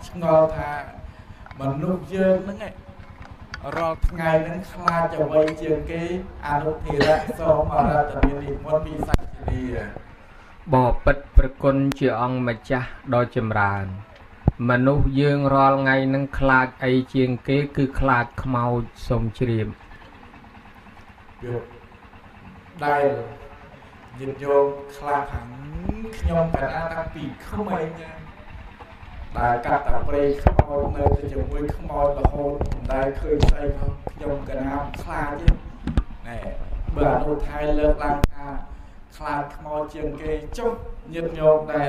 ឆ្ងល់ថាមនុស្សយើងហ្នឹងឯងរាល់ថ្ងៃហ្នឹងខ្លាចអ្វីជាងគេអនុធិរៈសូមរតនានិមន្តពីសច្ចនីបបិទ្ធប្រគុណជាអង្គម្ចាស់ដ៏ចម្រើនមនុស្សយើងរាល់ថ្ងៃហ្នឹងខ្លាចអីជាងគេគឺខ្លាចខ្មោចសូមជ្រាបដែលញាតិញោមខ្លាចថាខ្ញុំកណ្ដាលតាំងពីក្មេងដែលកាត់តាព្រៃខ្មោចនៅទៅជាមួយខ្មោចរហូតមិនដែលឃើញស្អីផងខ្ញុំកណ្ដាលខ្លាចទេណែបើអនុថៃលើកឡើងថាខ្លាចខ្មោចជាងគេចុះញាតិញោមដែល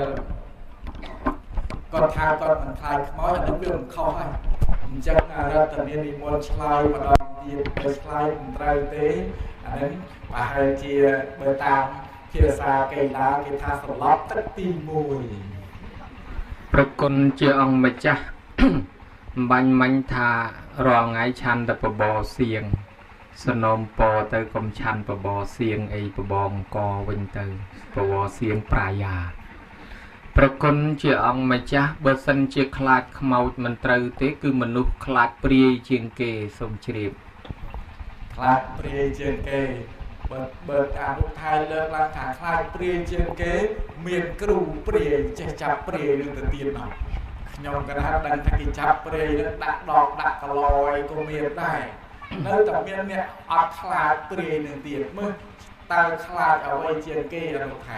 គាត់ថាគាត់មិនខ្លាចខ្មោចអានោះវាមិនខុសហើយអញ្ចឹងអរតនានិមន្តឆ្លើយម្ដងទៀតបើឆ្លើយមិនត្រូវទេអានេះប្រហែលជាបើតាមភាសាកេដាគេថាសន្លប់ទឹកទី1 ប្រគុណជាអង្គម្ចាស់បាញ់មិញថារាល់ថ្ងៃឆាន់តែបបរសៀងសនំពទៅកុំឆាន់បបរសៀងអីបបងកវិញទៅបបរសៀងប្រាយាប្រគុណជាអង្គម្ចាស់បើសិនជាខ្លាចខ្មោចមិនត្រូវទេគឺមនុស្សខ្លាចព្រាយជាងគេសូមជ្រាបខ្លាចព្រាយជាងគេបើអានុថៃលើកឡើងថាខ្លាចព្រាយជាងគេមានគ្រូព្រាយចេះចាប់ព្រាយនឹងទៅទៀតមកខ្ញុំក៏ថាដឹងថាគេចាប់ព្រាយនឹងដាក់ដកដាក់កឡយក៏មានដែរនៅតែមានអ្នកអត់ខ្លាចព្រាយនឹងទៀតមើលតើខ្លាចអ្វីជាងគេអានុថៃ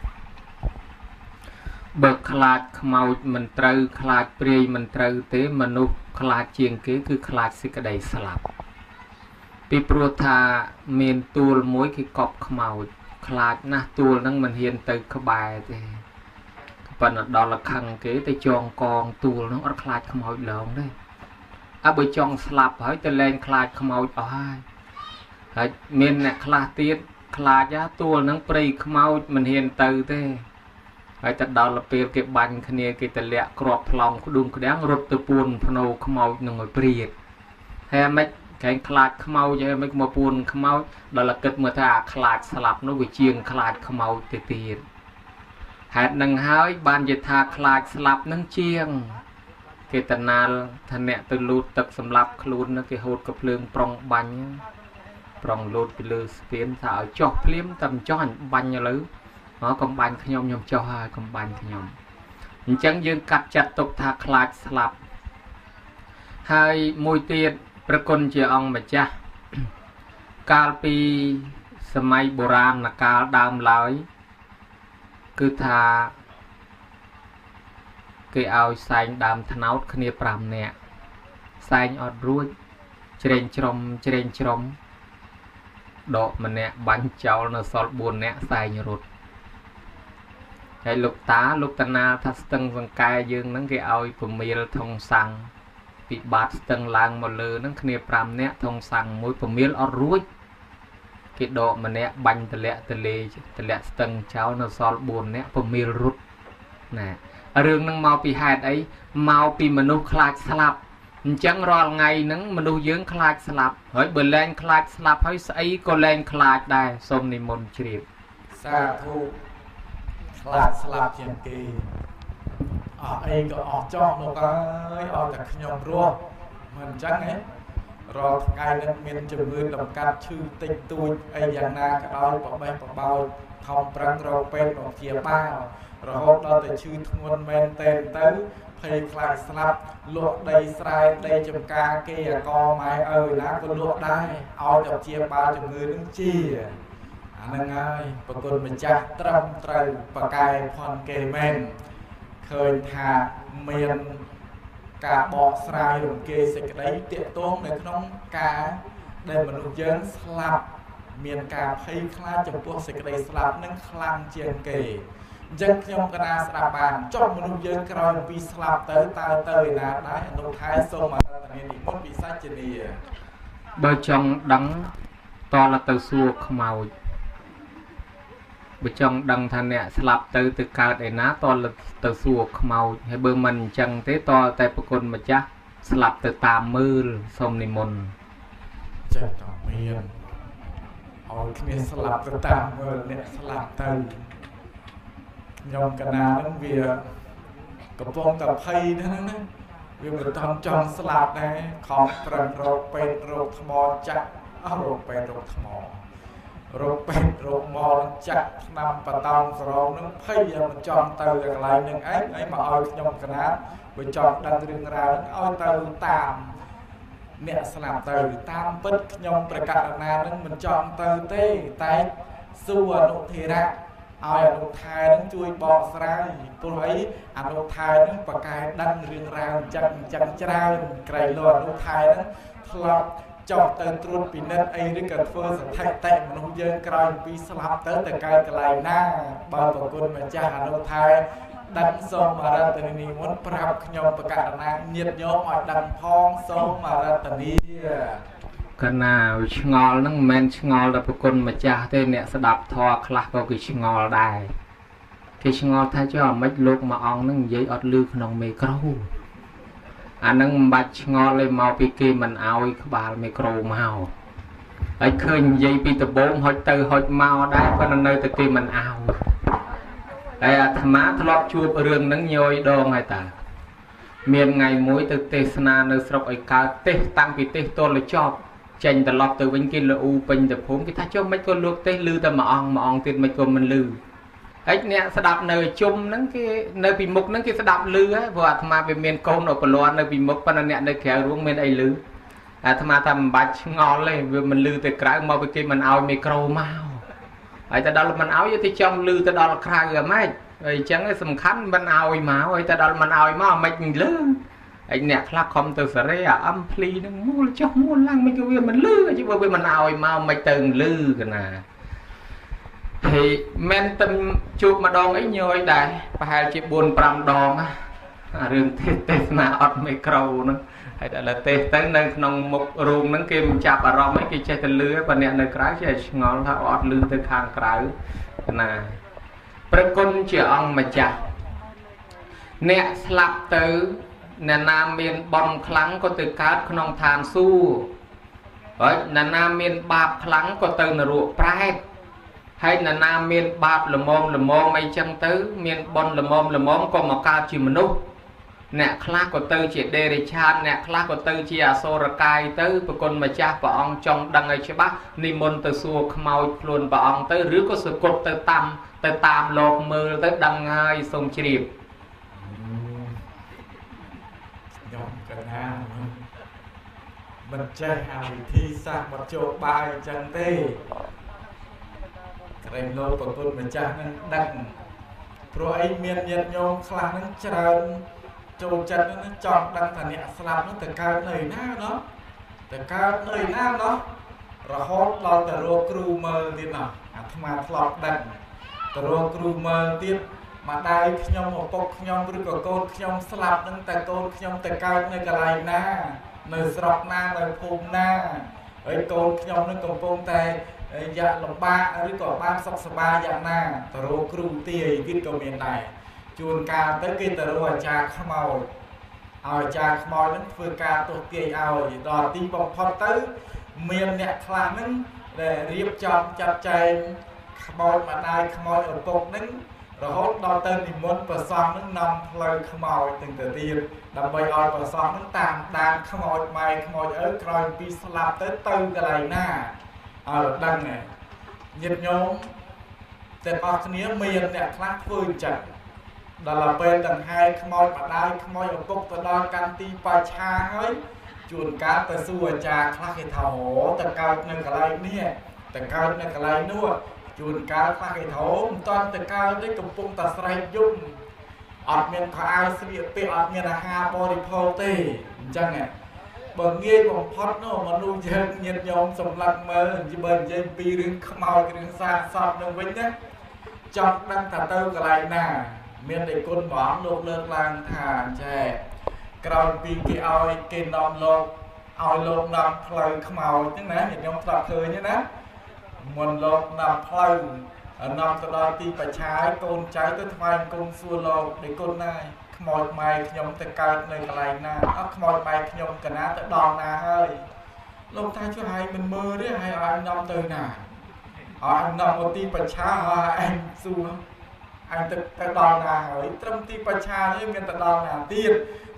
បើខ្លាចខ្មោចមិនត្រូវខ្លាចព្រាយមិនត្រូវទេមនុស្សខ្លាចជាងគេគឺខ្លាចសេចក្តីស្លាប់ពីព្រោះថាមានទួលមួយគេកប់ខ្មោចខ្លាចណាស់ទួលហ្នឹងមិនហ៊ានទៅក្បែរទេប៉ុន្តែដល់លខឹងគេទៅចងកងទួលហ្នឹងអត់ខ្លាចខ្មោចឡងទេបើចង់ស្លាប់ហើយទៅលែងខ្លាចខ្មោចអស់ហើយមានអ្នកខ្លះទៀតខ្លាចទួលហ្នឹងព្រៃខ្មោចមិនហ៊ានទៅទេហើយទៅដល់ពេលគេបាញ់គ្នាគេទៅលាក់គ្រាប់ប្លង់ក្ដួងក្ដាំងរត់ទៅពួនភ្នោខ្មោចនឹងឲ្យព្រាតហើយមិនកែងខ្លាចខ្មោចហើយមិនមកពួនខ្មោចដល់គិតមើលថាខ្លាចស្លាប់នោះវាជាងខ្លាចខ្មោចទៅទៀតហេតុនឹងហើយបានជាថាខ្លាចស្លាប់នឹងជាងគេតណាលថាអ្នកទៅលូតទឹកសម្លាប់ខ្លួននោះគេហូតកភ្លើងប្រុងបាញ់ប្រុងលូតពីលើស្ពានថាឲ្យចុះភ្លាមតែមិនចុះអញបាញ់ឥឡូវកំបាញ់ខ្ញុំចុះហើយកំបាញ់ខ្ញុំអញ្ចឹងយើងកាត់ចាត់ទុកថាខ្លាចស្លាប់ហើយមួយទៀតប្រគុណជាអង្គម្ចាស់កាលពីសម័យបុរាណកាលដើមឡើយគឺថាគេឲ្យសែងដើមត្នោតគ្នា5នាក់សែងអត់រួចជ្រែងជ្រុំដកម្នាក់បាញ់ចោលនៅសល់4នាក់សែងរត់ហើយលោកតាណាថាស្ទឹងសង្កែយើងហ្នឹងគេឲ្យពមៀលធុងសាំងពីបាតស្ទឹងឡើងមកលើហ្នឹងគ្នា5នាក់ធុងសាំងមួយពមៀលអត់រួចគេដកម្នាក់បាញ់ទម្លាក់ស្ទឹងចោលនៅសល់4នាក់ពមៀលរត់ណារឿងហ្នឹងមកពីហេតុអីមកពីមនុស្សខ្លាចស្លាប់អញ្ចឹងរាល់ថ្ងៃហ្នឹងមនុស្សយើងខ្លាចស្លាប់ហើយបើលែងខ្លាចស្លាប់ហើយស្អីក៏លែងខ្លាចដែរសូមនិមន្តជ្រាបសាធុខ្លាចស្លាប់ជាងគេអស់អីក៏អស់ចោលនោះហើយអស់តែខ្ញុំរស់មិនអញ្ចឹងហ៎រាល់ថ្ងៃនេះមានជំងឺតម្កាត់ឈឺតិចតួចអីយ៉ាងណាក៏ដោយបបេះបបោចខំប្រឹងរកពេទ្យមកព្យាបាលរហូតដល់តែឈឺធ្ងន់មែនទែនទៅភ័យខ្លាចស្លាប់លក់ដីស្រែដីចំការគេអាកម៉ែឪណាក៏លក់ដែរឲ្យតែព្យាបាលជំងឺនឹងជាអាហ្នឹងហើយប្រគុណម្ចាស់ត្រឹមត្រូវបកែផនគេមែនឃើញថាមានការបកស្រាយរំគេសេចក្តីតាកតងនៅក្នុងការដែលមនុស្សយើងស្លាប់មានការភ័យខ្លាចចំពោះសេចក្តីស្លាប់នឹងខ្លាំងជាងគេអញ្ចឹងខ្ញុំក៏ណាស្ដាប់បានចុះមនុស្សយើងក្រោយពីស្លាប់ទៅតើទៅឯណាដែរអនុថែសូមអរតនានិមន្តពីសច្ចនីបើចង់ដឹងតលទៅសួរខ្មោចបើចង់ដឹងថាអ្នកស្លាប់ទៅកើតឯណាតលទៅសួរខ្មោចហើយបើមិនអញ្ចឹងទេតតែប្រគុណម្ចាស់ស្លាប់ទៅតាមមើលសូមនិមន្តចេះតមានឲ្យគ្នាស្លាប់ទៅតាមមើលអ្នកស្លាប់ទៅខ្ញុំកណានឹងវាកំពុងតែភ័យហ្នឹងណាវាមិនតំចង់ស្លាប់ដែរខំប្រឹងរកពេទ្យរកថ្មចាក់រកពេទ្យរកថ្មរកពេទ្យរកមកចាក់ថ្នាំបតោងស្រោមនឹងភ័យមិនចង់ទៅកន្លែងនឹងឯងឲ្យមកឲ្យខ្ញុំកណាវាចង់ដឹងរឿងរ៉ាវនឹងឲ្យទៅតាមអ្នកស្លាប់ទៅតាមពិតខ្ញុំប្រកាសណានឹងមិនចង់ទៅទេតែសួរអនុធិរៈឲ្យអនុថែនឹងជួយបកស្រាយព្រោះអីអនុថែនឹងប្រកែដឹងរឿងរ៉ាវអញ្ចឹងច្រើនក្រៃលោអនុថែនឹងធ្លាប់ចោះទៅត្រួតពិនិត្យអីឬក៏ធ្វើសន្ធិតិមនុស្សយើងក្រោយពីស្លាប់ទៅកើតកន្លែងណាបើប្រគុណម្ចាស់អនុថែដឹងសូមអរតនីមុនប្រាប់ខ្ញុំប្រកាសណាញាតញោមឲ្យដឹងផងសូមអរតនីកណាឆ្ងល់ហ្នឹងមិនមែនឆ្ងល់ដល់ប្រគុណម្ចាស់ទេអ្នកស្ដាប់ធម៌ខ្លះក៏គេឆ្ងល់ដែរគេឆ្ងល់ថាចុះអាម៉េចលោកមួយអង្គហ្នឹងនិយាយអត់ឮក្នុងមីក្រូអាហ្នឹងមិនបាច់ឆ្ងល់ទេមកពីគេមិនអោយក្បាលមីក្រូមកហើយឃើញនិយាយពីដំបូងហុចទៅហុចមកដែរប៉ុន្តែនៅតែគេមិនអោយហើយអាត្មាធ្លាប់ជួបរឿងហ្នឹងញយដងហើយតាមានថ្ងៃមួយទៅទេសនានៅស្រុកឯកើតទេសតាំងពីទេសទល់ចប់ចេញត្រឡប់ទៅវិញគេលូពេញទៅភូមិគេថាចុះមិនក៏លោកទេសលឺតែមួយអង្គទៀតមិនក៏មិនលឺហើយអ្នកស្ដាប់នៅជុំហ្នឹងគេនៅពីមុខហ្នឹងគេស្ដាប់លឺហើយព្រោះអាត្មាវាមានកូនឧបលាននៅពីមុខប៉ុន្តែអ្នកនៅក្រៅរួមមានអីលឺអាត្មាថាមិនបាច់ឆ្ងល់ទេវាមិនលឺទៅក្រៅមកពីគេមិនអោយមីក្រូមកហើយតែដល់មិនអោយទៅចង់លឺទៅដល់ក្រៅអាម៉េចហើយអញ្ចឹងសំខាន់មិនអោយមកហើយតែដល់មិនអោយមកអាម៉េចមិនលឺហើយអ្នកខ្លះខំទៅសេរីអាអំភ្លីនឹងមូលចុះមូលឡើងមិនក៏វាមិនលឺchứបើវាមិនអោយមកមិនទៅលឺកណាហើយមែនតែជួបម្ដងអីញយដែរប្រហែលជា 4-5 ដងអារឿងទេសនាអត់មីក្រូហ្នឹងហើយដល់ទេសទៅនៅក្នុងមុខរូងហ្នឹងគេមិនចាប់អារម្មណ៍អីគេចេះតែលឺបើអ្នកនៅក្រៅចេះឆ្ងល់ថាអត់លឺទៅខាងក្រៅណាព្រះគុណជាអង្គម្ចាស់អ្នកស្លាប់ទៅអ្នកណាមានបន់ខ្លាំងក៏ទៅកើតក្នុងឋានសួគ៌ហើយអ្នកណាមានបាបខ្លាំងក៏ទៅនរកប្រែតហើយអ្នកណាមានបាបល្មមអីចឹងទៅមានបន់ល្មមក៏មកកើតជាមនុស្សអ្នកខ្លះក៏ទៅជាដេរិឆានអ្នកខ្លះក៏ទៅជាអសូរកាយទៅប្រគុណម្ចាស់ព្រះអង្គចង់ដឹងឲ្យច្បាស់និមន្តទៅសួរខ្មោចខ្លួនព្រះអង្គទៅឬក៏សគត់ទៅតាមលោកមើលទៅដឹងហើយសូមជ្រាបខ្ញុំកណាមិនចេះអាវិធីសាស្ត្រមកចូលបាយអញ្ចឹងទេក្រែងលោកប្រគុណម្ចាស់នឹងដឹងព្រោះអីមានញាតិញោមខ្លះនឹងច្រើនចូលចិត្តនឹងចង់ដឹងថាអ្នកស្លាប់នឹងទៅកើតនៅណាណោះទៅកើតនៅណាណោះរហូតដល់ទៅរកគ្រូមើលទៀតណោះអាត្មាធ្លាប់ដឹងទៅរកគ្រូមើលទៀតម្ដាយខ្ញុំឪពុកខ្ញុំឬក៏កូនខ្ញុំស្លាប់នឹងតែកូនខ្ញុំទៅកើតនៅកន្លែងណានៅស្រុកណានៅភូមិណាហើយកូនខ្ញុំនឹងកំពុងតែយ៉ាក់លំបាកឬក៏បានសុខសប្បាយយ៉ាងណាទៅរកគ្រូទាយទៀតក៏មានដែរជួនកាលទៅគេទៅរកអាចារ្យខ្មោចឲ្យអាចារ្យខ្មោចនឹងធ្វើការទស្សទាយឲ្យដល់ទីបំផុតទៅមានអ្នកខ្លះនឹងដែលរៀបចំចាត់ចែងខ្មោចម្ដាយខ្មោចឪពុកនឹងរហូតដល់ទៅនិមន្តព្រះសង្ឃនឹងនាំផ្លូវខ្មោចទាំងទៅទៀតដើម្បីឲ្យព្រះសង្ឃនឹងតាមដានខ្មោចម៉ែខ្មោចឪក្រោយពីស្លាប់ទៅកន្លែងណាឲ្យដឹងញាតិញោមទាំងអស់គ្នាមានអ្នកខ្លះធ្វើអញ្ចឹងដល់ពេលដង្ហែខ្មោចម្ដាយខ្មោចឪពុកទៅដល់កាន់ទីបច្ឆាហើយជួនកាលទៅសួរអាចារ្យខ្លះគេថាអូទៅកើតនៅកន្លែងនេះទៅកើតនៅកន្លែងនោះជួនកាលខ្លះគេថាអូមិនតាន់ទៅកើតទេកំពុងតែស្រែកយំអត់មានខោអាវស្លៀកពាក់អត់មានអាហារបរិភោគទេអញ្ចឹងបើងាយបំផុតនោះមនុស្សយើងញាតិញោមសម្លាប់មើលបើនិយាយពីរឿងខ្មោចរឿងសាកសពនឹងវិញណាចង់ដឹងថាទៅកន្លែងណាមានតែគុណព្រះអង្គលោកលើកឡើងថាចេះក្រោយពីគេឲ្យគេនាំលោកឲ្យលោកនាំផ្លូវខ្មោចហ្នឹងណាញាតិញោមធ្លាប់ឃើញទេណាមុនលោកនាំផ្លូវនាំទៅដល់ទីបច្ឆាយកូនចៅទៅថ្វាយគុំសួរលោកដែលគុណណាយខ្មោចម៉ែខ្ញុំទៅកើតនៅកន្លែងណាអត់ខ្មោចម៉ែខ្ញុំកណាទៅដល់ណាហើយលោកថាជួយឲ្យមិនមើលទេឲ្យនាំទៅណាឲ្យនាំមកទីបច្ឆាឲ្យឯងសួរអញទៅដល់ណាហើយត្រឹមទីបច្ឆានេះមានទៅដល់ណាទៀត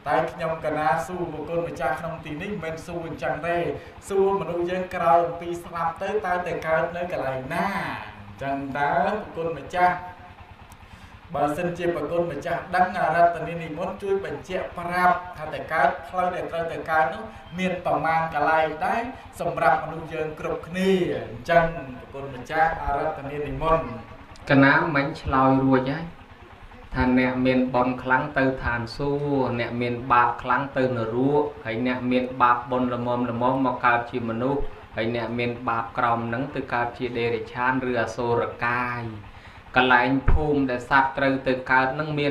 តែខ្ញុំកណាសួរបុគ្គលម្ចាស់ក្នុងទីនេះមិនសួរអញ្ចឹងទេសួរមនុស្សយើងក្រោយអំពីស្លាប់ទៅតើទៅកើតនៅកន្លែងណាអញ្ចឹងតើបុគ្គលម្ចាស់បើសិនជាបុគ្គលម្ចាស់ដឹងអរតនីនិមន្តជួយបញ្ជាក់ប្រាប់ថាទៅកើតផ្លូវដែលត្រូវទៅកើតនោះមានប្រមាណកន្លែងដែរសម្រាប់មនុស្សយើងគ្រប់គ្នាអញ្ចឹងបុគ្គលម្ចាស់អរតនីនិមន្តកណាមិញឆ្លើយរួចហើយថាអ្នកមានបុណ្យខ្លាំងទៅឋានសួគ៌អ្នកមានបាបខ្លាំងទៅនរកហើយអ្នកមានបាបបុណ្យល្មមមកកើតជាមនុស្សហើយអ្នកមានបាបក្រោមនឹងទៅកើតជាដេរិឆានឬអសូរកាយកន្លែងភូមិដែលសត្វត្រូវទៅកើតនឹងមាន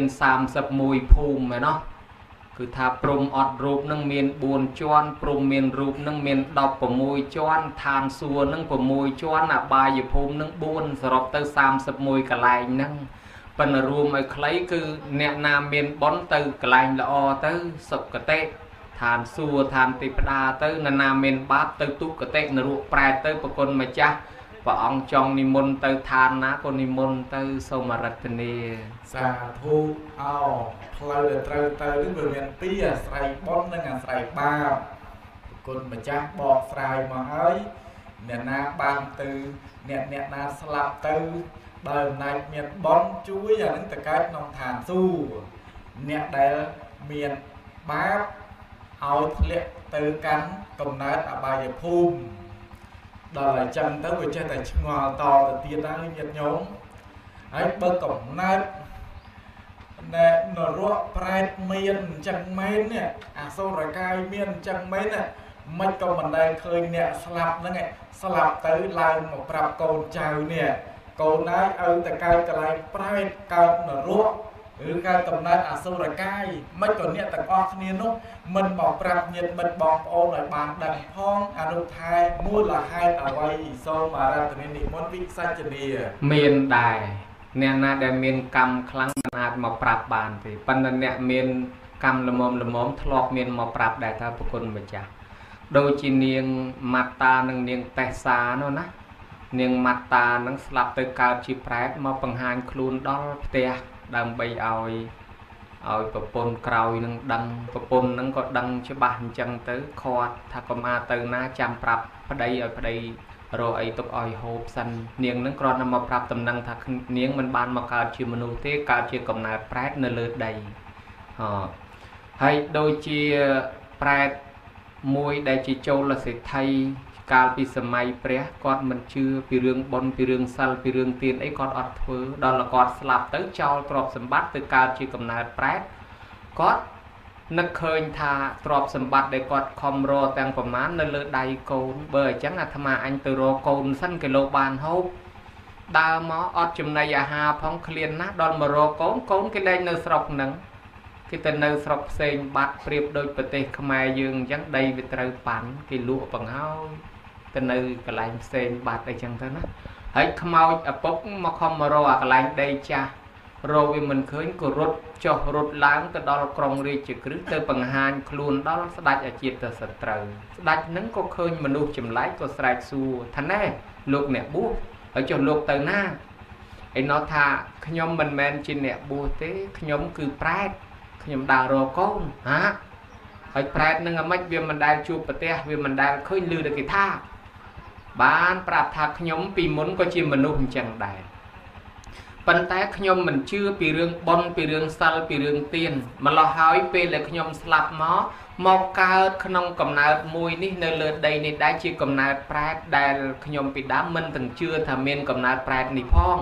31ភូមិមែនទេគឺថាព្រំអត់រូបនឹងមាន4ជាន់ព្រំមានរូបនឹងមាន16ជាន់ឋានសួគ៌នឹង6ជាន់អបាយភូមិនឹង4សរុបទៅ31កន្លែងហ្នឹងប៉ុន្តែរួមឲ្យខ្លីគឺអ្នកណាមានបុណ្យទៅកន្លែងល្អទៅសុគតិឋានសួគ៌ឋានទេវតាទៅអ្នកណាមានបាបទៅទុគតិនរកប្រែតទៅប្រគុណម្ចាស់ព្រះអង្គចង់និមន្តទៅឋានណាក៏និមន្តទៅសូមរតនាសាធុអោផ្លូវដែលត្រូវទៅនេះវាមានពីរអាស្រ័យបុណ្យនិងអាស្រ័យបាបប្រគុណម្ចាស់បកស្រាយមកហើយអ្នកណាបានទៅអ្នកណាស្លាប់ទៅដោយអំណាចមានបុណ្យជួយអានឹងទៅកើតក្នុងឋានសួគ៌អ្នកដែលមានបាបឲ្យធ្លាក់ទៅកាន់កំណើតអបាយភូមិដល់តែចឹងទៅវាចេះតែឆ្ងល់តទៅទៀតហើយញាតិញោមហើយបើកំណើតណែនរកប្រែតមានអញ្ចឹងមែននេះអសូរកាយមានអញ្ចឹងមែនណាមិនក៏មិនដែលឃើញអ្នកស្លាប់ហ្នឹងស្លាប់ទៅឡើងមកប្រាប់កូនចៅនេះកូនណាយឲ្យទៅកើតកន្លែងប្រែតកើតនរកឬកើតកំណើតអសូរកាយមិនក៏អ្នកទាំងអស់គ្នានោះមិនមកប្រាប់ញាតិមិត្តបងប្អូនឲ្យបានដឹងផងអនុថែមូលហេតុអ្វីសូមអរតនីនិមន្តវិសច្ចនីមានដែរអ្នកណាដែលមានកម្មខ្លាំងមិនអាចមកប្រាប់បានទេប៉ុន្តែអ្នកមានកម្មល្មមធ្លាប់មានមកប្រាប់ដែរថាប្រគុណម្ចាស់ដូចជានាងម៉ាតានិងនាងតេសានោះណានាងម៉ាតានឹងស្លាប់ទៅកើតជាប្រែតមកបង្ហាញខ្លួនដល់ផ្ទះដើម្បីឲ្យប្រពន្ធក្រោយនឹងដឹងប្រពន្ធនឹងក៏ដឹងច្បាស់អញ្ចឹងទៅខាត់ថាកុំអាទៅណាចាំប្រាប់ប្តីឲ្យប្តីរកអីទុកឲ្យហូបសិននាងនឹងគ្រាន់តែមកប្រាប់តំណែងថានាងមិនបានមកកើតជាមនុស្សទេកើតជាកំណើតប្រែតនៅលើដីហើយដូចជាប្រែតមួយដែលជាចូលសិទ្ធិកាលពីសម័យព្រះគាត់មិនជឿពីរឿងបុណ្យពីរឿងសិលពីរឿងទានអីគាត់អត់ធ្វើដល់គាត់ស្លាប់ទៅចោលទ្រព្យសម្បត្តិទៅកើតជាកំណើតប្រែតគាត់នឹកឃើញថាទ្រព្យសម្បត្តិដែលគាត់ខំរកទាំងប្រមាណនៅលើដៃកូនបើអញ្ចឹងអាត្មាអញទៅរកកូនសិនគេលោកបានហូបដើរមកអត់ចំណីអាហារផងឃ្លានណាស់ដល់មករកកូនគេលែងនៅស្រុកហ្នឹងគេទៅនៅស្រុកផ្សេងបាត់ប្រៀបដូចប្រទេសខ្មែរយើងអញ្ចឹងដីវាត្រូវប៉ាន់គេលក់បង្ហើយទៅនៅកន្លែងផ្សេងបាត់អីចឹងទៅណាហើយខ្មោចឪពុកមកខំមករកអាកន្លែងដីចាស់រកវាមិនឃើញក៏រត់ចុះរត់ឡើងទៅដល់ក្រុងរាជក្រឹសទៅបង្ហាញខ្លួនដល់ស្ដេចអជាតសត្រូវស្ដេចនឹងក៏ឃើញមនុស្សចម្លែកក៏ស្រែកសួរថាណែលោកអ្នកបួសហើយចុះលោកទៅណាឯណោះថាខ្ញុំមិនមែនជាអ្នកបួសទេខ្ញុំគឺប្រែតខ្ញុំដើររកកូនហើយប្រែតនឹងអាម៉េចវាមិនដែលជួបប្រទេសវាមិនដែលឃើញឮតែគេថាបានប្រាប់ថាខ្ញុំពីមុនក៏ជាមនុស្សអញ្ចឹងដែរប៉ុន្តែខ្ញុំមិនជឿពីរឿងបុណ្យពីរឿងសិលពីរឿងទានម្ល៉េះហើយពេលដែលខ្ញុំស្លាប់មកកើតក្នុងកំណើតមួយនេះនៅលើដីនេះដែរជាកំណើតប្រែតដែលខ្ញុំពីដើមមិនទាំងជឿថាមានកំណើតប្រែតនេះផង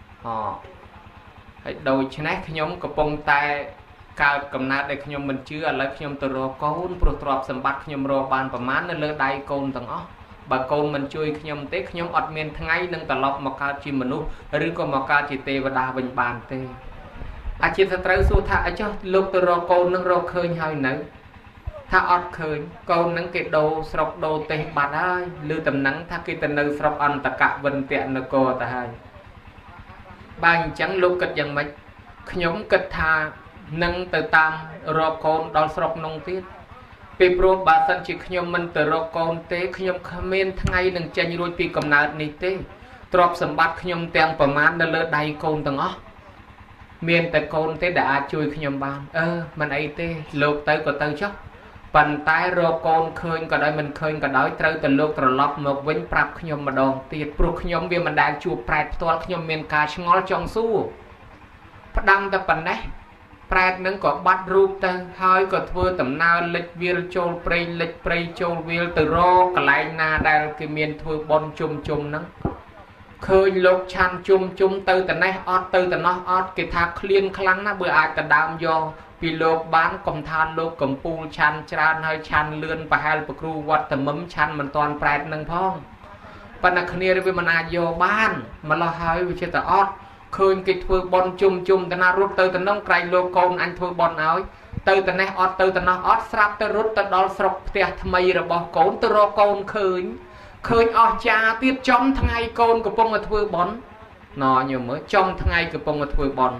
ហើយដូច្នេះខ្ញុំកំពុងតែកើតកំណើតដែលខ្ញុំមិនជឿឥឡូវខ្ញុំទៅរកកូនព្រោះទ្រព្យសម្បត្តិខ្ញុំរកបានប្រមាណនៅលើដៃកូនទាំងអស់បើកូនមិនជួយខ្ញុំទេខ្ញុំអត់មានថ្ងៃនឹងត្រឡប់មកកើតជាមនុស្សឬក៏មកកើតជាទេវតាវិញបានទេអាជាសត្រូវសួរថាអញ្ចឹងលោកទៅរកកូននឹងរកឃើញហើយនៅថាអត់ឃើញកូននឹងគេដូរស្រុកដូរទេសបាត់ហើយឬតំណែងថាគេទៅនៅស្រុកអន្តកវិន្ទនគរទៅហើយបើអញ្ចឹងលោកគិតយ៉ាងម៉េចខ្ញុំគិតថានឹងទៅតាមរកកូនដល់ស្រុកនោះទៀតពីព្រោះបើសិនជាខ្ញុំមិនទៅរកកូនទេខ្ញុំគ្មានថ្ងៃនឹងចេញរួចពីកំណើតនេះទេទ្រព្យសម្បត្តិខ្ញុំទាំងប្រមាណនៅលើដៃកូនទាំងអស់ miền tại côn thế đã chui khi nhầm bàn mình ấy tê lục tới có tới chứ bàn tay rô côn khơi có đây mình khơi có đói tới từ lục từ lọc một vĩnh prap khi nhầm mà đòn tiệt pru khi nhầm vì mình đang chụp pride toán khi nhầm miền cá ngó trong su phát đăng ta bàn đấy pride nâng có bắt rụp ta hơi có thưa tầm nào lịch viên châu prey châu viên từ rô cả lại na đây cái miền thưa bon chum nâng khơi lục chan chum từ từ này ót từ từ nó ót cái thác liên khăn na bữa ai ta đam do vì lục bán cầm than lục cầm pu chan chan hơi chan lươn và hai bậc ru vật tầm mắm chan mình toàn pride nâng phong bạn là khnia với mình ai do bán mà lo hơi vì chưa ta ót khơi cái thưa bon chum ta na rút từ từ nông cây lục con anh thưa bon áo từ từ này ót từ từ nó ót sắp từ rút từ đó sọc tiệt mây rồi bỏ cốn từ ro con khơi ở cha tiết trong thằng ai con của bông ở thưa bón nó nhiều mới trong thằng ai của bông ở thưa bón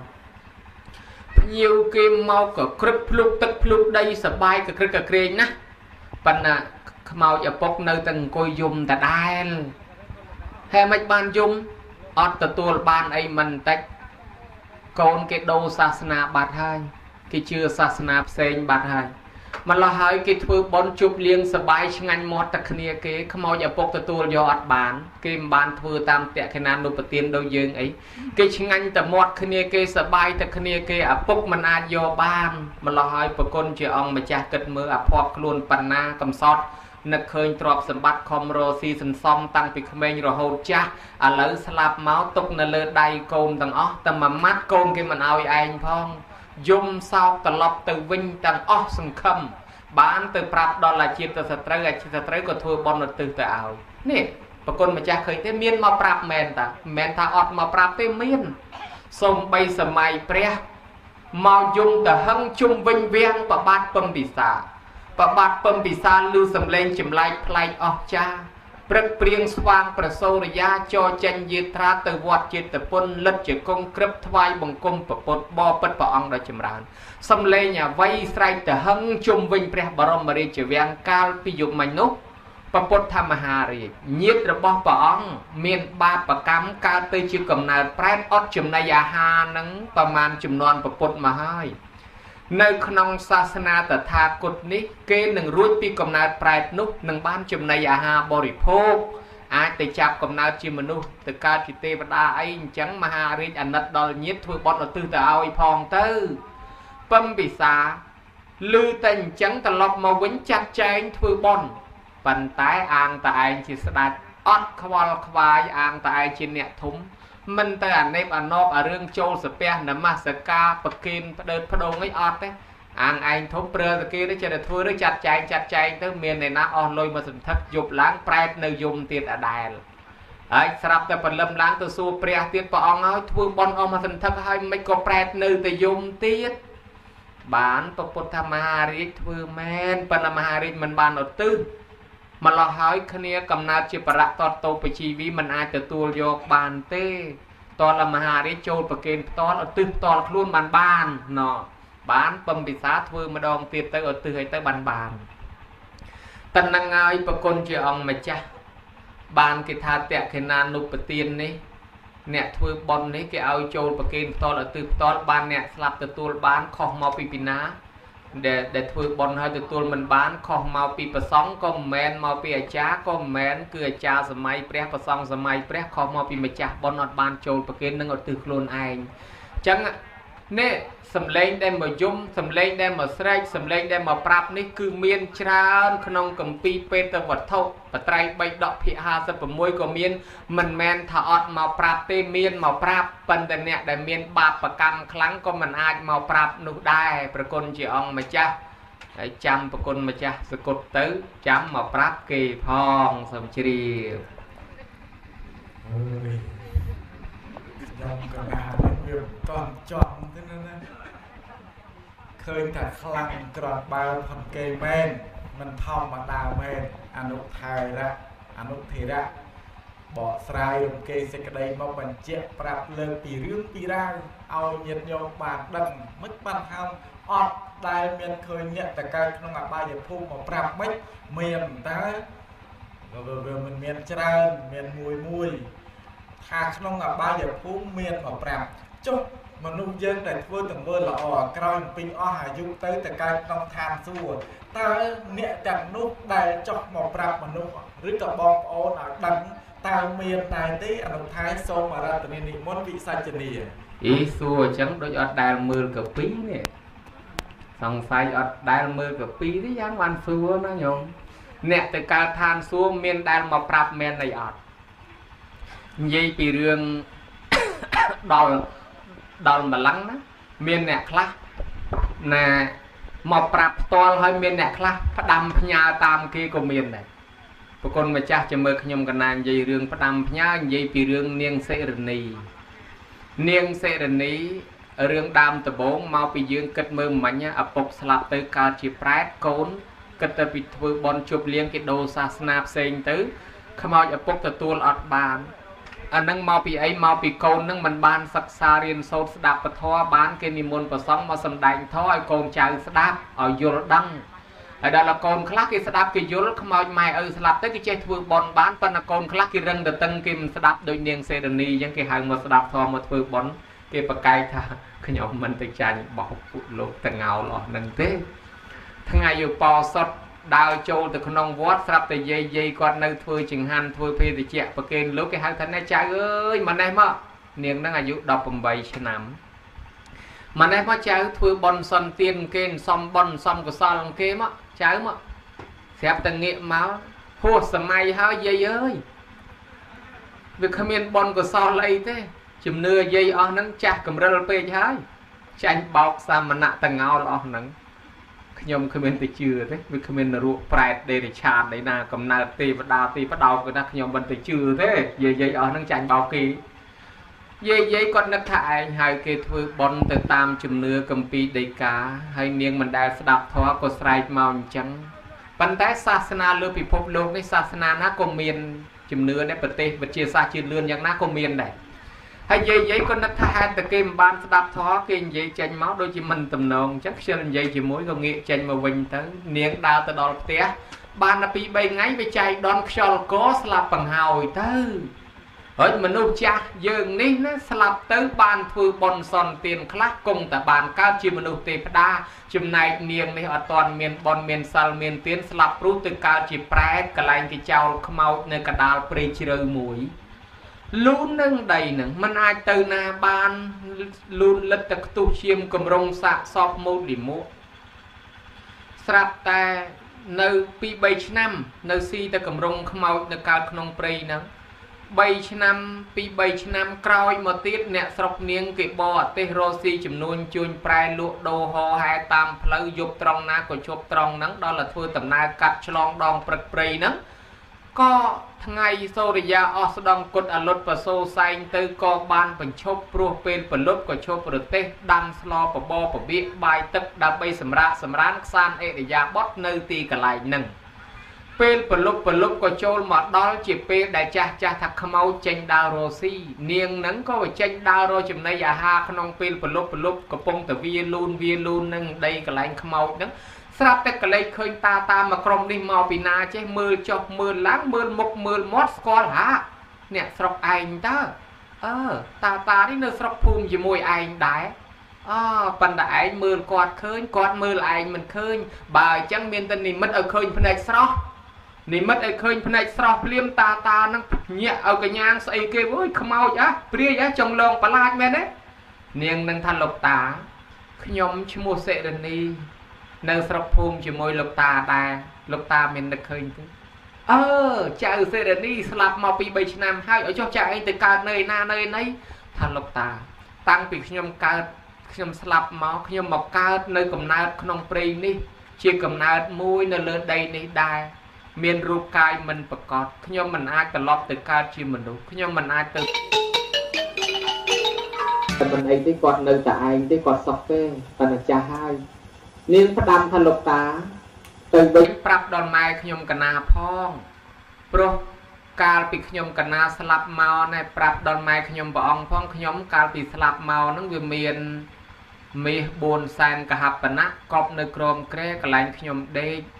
nhiều kim mau cả krip lục tức lục đây sờ bay cả krip cả kren á bạn à mau giờ bốc nơi từng coi dùng ta đai hay mấy ban dùng ở từ tua ban ấy mình tách con cái đầu sasna bát hai cái chưa sasna sen bát hai mà lo hỏi cái thưa bón chụp liên sờ bay ngành mót tắc nia cái mau giờ bốc từ tua do ở bán cái ban thưa tam tệ cái nan nộp tiền đâu dương ấy cái ngành từ mót nia cái sờ bay tắc nia cái à bốc mình ai do ban mà lo hỏi bậc con chị ông mà cha cất mưa à phọp luôn panna cầm sótนึกเคยตรอบสมบัติคอมโรซีสันซอมตั้งปีเขมรโหดจ้าอ่ะแล้วสลับเมาส์ตกในเลือดใดโกนต่างอ๋อแต่มามัดโกนกินมันเอาเองพ้องยุ่มเศร้าตลบตื่นวิ่งต่างอ๋อสังคมบ้านตื่นปรับดอลลาร์จีนตื่นสตรีจีนสตรีก็ทัวบอลตื่นแต่เอานี่ปรากฏมาจากเคยเตมีนมาปรับแมนตาอดมาปรับเตมีนส่งไปสมัยเปรี้ยมายุ่มแต่หังจุ่มวิ่งเวียงประบาดปมปิศาประบาดปมปิศาลือสำเร็จจิมไล่พลายออกจ้าเปรียบเปรียงสว่างประโสระยะจอจันยืดตราตวัดจิตปนเล็ดจะกงกรึบทวายบังกลมประปดบอปัดประองโดยจำรานสำเร็จเนี่ยไว้ใส่แต่หังจุ่มวิ่งเปรี้ยบรมริจเวียงกาลปิยุมนุษย์ประปดธรรมหาริยิดระบอบประองเมียนบาประกรรมการเตยจิกำเนิดแปรอดจุมนายาหานังประมาณจุมนวนประปดมาให้ในขนมศาสนาแต่ทากฎนี้เกณฑ์หนึ่งรุ่ยปีกำเนิดแปรนุกหนึ่งบ้านจุมนายาหาบริโภคอาจจะจับกำเนิดจิมนุษย์แต่การจิตเตปดาไอ้จังมหาริจอนัดดอลยิดถือบอลตื่นแต่เอาไอ้พองเตอปั๊มปิศาลือแต่จังตลบมาวิ่งจัดใจถือบอลปันตายอ่างตายจิตสดัดอดควาลควายอ่างตายจินเนี่ยทุ่มมันแต่อันในอันนอกเรื่องโจลสเปียนน้ำมาสกาปกินเดินพดงไอ้อดเนี่ยอ่างไอ้ทุ่มเปลือกตะกี้ได้จะได้ทั่วได้จัดใจเติมเมียนในน้าออนลอยมาสันทักยุบล้างแปรในยุมเตียดอดายไอ้สลับแต่ปนลำล้างตัวสูเปรียเตียดปองเอาทั่วบอลออกมาสันทักให้ไม่ก็แปรในแต่ยุมเตียดบ้านปปธรรมหาริทั่วแมนปนมหาริมันบ้านเอาตื้อมาลอหายคเนียกำนาจิประตอโตไปชีวิมันอาจจะตัวโยกบานเต้ตอนละมหาริโจประเกณฑ์ตอนเอาตื้อตอนคลุ้นบ้านเนาะบ้านปมปิศาทัวมาดองเตียเตอเอาตื้อให้เตอบ้านตันนางไงประกนเจียองมาจ้ะบ้านกิธาเตะขนานุปเตียนนี้เนี่ยทัวบอลนี้แกเอาโจประเกณฑ์ตอนเอาตื้อตอนบ้านเนี่ยสลับตัวบ้านของมอปิปินาđể thôi bọn hai tụi tôi mình bán không mau pi sóng có men mau pi chá có men cứ chá sớm mai pre sóng sớm mai pre không mau pi mà chá bọn nó bán trôi và kia nâng ở từ luôn anh chẳng nè sầm lên đem mà zoom sầm lên đem mà stretch sầm lên đem mà prap ní cứ miên tràn không cầm pi pe vật thâu và trai bay đọ phi ha sập môi của miên mình men thọ mà prap tê miên mà prap phần tên nè để miên bạc và cam kháng có mình ai mà prap nụ đaiประกนchỉ ông mà cha chămประกนmà chaสกดtới chăm mà prap kỳ phong sầm chì ตอนจอมที่นั่นนะเคยแต่คลังกรอบบาพันเกย์แมนมันท่องมาดาวแมนอนุไทยละอนุเทระบอกสายลงเกย์เสกได้มาบรรเจ็บปรับเลยปีเรื่องปีร่างเอาเย็นโยบาดดังมึกปันทำอดได้เมียนเคยเนี่ยแต่การน้องอาบายจะพุ่งมาปรับไม่เมียนแต่มันเมียนจราเมียนมวยถ้าน้องอาบายจะพุ่งเมียนมาปรับจุ๊บមនុស្សយើងតែធ្វើទាំងមើលល្អក្រោយពីអស់អាយុទៅតែកើតក្នុងឋានសួគ៌តើអ្នកទាំងនោះដែលចុះមកប្រាប់មនុស្សឬក៏បងប្អូនឲ្យដឹងតើមានតែទេអនុថែសូមអរតនានិមន្តវិសាចនីអីសួរអញ្ចឹងដូចអត់ដែលមើលកាពីនេះសង្ស័យអត់ដែលមើលកាពីទេយ៉ាងបានសួរណាញោមអ្នកទៅកើតឋានសួគ៌មានដែលមកប្រាប់មែនអីអត់និយាយពីរឿងដល់ម្លឹងណាមានអ្នកខ្លះណាមកប្រាប់ផ្ទាល់ហើយមានអ្នកខ្លះផ្ដាំផ្ញើតាមគេក៏មានដែរប្រគុណម្ចាស់ចាំមើលខ្ញុំកណានិយាយរឿងផ្ដាំផ្ញើនិយាយពីរឿងនាងសេរនីរឿងដើមដំបូងមកពីយើងគិតមើលមិញឪពុកស្លាប់ទៅកើតជាប្រែតកូនគិតទៅពីធ្វើបន់ជប់លៀងគេដូរសាសនាផ្សេងទៅខ្មោចឪពុកទទួលអត់បានអានឹងមកពីអីមកពីកូននឹងមិនបានសិក្សារៀនសូត្រស្ដាប់ពធបានគេនិមន្តប្រសង់មកសម្ដែងធម៌ឲ្យកូនចៅស្ដាប់ឲ្យយល់ដឹងហើយដល់កូនខ្លះគេស្ដាប់គេយល់ខ្មោចម៉ែឪស្លាប់ទៅគេចេះធ្វើបន់បានប៉ុន្តែកូនខ្លះគេរឹងទៅតឹងគេមិនស្ដាប់ដូចនាងសេរនីអញ្ចឹងគេហៅមកស្ដាប់ធម៌មកធ្វើបន់គេប្រកែកថាខ្ញុំមិនទៅចាញ់បោកពួកលោកតងោលអស់នឹងទេថ្ងៃយោបោសុតដើរចូលទៅក្នុងវត្តស្រាប់តែយាយគាត់នៅធ្វើចង្ហាន់ធ្វើភេទជ្ជៈប្រគេនលោកគេហៅថាណែចៅអើយម៉ណេះមកនាងនឹងអាយុ18ឆ្នាំម៉ណេះមកចៅធ្វើបន់សន្តានគេសំបន់សំកុសលគេមកចៅមកស្រាប់តែងាកមកហួសសម័យហើយយាយអើយវាគ្មានបន់កុសលអីទេជំនឿយាយអស់ហ្នឹងចាស់កំរិលពេកហើយចាញ់បោកសាមណៈតងោលអស់ហ្នឹងខ្ញុំគ្មានទៅជឿទេវាគ្មាននរកប្រែតដេរិឆាតឯណាកំណើតទេវតាទីបដោគេណាខ្ញុំមិនទៅជឿទេយាយអស់ហ្នឹងចាញ់បោកគេយាយគាត់នឹកថាឯងហើយគេធ្វើបន់ទៅតាមជំនឿគម្ពីរដីកាហើយនាងមិនដែលស្ដាប់ធម៌ក៏ស្រែកមកអញ្ចឹងប៉ុន្តែសាសនាលើពិភពលោកនេះសាសនាណាក៏មានជំនឿដែរប្រទេសវិទ្យាសាស្ត្រជឿនលឿនយ៉ាងណាក៏មានដែរហើយយាយក៏នឹកថាហេតុតែគេមិនបានស្ដាប់ធម៌គេនិយាយចេញមកដូចជាមិនតំណងអញ្ចឹងខ្ជិលនិយាយជាមួយក៏ងាកចេញមកវិញទៅនាងដើរទៅដល់ផ្ទះបានតែ 2-3 ថ្ងៃវាចែកដនខ្យល់កស្លាប់បង្ហើយទៅហើយមនុស្សចាស់យើងនេះណាស្លាប់ទៅបានធ្វើបន់សន្តានខ្លះគង់តែបានកើតជាមនុស្សទេវតាចំណែកនាងនេះអត់ទាន់មានបន់មានសិលមានទានស្លាប់ព្រោះទៅកើតជាប្រែតកន្លែងគេចោលខ្មោចនៅកណ្ដាលព្រៃជ្រៅមួយលូននឹងដីនឹងมันអាចទៅណាបានលូនលិតតែខ្ទុះឈាមកំរងសាកសពមូលលីមួស្រាប់តែនៅ 2-3 ឆ្នាំនៅស៊ីតែកំរងខ្មោចនៅកើតក្នុងព្រៃហ្នឹង3 ឆ្នាំ 2-3 ឆ្នាំក្រោយមកទៀតអ្នកស្រុកនាងគេបរអទេសរស់ស៊ីចំនួនជួញប្រែលក់ដូរហោហែតាមផ្លូវយប់ត្រង់ណាក៏ជប់ត្រង់ហ្នឹងដល់តែធ្វើដំណើរកាត់ឆ្លងដងព្រឹកព្រៃហ្នឹងក៏ថ្ងៃសូរិយាអស់ស្ដងគុតអលុតប្រសូសែងទៅក៏បានបញ្ឈប់ព្រោះពេលពលុបក៏ឈប់ប្រទេសដាំស្លបបរបបៀកបាយទឹកដើម្បីសម្រាកសម្រានខ្សានអេរិយាបថនៅទីកន្លែងហ្នឹងពេលពលុបក៏ចូលមកដល់ជាពេលដែលចាស់ថាខ្មោចចេញដើររស់ស៊ីនាងហ្នឹងក៏ចេញដើររកចំណីអាហារក្នុងពេលពលុបកំពុងតែវាលូននឹងដីកន្លែងខ្មោចហ្នឹងស្រាប់តែកលេចឃើញតាមកក្រុមនេះមកពីណាចេះមើលចុះមើលឡើងមើលមុខមើលមាត់ស្គាល់ហាអ្នកស្រុកឯងតើតានេះនៅស្រុកភូមិជាមួយឯងដែរប៉ុន្តែឯងមើលគាត់ឃើញគាត់មើលឯងមិនឃើញបើអញ្ចឹងមានតែនិមិត្តឲ្យឃើញភ្នែកស្រស់និមិត្តឲ្យឃើញភ្នែកស្រស់ភ្លាមតានឹងញាក់ឲ្យកញ្ញាងស្អីគេអើយខ្មោចព្រាយចង់លងប្រឡាចមែនទេនាងនឹងថាលោកតាខ្ញុំឈ្មោះសេរនីនៅស្រុកភូមិជាមួយលោកតាដែរលោកតាមាននឹកឃើញទេចៅសេរនីស្លាប់មក 2-3 ឆ្នាំហើយឲ្យចុះចៅឯងទៅកើតនៅឯណាថាលោកតាតាំងពីខ្ញុំកើតខ្ញុំស្លាប់មកខ្ញុំមកកើតនៅកំណើតក្នុងព្រៃនេះជាកំណើតមួយនៅលើដីនេះដែរមានរូបកាយមិនប្រកបខ្ញុំមិនអាចត្រឡប់ទៅកើតជាមនុស្សខ្ញុំមិនអាចទៅមិនអីទេគាត់នៅតែឯងទេគាត់សោះទេតែម្ចាស់ហើយនាងផ្ដាំថាលោកតាទៅវិញប្រាប់ដល់ម៉ែខ្ញុំកណាផងព្រោះកាលពីខ្ញុំកណាស្លាប់មកណែប្រាប់ដល់ម៉ែខ្ញុំព្រះអង្គផងខ្ញុំកាលពីស្លាប់មកហ្នឹងវាមានមាស4សែនកហបណៈកប់នៅក្រោមគ្រែកន្លែងខ្ញុំដេក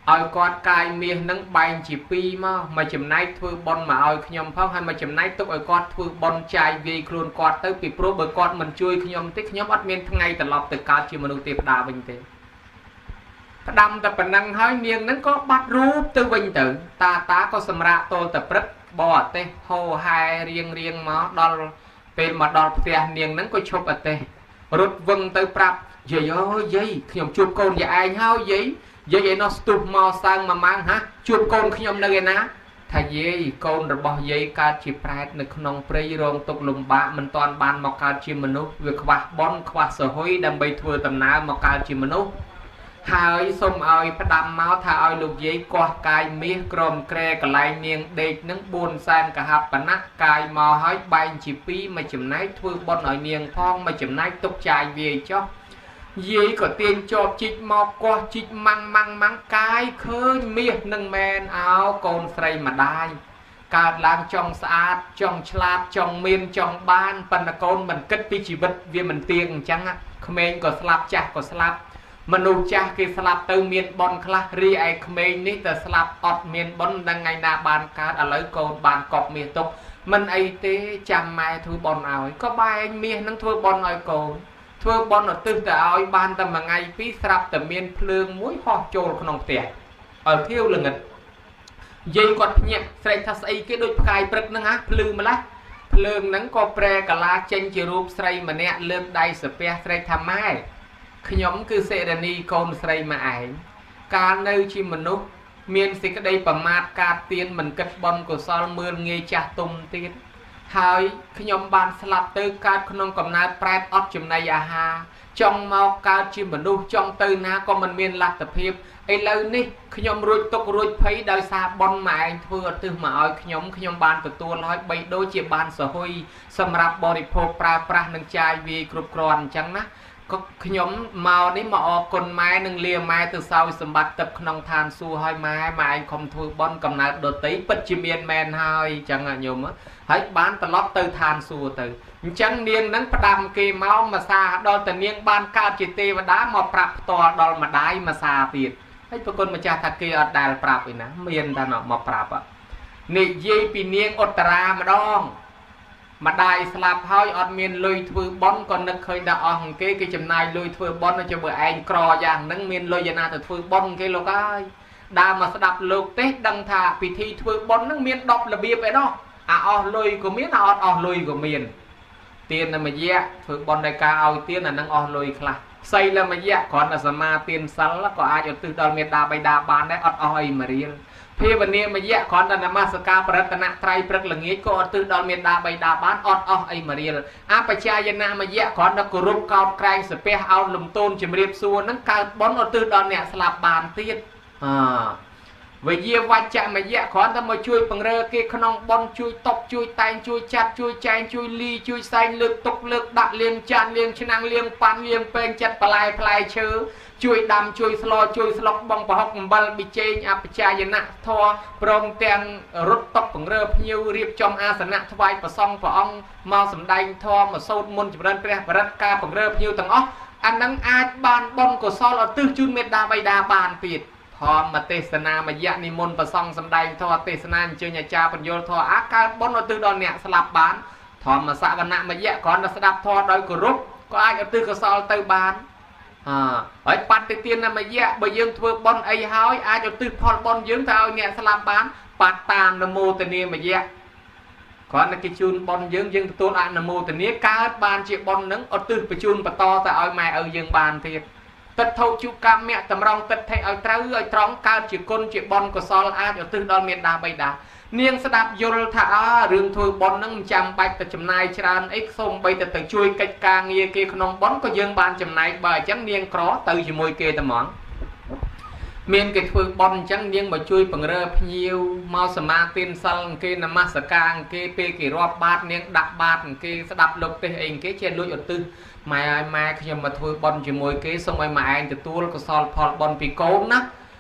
ឲ្យគាត់កាយមាសនឹងបែងជាពីរមកចំណែកធ្វើបន់មកឲ្យខ្ញុំផងហើយមកចំណែកទុកឲ្យគាត់ធ្វើបន់ចាយវាយខ្លួនគាត់ទៅពីព្រោះបើគាត់មិនជួយខ្ញុំទេខ្ញុំអត់មានថ្ងៃត្រឡប់ទៅកើតជាមនុស្សទេវតាវិញទេផ្ដាំតែប៉ុណ្ណឹងហើយនាងនឹងក៏បាត់រូបទៅវិញទៅតាក៏សម្រាកទល់តែព្រឹកបោអទេសហោហែរៀងមកដល់ពេលមកដល់ផ្ទះនាងនឹងក៏ឈប់អទេសរត់វឹងទៅប្រាប់យាយអើយយាយខ្ញុំជួបកូនយាយឯងហើយយាយឯនោះស្ទុះមកសើងមួយម៉ាំងហាជួបកូនខ្ញុំនៅឯណាថាយាយកូនរបស់យាយកើតជាប្រែតនៅក្នុងព្រៃរងទុកលំបាកមិនទាន់បានមកកើតជាមនុស្សវាខ្វះបន់ខ្វះសហុយដើម្បីធ្វើដំណើរមកកើតជាមនុស្សហើយសូមឲ្យផ្ដាំមកថាឲ្យលោកយាយកោះកាយមាសក្រមក្រែកន្លែងនាងដេកនឹង4សែនកហបណៈកាយមកឲ្យបែងជាពីរមួយចំណែកធ្វើបន់ឲ្យនាងផងមួយចំណែកទុកចាយវាយចុះយាយក៏ទាញជាប់ជីកមកកោះជីកម៉ាំងកាយឃើញមាសនឹងមែនអោកូនស្រីម្ដាយកើតឡើងចង់ស្អាតចង់ឆ្លាតចង់មានចង់បានប៉ុន្តែកូនមិនគិតពីជីវិតវាមិនទៀងអញ្ចឹងក្មេងក៏ស្លាប់ចាស់ក៏ស្លាប់មនុស្សចាស់គេស្លាប់ទៅមានបន់ខ្លះរីឯក្មេងនេះទៅស្លាប់អត់មានបន់ដល់ថ្ងៃណាបានកើតឥឡូវកូនបានកប់មាសទុកមិនអីទេចាំម៉ែធ្វើបន់ឲ្យក៏បែងមាសនឹងធ្វើបន់ឲ្យកូនធ្វើបន់ឧទ្ទិសទៅឲ្យបានតែមួយថ្ងៃពីរស្រាប់តែមានភ្លើងមួយហោះចូលក្នុងផ្ទះឲ្យធៀវល្ងិតយាយគាត់ភ្ញាក់ស្រែកថាស្អីគេដូចផ្កាយព្រឹកហ្នឹងភ្លឺម្ល៉េះភ្លើងហ្នឹងក៏ប្រែកាឡាចេញជារូបស្រីម្នាក់លើកដៃសាពះស្រែកថាម៉ែខ្ញុំគឺសេរនីកូនស្រីមកឯងកាលនៅជាមនុស្សមានសេចក្តីប្រមាទកាតទៀនមិនគិតបន់កុសលមើលងាយចាស់ទុំទៀតហើយខ្ញុំបានស្លាប់ទៅកើតក្នុងកំណើតប្រែតអត់ចំណីអាហារចង់មកកើតជាមនុស្សចង់ទៅណាក៏មិនមានលទ្ធភាពឥឡូវនេះខ្ញុំរួចទុករួចភ័យដោយសារបន់មកឯងធ្វើឧទ្ទិសមកឲ្យខ្ញុំបានទទួលហើយបីដូចជាបានសហុយសម្រាប់បរិភោគប្រើប្រាស់នឹងចាយវាយគ្រប់គ្រាន់អញ្ចឹងណាក៏ខ្ញុំមកនេះមកអរគុណម៉ែនឹងលាម៉ែទៅសោយសម្បត្តិទឹកក្នុងឋានសួគ៌ឲ្យម៉ែឯងខំធ្វើបន់កំណើតដតីពិតជាមានមែនហើយអញ្ចឹងញោមហើយបានត្រឡប់ទៅឋានសួគ៌ទៅអញ្ចឹងនាងនឹងផ្ដាំគេមកមកសាដល់តនាងបានកើតជាទេវតាមកប្រាប់ផ្ទាល់ដល់ម្ដាយមកសាទៀតហើយប្រគុណម្ចាស់ថាគេអត់ដែលប្រាប់ឯណាមានតែមកប្រាប់និយាយពីនាងឧត្តរាម្ដងម្ដាយស្លាប់ហើយអត់មានលុយធ្វើបន់ក៏នឹកឃើញថាអស់គេចំណាយលុយធ្វើបន់ចុះបើឯងក្រយ៉ាងហ្នឹងមានលុយយ៉ាងណាទៅធ្វើបន់គេលោកអើយដើរមកស្ដាប់លោកទេដឹងថាពិធីធ្វើបន់ហ្នឹងមាន10របៀបឯណោះអាអស់លុយក៏មានអត់អស់លុយក៏មានទាននមយៈធ្វើបន់ដោយការឲ្យទានអាហ្នឹងអស់លុយខ្លះសីលមយៈគ្រាន់តែសមាទានសិលក៏អាចឧទ្ទិសដល់មេត្តាបិតាបានដែរអត់អស់អីមួយរៀលភាវនាមយៈគ្រាន់តែនមស្ការបរតនត្រ័យព្រឹកល្ងាចក៏ឧទ្ទិសដល់មេត្តាបិតាបានអត់អស់អីមួយរៀលអបច្ចាយនមយៈគ្រាន់តែគោរពកោតក្រែងសាពះអោនលំទោនជំរាបសួរហ្នឹងកើតបន់ឧទ្ទិសដល់អ្នកស្លាប់បានទៀតវិយាវច្ចមយៈគ្រាន់តែមកជួយបង្រើគេក្នុងបន់ជួយតបជួយតែងជួយចាត់ជួយចែងជួយលីជួយសែងលើកទុកលើកដាក់លាងចានលាងឆ្នាំងលាងប៉ាន់លាងពេងចិត្តបន្លែផ្លែឈើជួយដាំជួយស្លជួយស្លុកបងប្រហុកអំបិលប៊ីចេងអបច្ចាយនៈធរព្រមទាំងរត់តុកបង្រើភ្ញៀវរៀបចំអាសនៈថ្វាយប្រសង់ព្រះអង្គមកសម្ដែងធម៌មកសូត្រមន្តចម្រើនព្រះបរិត្តការបង្រើភ្ញៀវទាំងអស់អានឹងអាចបានបុណ្យកុសលឧទ្ទិសជូនមេត្តាបិតាបានទៀតធម្មទេសនាមយៈនិមន្តប្រសង់សម្ដែងធម៌ទេសនាអញ្ជើញអាចារ្យបញ្យលធម៌អាកើតបុណ្យឧទ្ទិសដល់អ្នកស្លាប់បានធម្មសវនមយៈគ្រាន់តែស្ដាប់ធម៌ដោយគោរពក៏អាចឧទ្ទិសកុសលទៅបានហើយបត្តិទានមយៈបើយើងធ្វើបុណ្យអីហើយអាចឧទ្ទិសផលបុណ្យយើងទៅឲ្យអ្នកស្លាប់បានបត្តាមនមោទនាមយៈគ្រាន់តែគេជូនបុណ្យយើងទទួលអនុមោទនាកើតបានជាបុណ្យនឹងឧទ្ទិសបញ្ជូនបន្តទៅឲ្យម៉ែឪយើងបានទៀតទិដ្ឋោជុកម្មៈតម្រង់ទិដ្ឋិឲ្យត្រូវឲ្យត្រង់កើតជាគុណជាបុណ្យកុសលអាចឧទ្ទិសដល់មេត្តាបិតានាងស្ដាប់យល់ថារឿងធ្វើបុណ្យហ្នឹងមិនចាំបាច់ទៅចំណាយច្រើនអីសូមបីទៅជួយកិច្ចការងារគេក្នុងបុណ្យក៏យើងបានចំណែកបើអញ្ចឹងនាងក្រទៅជាមួយគេតែហ្មងមានគេធ្វើបុណ្យអញ្ចឹងនាងមកជួយបង្រើភ្ញៀវមកសមាទានសិលគេនមស្ការគេពេលគេរាប់បាតនាងដាក់បាតគេស្ដាប់លោកទេសអីគេជាលួចឧទ្ទិសម៉ែឲ្យម៉ែខ្ញុំមកធ្វើបុណ្យជាមួយគេសូមឲ្យម៉ែឯងទទួលកុសលផលបុណ្យពីកូនណា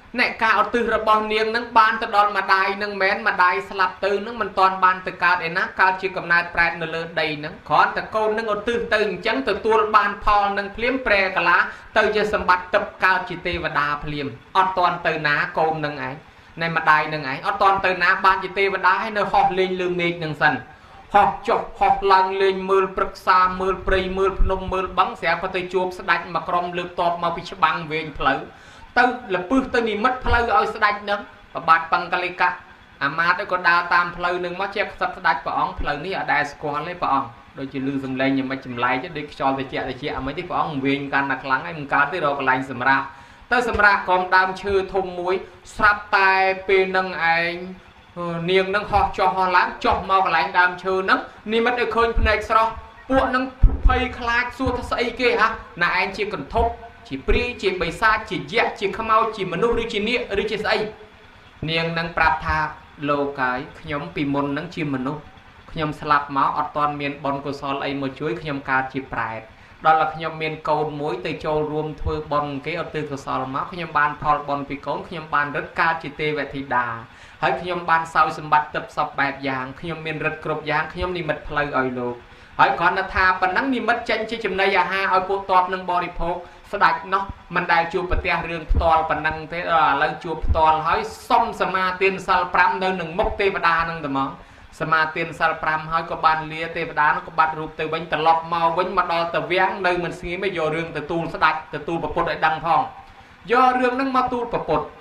nè cao từ ra bao niên nâng ban từ đòn mà đài nâng mén mà đài slap từ nâng mình toàn ban từ cao để nát cao chỉ cầm nai prai nâng lơ đầy nâng khó từ câu nâng ở từ chẳng từ tua ban Paul nâng phím pre cả lá từ giờ sầm bát tập cao chỉ tê và đà phím ở toàn từ ná câu nâng ấy này mà đài nâng ấy ở toàn từ ná ban chỉ tê và đà hay nơi họp lên lương mệt nâng sần họp chọc họp lăng lên mưa bực xa mưa prey mưa nông mưa bắn xẻ và từ chuột sạch mà crom lược tọp mà bị băng về phơi tư là bước tư ni mất phơi ở sạch nữa và bát bằng cái cả mà đấy còn đào tam phơi nâng mất chép sạch sạch và ong phơi ní ở đài square lấy và ong đôi chỉ lư dừng lên nhưng mà chìm lại chứ đi cho thì chị mấy tí và ong viên can nặc lắng em cá tới đâu còn lành sầm ra tới sầm ra còn đam chư thùng muối sắp tai pe nâng anh niềng nâng họ cho họ láng cho mau cái lành đam chư nâng ni mất được khơi này sao bộ nâng phơi khai xua thật say kia hả là anh chỉ cần thốt chỉ pri chỉ bày sa chỉ dẹt chỉ khăm mau chỉ manu rư chỉ nia rư chỉ say niềng nâng prap tha lô cái nhóm pì môn nâng chỉ manu nhóm slap máu ở toàn miền bon của sol ấy một chuối nhóm ca chỉ prai đó là nhóm miền cầu muối từ châu rùm thưa bon cái ở từ của sol máu nhóm ban Paul bon pì cốn nhóm ban rất ca chỉ tê về thì đà hay nhóm ban sau sầm bát tập sập bẹp vàng nhóm miền rất cột vàng nhóm đi mật phơi ở lô hỏi còn là tha phần nắng đi mất tranh chỉ chừng này à ha ở bộ tọt nâng body phô sạch nó mình đại chùa bát tia riêng toàn phần năng thế là lần chùa toàn hỏi xong sama tiên sal pram nơi nâng mốc tê và đa nâng tầm món sama tiên sal pram hỏi có ban lia tê và đá nó có bắt rụp từ bánh tờ lọp màu bánh mà đo tờ viáng nơi mình suy nghĩ bây giờ riêng từ tu sạch từ tu bậc bột đại đăng phong do riêng nâng ma tu bậc bột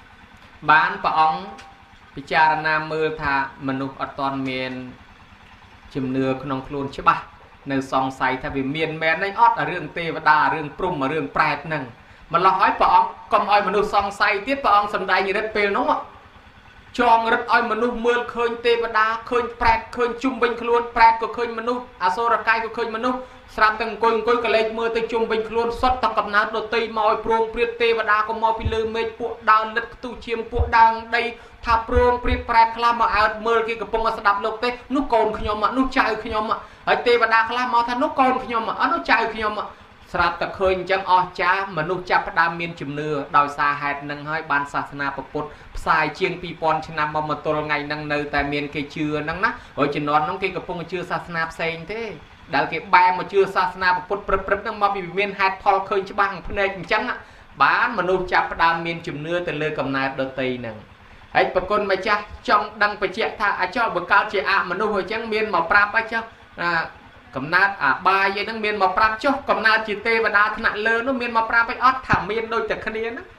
bán và ống bị cha nam mưa thà mình nụ ở toàn miền chìm nưa không luôn chứ ba nơi song say thay vì miền men ấy ót ở riêng tê và đà riêng prum mà riêng pride nâng mà lo hỏi bọn còn ai mà nuôi song say tiếp bọn sầm đầy như đất pê nó cho rất ai mà nuôi mưa khơi tê và đà khơi pride khơi trung bình luôn pride của khơi mà nuôi aso ra cay của khơi mà nuôi sram từng coi cái lên mưa tới trung bình luôn xuất tập cặp nát đồ tây mồi prum priết tê và đà có mồi pi lư mê buộc đào lật tu chiêm buộc đang đây thà prum priết pride khla mà ao mưa kia cái bông mà đập lục tê nút cồn khi nhom mà nút chai khi nhom mà ở tê và đà khla mà thà nút cồn khi nhom mà nút chai khi nhom mà sạp tập khơi chẳng o cha mà nút chắp đam miên chùm nưa đòi xa hạt nâng hơi ban sa na bậc bột xài chiên pi pon trên năm mà tôi ngày nâng nơi tại miền cây chưa nâng nát ở trên non nông cây cặp bông chưa sa na sen thế đại cái ba mà chưa sa na bậc bột prep nâng mà bị miền hạt Paul khơi cho bằng phần này chẳng á bán mà nút chắp đam miên chùm nưa từ lơ cầm nai đợt tây nâng ấy bậc con mà cha trong đăng phải chạy tha cho bậc cao chị mà nút hồi chẳng miền mà prap á cho cầm nát ba vậy nó miền mà prap cho cầm nát chỉ tê và đa thằng lơ nó miền mà prap phải ót thảm miền đôi chật khné đó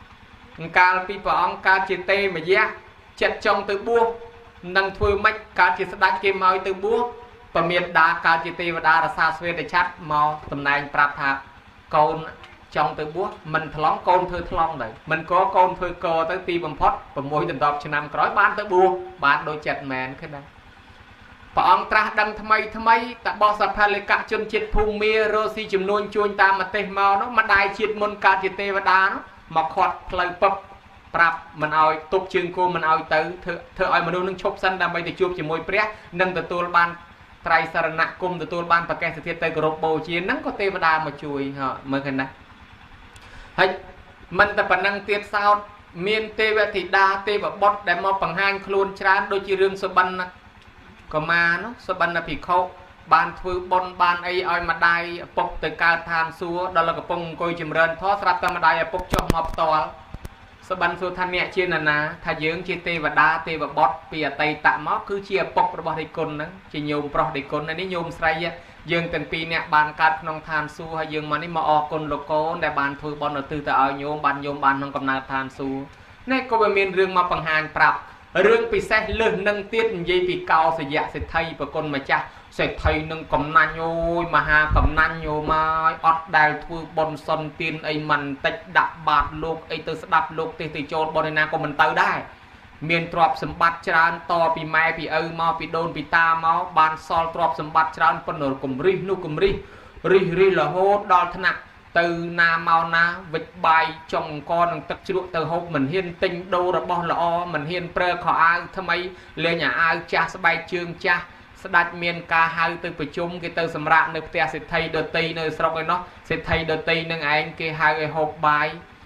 ca pi bỏng ca chỉ tê mà giá chặt trong từ bua nâng thui mạch ca chỉ sạch kia màu từ bua và miền đa ca chỉ tê và đa là xa xuyên để chặt màu tầm này prap thà côn trong từ bua mình thòng côn thôi thòng đấy mình có côn thôi cò tới pi bằng phốt và môi đầm đọp cho năm cõi bán tới bua bán đôi chặt mèn cái này bọn tra đăng thay ta bỏ sập phê cả chân chết phung mía rồi si chìm nuôi chuồn ta mà tê màu nó mà đai chết môn ca chết tê và đá nó mà khọt lời bập prap mình ao tục chương cô mình ao tới thợ ai mà nung chụp sân đam bây để chụp chỉ môi pré nâng từ tua ban trai sờ nặng cung từ tua ban và cái sự thiết tới group bầu chiến nắng có tê và đá mà chui họ mới cái này hay mình ta phần năng tiết sao miền tê và thì đa tê và bọt để mà bằng hai luôn trán đôi chỉ riêng số ban có mà nó số ban là bị khâu ban thui bon ban ấy ai mà đai bọc từ cao than xua đó là cái bông coi chìm rên thoát ra ta mà đai bọc cho mọc to số ban số thanh nhẹ trên là nà thay dưỡng chia tê và đa tê và bọt bìa tay tạ móc cứ chia bọc rồi bỏ đi côn đó chỉ nhôm pro đi côn này nhôm say dương từng pi nè ban cát nông than xua hay dương mà ní mà o côn lô cố để ban thui bon ở từ ta ao nhôm ban nông cầm na than xua này có bên miền rừng mà bằng hàng prap rương bị xe lưng nâng tiết dây bị cao sẽ dạ sẽ thay và con mà cha sẽ thay nâng cầm nanh ôi mà ha cầm nanh ôi mà ọt đài thui bon son tiên ấy mình tách đạp bạt lục ấy từ đạp lục thì cho bon này của mình tới đây miền trọp sầm bát tràn to bị mai bị mau bị đôn bị ta máu ban sol trọp sầm bát tràn phần nổi cùng ri nu cùng ri là hốt đo thân nặng từ na mau na vịt bài chồng con tập chịu từ hộp mình hiên tinh đô là bo lọ mình hiên pre khó ai tham ấy lên nhà ai cha sẽ bay chương cha sẽ đặt miền ca hai từประชุม cái từ sầm rạn nơi tia sẽ thay đợt tây nơi sau cái nó sẽ thay đợt tây nơi anh cái hai cái hộp bài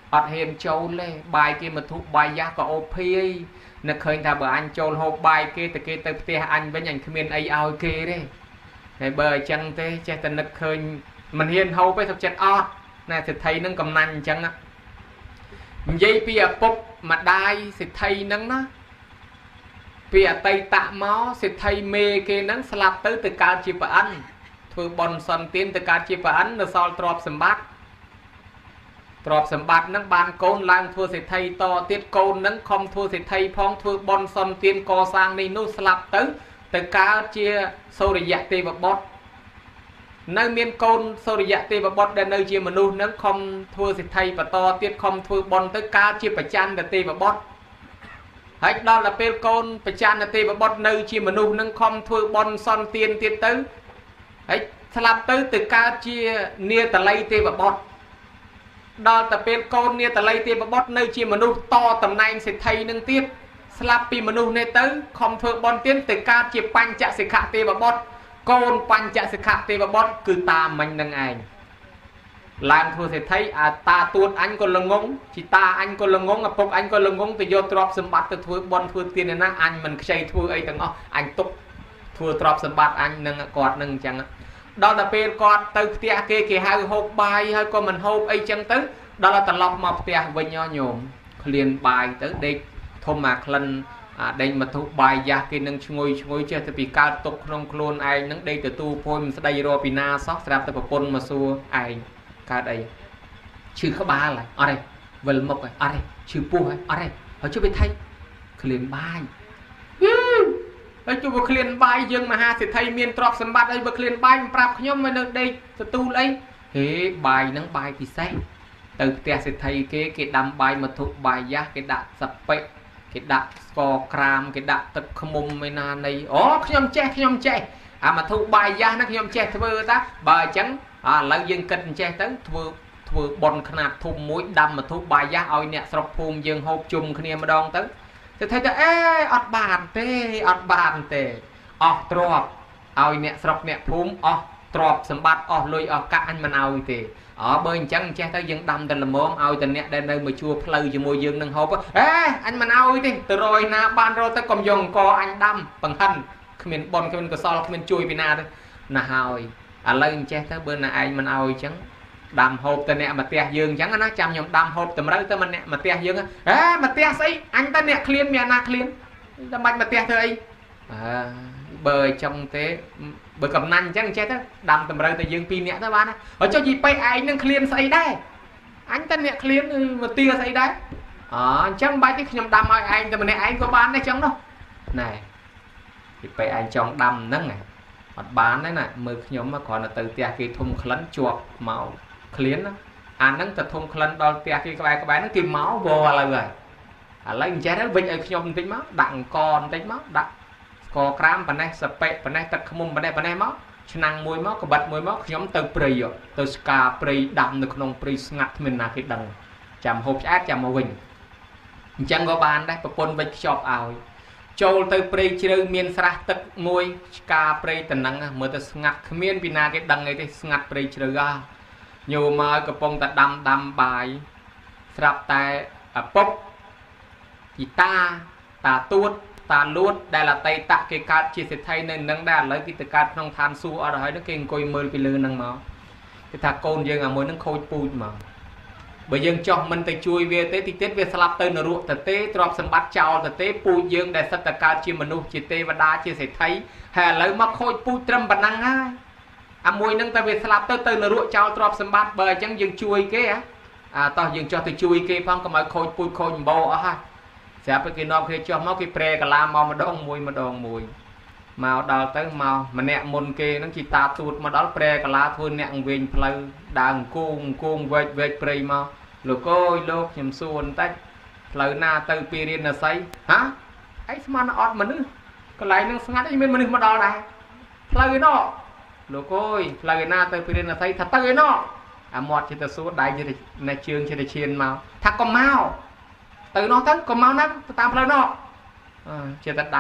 ọt hiền châu lê bài kia mà thuộc bài giá có ô phê nó khơi ta bờ anh châu hộp bài kia từ kia tới tia anh với nhành khuyên ai ao kia đấy này bờ chân thế che tên nó khơi mình hiền hộp với thật chất ọt này thì thấy nó cầm nành chân á dây bìa bốc mà đai thì thấy nó bìa tay tạ máu thì thấy mê kia nó slap tới từ cao chi bà anh thôi bon son tiên từ cao chi bà anh nó sau trọp sầm bát trọp sầm bát nó bàn côn lang thua thì thấy to tiết côn nó không thua thì thấy phong thua bon son tiên co sang đi nó slap tới từ cao chia sâu để dạ tì và bót nơi miền côn sâu để dạ tì và bót để nơi chia mà nu nó không thua thì thấy và to tiết không thua bon tới cao chia phải chăn để tì và bót hết đó là pel côn phải chăn để tì và bót nơi chia mà nu nó không thua bon son tiên tiết tới hết slap tới từ cao chia nia tà lây tì và bót đó là pel côn nia tà lây tì và bót nơi chia mà nu to tầm này sẽ thấy nâng tiết slap pi mà nu này tới không thua bon tiên từ cao chia pan chạ sẽ khạ tì và bót côn pan chạ sẽ khạ tì và bót cứ ta mình nâng ảnh làm thua thì thấy ta tuột anh còn lưng ngỗng chỉ ta anh còn lưng ngỗng phục anh còn lưng ngỗng từ do drop sầm bát từ thua bon thua tiền này na anh mình chơi thua ấy thằng nó anh tục thua drop sầm bát anh nâng cọt nâng chẳng đó là pe cọt từ tia kia hai hộp bài hay con mình hộp ấy chẳng tới đó là tận lọc mọc tia với nhau nhổm liền bài tới đây thôm mạc lần đây mà thuộc bài gia kia nâng ngồi chơi thì bị cao tục không clone ai nâng đây từ tu phôi mình sẽ đây rồi pina sóc ra từ pôn mà xua ai cả đây chữ có ba là ở đây vần mộc này ở đây chữ pu này ở đây ở chỗ bên thay liền bài ở chỗ bậc liền bài dương mà ha thì thay miền trọc sầm bát đây bậc liền bài prap nhóm mà được đây từ tu lấy thế bài nâng bài thì say từ tia sẽ thay cái đam bài mà thuộc bài gia cái đạn sập bệ cái đạn sco cram cái đạn tập khum mấy na này nhóm che mà thu bài gia nó nhóm che thưa ta bài trắng lấy dân kinh che tới thưa bon khát thùng mũi đâm mà thu bài gia oi nè sọc phum dân hộp chung kia mà đòn tới thì thấy ta ọt bàn tê trọp oi nè sọc nè phum trọp sầm bát lôi cả anh mình oi tê bên chẳng che tới dân đâm tên là mồm oi tên nè đây nơi mà chua plei cho môi dương nâng hộp anh mình oi đi từ rồi na ban rồi tới còn dùng co anh đâm bằng hình mình bon mình có sao mình chui pina thôi là hồi lên che tới bên này anh mình oi chẳng đâm hộp tên nè mà tia dương chẳng nó chăm nhom đâm hộp từ đấy tới mình nè mà tia dương mà tia xây anh ta nè clean mẹ na clean ta mạch mà tia thôi bơi trong thế bơi cầm nanh chắc chết á đâm từ đây tới dương pin nè các bạn ở cho gì bay anh đang clean xây đây anh ta nè clean mà tia xây đấy chẳng bay cái nhom đâm anh từ mình nè anh có bán đấy chẳng đâu này thì bay anh trong đâm nấng này bán đấy này mực nhóm mà còn là từ tia kia thùng khấn chuột màu clean đó nấng từ thùng khấn đó tia kia các bạn nó tìm máu vô là rồi lấy chết đó vinh ở nhóm tính máu đặng con tính máu đặng co cram bên này sập bệ bên này tật khum bên này máu năng mùi máu có bật mùi máu nhóm từ prey rồi từ ska prey đậm được nông prey ngặt mình là cái đằng chạm hộp át chạm màu vinh chẳng có bàn đấy bồn vịt chọc ảo châu từ prey chơi miền sa tật mùi ska prey tận năng mới từ ngặt miền pina cái đằng này thì ngặt prey chơi ra nhiều mà cái bông ta đâm bài sập tay pop thì ta tuốt ta luôn đây là tay tạ cái cát chia sẻ thay nên nâng đà lấy cái cát trong than su ở đó nó kinh coi mưa cái lư nâng máu cái thà côn dương mới nâng khôi pui mà bởi dương cho mình tay chui về tế thì tết về slap tên nó ruột tế drop sân bắt chào tế pui dương để sắp cát chia mình nu chia tê và đa chia sẻ thấy hè lấy mà khôi pui trâm bản năng á mùi nâng ta về slap tên nó ruột chào drop sân bắt bởi chẳng dương chui cái tao dương cho tay chui cái phong có mà khôi pui khôi bò ha sẽ phải cái nọ khi cho máu cái pre cả la màu mà đong mùi màu đào tới màu mà nẹt môn kia nó chỉ ta tuột mà đó pre cả la thôi nẹt về plei đàng cuồng về pre màu lục ơi lục nhầm xuân tách plei na từ period là say hả ấy mà nó ọt mà nữa cái lại nó ngắt ấy mình mà đào này plei nó lục ơi plei na từ period là say thật tới nó mọt chỉ ta số đại như này trường chỉ để chiên màu thật có màu từ nó tới còn máu nát tam lên nó chỉ ta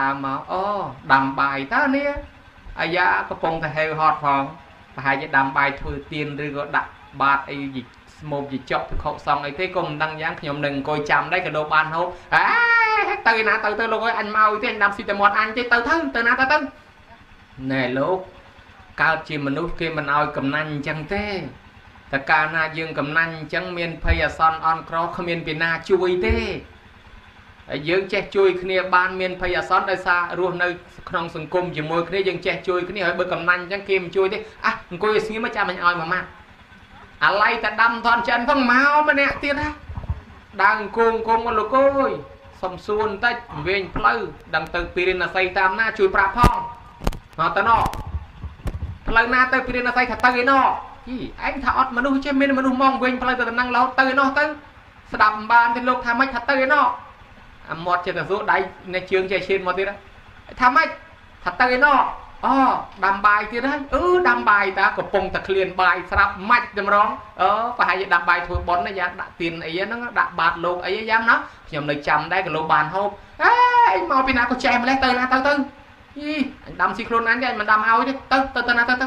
đàm bài ta nè giá có phong thầy heo hot phòng hai cái đàm bài thôi tiền rồi gọi đặt bát ấy gì một gì chọc thì khẩu xong ấy thế cùng đăng dáng nhóm đừng coi chằm đấy cái đồ bàn hộp từ nã từ lúc ấy anh mau thế anh làm xì tờ một anh chứ từ nã từ nè lúc cao chi mình út kia mình ao cầm nanh chẳng thế tất cả na dương cầm nanh chẳng miền phây son on cross không miền na chui thế dương che chui kia ban miền phây son đây xa ruộng nơi không sừng cung chỉ môi kia dương che chui kia hỏi bơ cầm nanh chẳng kim chui thế coi xí mới cha mình ao mà lấy ta đâm thon chân phong máu mà nè tiếc á đang cùng con lục ơi sầm xuân tách về pleu đằng từ pin là xây tam na chui prap phong họ ta nọ pleu na từ pin là xây thật tới nọ anh thọ mà nuôi cho mình mà nuôi mong về pleu từ năng lâu tới nọ tới đập bàn thì lục tham mấy thật tới nọ một trên là số đây này trường chạy trên một tí đó tham mấy thật tới nọ đam bài thì đấy đam bài ta có pong ta liền bài sập mạch đâm rong phải đam bài thôi bón này giá đặt tiền ấy nó đặt bạt lô ấy dám nó nhầm lời chầm đây cái lô bàn hộp anh mau bên nào có chèm lấy từ anh đam xì khôn anh mà đam ao chứ từ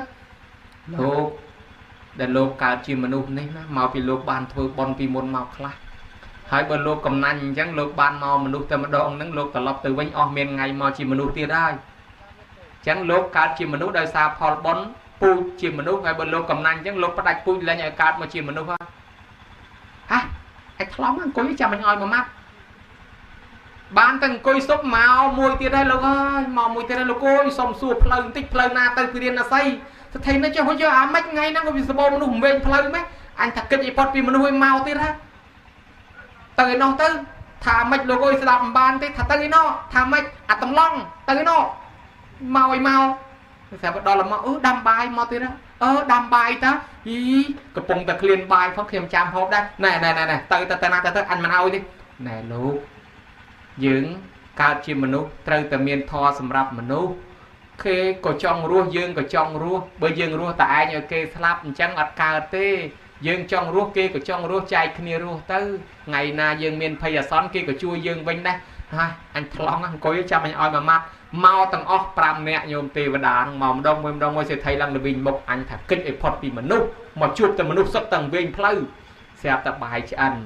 lô để lô cả chim mà nụ này mau bị lô bàn thôi bón bị môn màu khác hai bên lô cầm nanh chẳng lô bàn màu mà nụ từ mà đong nắng lô cả lọc từ vinh miền ngày màu chim mà nụ tia đây chẳng lúc cả chimមនុស្សដោយសារផលបន់ពូជាមនុស្សហើយបើលោកកំណាញ់អញ្ចឹងលោកផ្ដាច់ពូលែងឲ្យកើតមកជាមនុស្សហ่ะឯខ្លំអង្គុយចាំមិនឲ្យមួយម៉ាត់បានតែអង្គុយសុបមកមួយទៀតហើយលោកអើយមកមួយទៀតហើយលោកអើយសុំសួរផ្លូវបន្តិចផ្លូវណាទៅពីរៀនអាស័យស្ថិតនេះចុះយកអាម៉េចថ្ងៃហ្នឹងក៏វាសបោមនុស្សមិនវិញផ្លូវម៉េចអញថាគិតឲ្យផុតពីមនុស្សឲ្យមកទៀតហ่ะទៅឯនោះទៅថាម៉េចលោកអើយស្ដាប់មិនបានទេថាទៅឯនោះថាម៉េចអាតំឡងទៅឯនោះmau ai mau sao đó là mau đam bài mau tí đó đam bài ta cái bông ta liền bài phát khiêm chạm hộp đây này tới anh mà ao đi này lúc dưỡng cao chim mình lúc từ từ miền thọ sầm rập mình lúc khi có trong rùa dương có trong rùa bởi dương rùa tại nhờ kê slap chẳng ọt cao tê dương trong rùa kia có trong rùa chạy kia rùa tới ngày na dương miền phây son kia có chui dương vinh đây anh thong anh coi cho anh oi mà mặt mau tầng óc pram nè nhôm tê và đàn mỏng đông mới sẽ thấy lăng được bình một anh thả kích ấy phật bị mình núp mà chụp từ mình núp xuất tầng bên pleu xe tập bài cho anh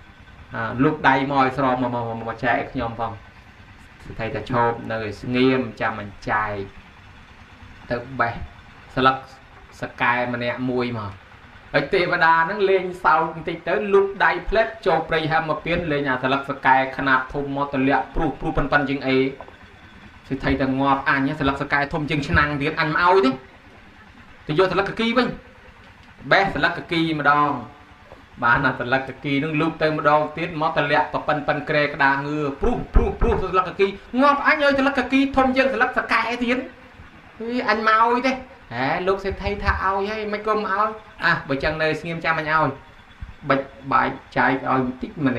lúc đây mồi sò mà chạy nhôm vòng thầy ta chộp nơi nghiêm cho mình chạy tự bè sạc sky mà nè mùi mà ở tê và đà nó lên sau tí tới lúc đây plek chộp đây ham mà biến lên nhà sạc sky khăn thùng mô tờ lẹ pru pan chừng ấy thì thầy ta ngọt anh nhé, thật là thông chừng năng tiếng anh mau đấy thì vô thật là kỳ vinh bé thật là kỳ mà đòn bạn là thật là kỳ nó lúc tới mà đòn tiết mót thật lẹ và pan kre cái đà ngừa pru thật là kỳ ngọt anh ơi thật là kỳ thông chừng thật là cái tiếng anh mau đấy lúc sẽ thấy thà ao hay mấy cơm ao bởi chẳng nơi nghiêm cha mình ao bạch bài trái ơi tích mà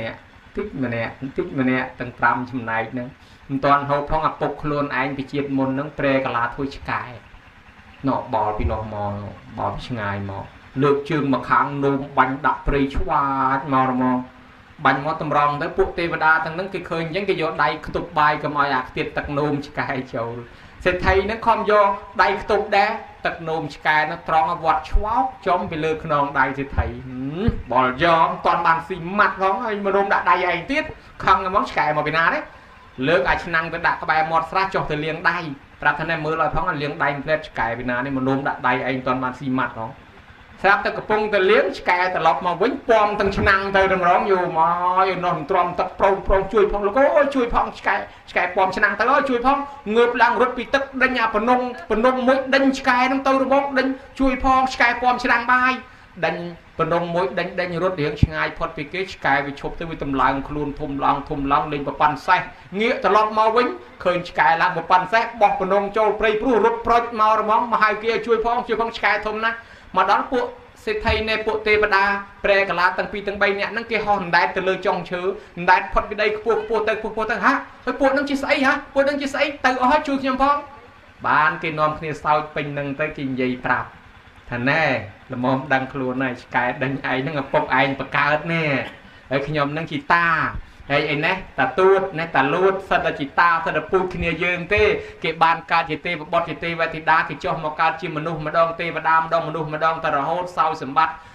nè tầng trăm chùm này nữa toàn hộp phong ập bục luôn anh bị chiết môn nâng pre cả lá thôi cái nọ bò bị nọ mò bò bị ngài mò lược trường mà kháng nôm bánh đập pre chua mò bánh ngó tầm rong tới buộc tê và đa thằng nâng cái khơi những cái gió đầy tục bài cầm ai tiệt tật nôm cái chầu sẽ thấy nó không do đầy tục đá tật nôm cái nó tròn vọt chua trong bị lược non đầy sẽ thấy bỏ gió toàn bàn xì mặt không anh mà nôm đã đầy anh tiết không món cái mà bị ná đấy lược ai năng tới đặt các bài một phát cho từ liêng đay ra thân em mới nói phóng là liêng đay lên cái bên nào nên mà nôm đã đay anh toàn bàn xì mặt đó sắp tới cái pung từ liêng cái từ lọp mà vĩnh pom từng năng từ đầm rong nhiều mà nó tròn tập pro chui phong nó có chui phong cái pom năng tới chui phong ngược lang rút bị tức đánh nhà phần nông mới đánh cái nó tôi bóng đánh chui phong cái pom năng bay đánh phần nông mới đánh rút điện ngay phật vì cái bị chụp tới với tầm làng luôn thùng lăng lên và pan xe nghĩa từ lọp mau vĩnh khơi cái là một pan xe bọc phần nông châu prey pru rút pro mau mong mà hai kia chui phong cái thùng nè mà đó bộ sẽ thay nè bộ tê và đa pre cả lá tầng pi tầng bay nhẹ năng kia hòn đai từ lơi trong chớ đai phật cái đây bộ tầng hả với bộ năng chia sấy từ ở chui nhầm phong ban cái nom kia sau pin năng tới kinh gì prap thành nè là mom đăng luôn này cái đánh ai năng bọc anh bạc cao nè ở khi nhom năng chỉ ta ấy nè ta lút sao ta chỉ ta sao ta pu kia dương tê cái ban ca chỉ tê và bọt chỉ tê và thì đa thì cho một ca chim mình nuôi mà đong tê và đam đong mình nuôi mà đong ta là hốt sau sầm bát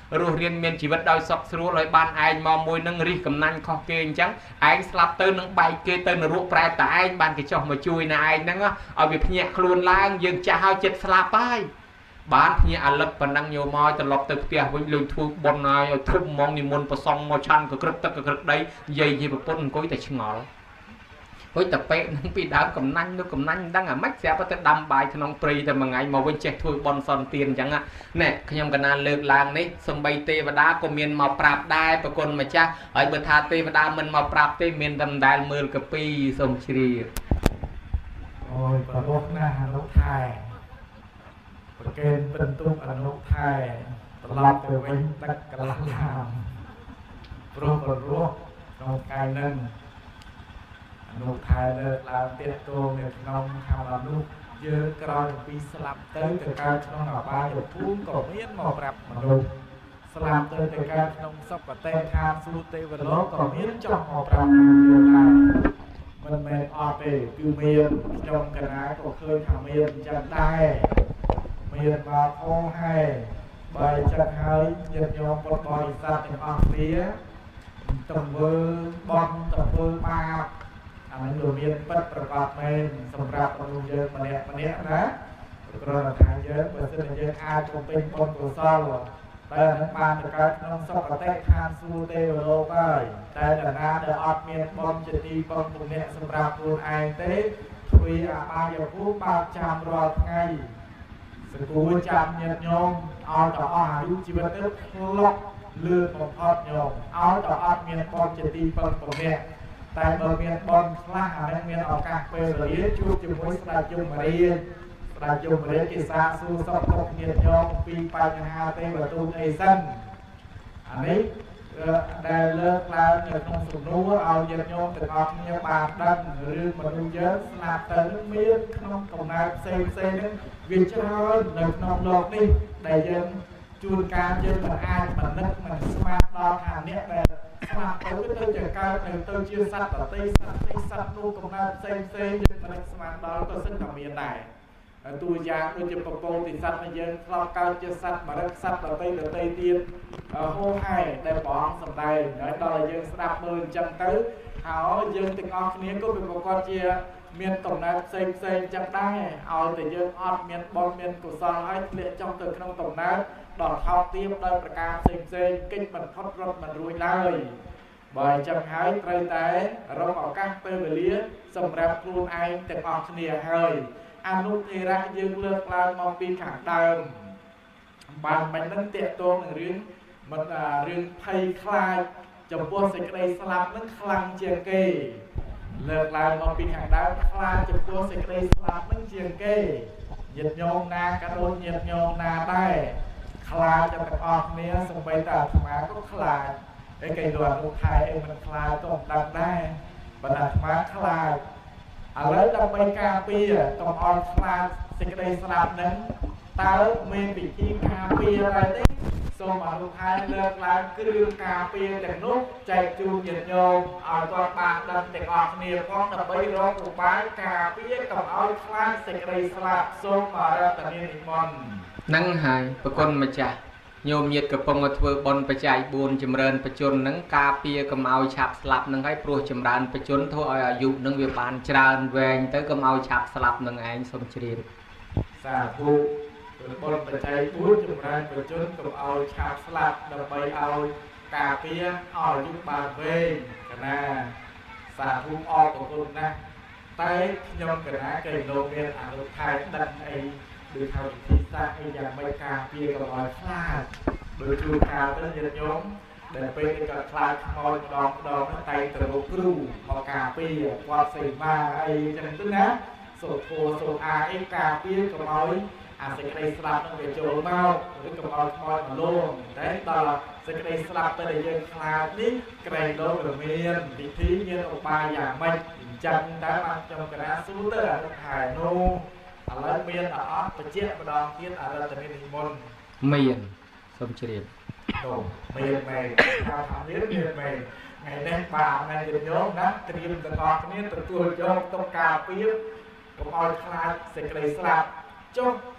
រស់រៀនមានជីវិតដោយសុខស្រួលឲ្យបានឯងមកមួយនឹងរិះកំណាញ់ខុសគេអញ្ចឹងឯងស្លាប់ទៅនឹងបែកគេទៅនរកប្រែតែឯងបានគេចោះមកជួយណាឯងហ្នឹងឲ្យវាភ្ញាក់ខ្លួនឡើងយើងចាស់ហើយចិត្តស្លាប់ហើយបានភ្ញាក់អាលឹកប៉ុណ្ណឹងយកមកត្រឡប់ទៅផ្ទះវិញលុយធ្វើបុណ្យឲ្យធុបហ្មងនិមន្តប្រសងមកឆាន់ក៏ក្រឹបទឹកក៏ក្រឹបដីនិយាយជាប្រពន្ធអង្គុយតែឆ្ងល់ហុយតែពេកនឹងពីដើមកំណាញ់នោះកំណាញ់ដឹងអាម៉េចស្រាប់តែដាំបាយក្នុងព្រៃតែមួយថ្ងៃមកវិញចេះធ្វើបន់សន្តានអញ្ចឹងណែខ្ញុំកណាលើកឡើងនេះសំបីទេវតាក៏មានមកប្រាប់ដែរប្រគុណម្ចាស់ហើយបើថាទេវតាមិនមកប្រាប់ទេមានតែមិនដែលមើលកាពីសូមជ្រាបអូយប្ររោះណាស់អនុថែប្រកេនពិនទុកអនុថែត្រឡប់ទៅវិញទឹកកន្លះឡានព្រោះប្ររោះក្នុងកាយនឹងអនុថែលើកឡើងទៀតទងនៅក្នុងខំអនុយើងក្រោយពីស្លាប់ទៅកើតក្នុងអបាយភូមិក៏មានមកប្រាប់មនុស្សស្លាប់ទៅកើតក្នុងសុគតិឋានសួគ៌ទេវលោកក៏មានចង់មកប្រាប់យើងដែរមិនមែនអត់ទេគឺមានខ្ញុំកណាក៏ឃើញថាមានអញ្ចឹងដែរមានមកហោហែបើចឹងហើយញាតិញោមពុទ្ធបរិស័ទទាំងអស់គ្នាទៅធ្វើបន់ទៅធ្វើបាបអានេះវាមានពិតប្រកបមែនសម្រាប់មនុស្សយើងម្នាក់ណាគ្រាន់តែថាយើងបើសិនជាយើងអាចបំពេញបុណ្យកុសលតែនឹងបានទៅកើតក្នុងសុគតិឋានសួគ៌ទេវលោកហើយតែតាណាដែលអត់មានបុណ្យជាទីពឹងពំនាក់សម្រាប់ខ្លួនឯងទេទ្វីអបាយភូមិបើចាំរាល់ថ្ងៃសគួរចាំញាតិញោមឲ្យតែអស់អាយុជីវិតទៅផ្លុកលឿនបំផុតញោមឲ្យតែអត់មានបុណ្យជាទីពឹងពំនាក់តែបើមានបុណ្យខ្លះអានេះមានឱកាសពេលវេលាជួបជាមួយស្ដេចយមរាជស្ដេចយមរាជគេសាកសួរសុខទុក្ខញាតិញោមពីបញ្ហាទេវទូតអីសិនអានេះដែលលើកឡើងនៅក្នុងសំណួរឲ្យញាតិញោមទាំងអស់គ្នាបានដឹងរឿងមនុស្សយើងស្លាប់ទៅមានក្នុងកំណើតផ្សេងនឹងវាច្រើននៅក្នុងលោកនេះដែលយើងជួនកាលយើងមិនអាចមិននឹកមិនស្មានដល់ថាអ្នកដែលស្លាប់ទៅជាកើតទៅជាសត្វតន្ត្រីសត្វនោះកំណើតផ្សេងយើងមិនស្មានដល់ក៏សិនតែមានដែរតួយ៉ាងដូចជាពពកទីសត្វដែលយើងធ្លាប់កើតជាសត្វបរិបសត្វដតីទៀតហូរហែដែលព្រះអង្គសម្ដែងហើយដល់យើងស្ដាប់មើលអញ្ចឹងទៅហើយយើងទាំងអស់គ្នាក៏វាប្រកបជាមានកំណើតផ្សេងចឹងដែរឲ្យតែយើងអត់មានបុណ្យមានកុសលហើយធ្លាក់ចុះទៅក្នុងកំណើតដល់ថោកទាបដោយប្រការផ្សេងកិច្ចមិនផុតរត់មិនរួចឡើយបើអញ្ចឹងហើយត្រូវតែរកឱកាសពេលវេលាសម្រាប់ខ្លួនឯងទាំងអស់គ្នាហើយអនុធេរៈយើងលើកឡើងមកពីខាងដើមបានមិននឹងតេតងនឹងរឿងភ័យខ្លាចចំពោះសេចក្តីស្លាប់នឹងខ្លាំងជាងគេលើកឡើងមកពីខាងដើមខ្លាចចំពោះសេចក្តីស្លាប់នឹងជាងគេញាតិញោមណាក៏ដូចញាតិញោមណាដែរខ្លាចទាំងអស់គ្នាសំបីតែអាត្មាក៏ខ្លាចឯកេលោកអនុថែអីមិនខ្លាចក៏មិនដឹងដែរប៉ុន្តែអាត្មាខ្លាចឥឡូវដើម្បីការពារកុំឲ្យខ្លាចសេចក្តីស្លាប់នឹងតើមានវិធីការពារอะไรទេសូមអនុថែលើកឡើងគ្រឿងការពារទាំងនោះចែកជូនញាតិញោមឲ្យគាត់បានដឹងទាំងអស់គ្នាផងដើម្បីរកឧបាយការពារកុំឲ្យខ្លាចសេចក្តីស្លាប់សូមអរតនានិមន្តហ្នឹងហើយប្រគុណម្ចាស់ញោមញាតិកំពុងធ្វើបុណ្យបច្ច័យ4ចម្រើនបជនហ្នឹងការពារកុំឲ្យឆាប់ស្លាប់ហ្នឹងហើយព្រោះចម្រើនបជនធ្វើឲ្យអាយុហ្នឹងវាបានច្រើនវែងទៅកុំឲ្យឆាប់ស្លាប់នឹងឯងសូមជ្រាបសាធុបុណ្យបច្ច័យ4ចម្រើនបជនកុំឲ្យឆាប់ស្លាប់ដើម្បីឲ្យការពារឲ្យអាយុបានវែងកណាសាធុអរគុណណាស់តែខ្ញុំកណាគេលោកមានអនុថែដឹងអីដោយថាវិធីសាស្ត្រអីយ៉ាងម៉េចការពារកុំឲ្យខ្លាចដោយជួនកាលទៅញាតិញោមដែលពេលនេះក៏ខ្លាចខ្មោចម្ដងតែទៅរកគ្រូមកការពារគាត់សេវាអីចឹងទៅណាសូធัวសូអាអីការពារកុំឲ្យអាសេចក្តីស្លាប់នឹងវាចូលមកឬកុំឲ្យខ្មោចមកលងតែដល់សេចក្តីស្លាប់ទៅដែលយើងខ្លាចនេះក្រែងលោករមានវិធីមានឧបាយយ៉ាងម៉េចអញ្ចឹងតើបានខ្ញុំកណាសួរទៅអនុថែនោះឥឡូវមានអត់បញ្ជាក់ម្ដងទៀតអរតនានិមន្តមានសូមជ្រាបនោះមានមែនថាមានមែនថ្ងៃនេះបាទថ្ងៃយប់ញោមណាត្រៀមទាំងអស់គ្នាទទួលយកទុកការពារកុំឲ្យខ្លាចសេចក្តីស្លាប់ចុះ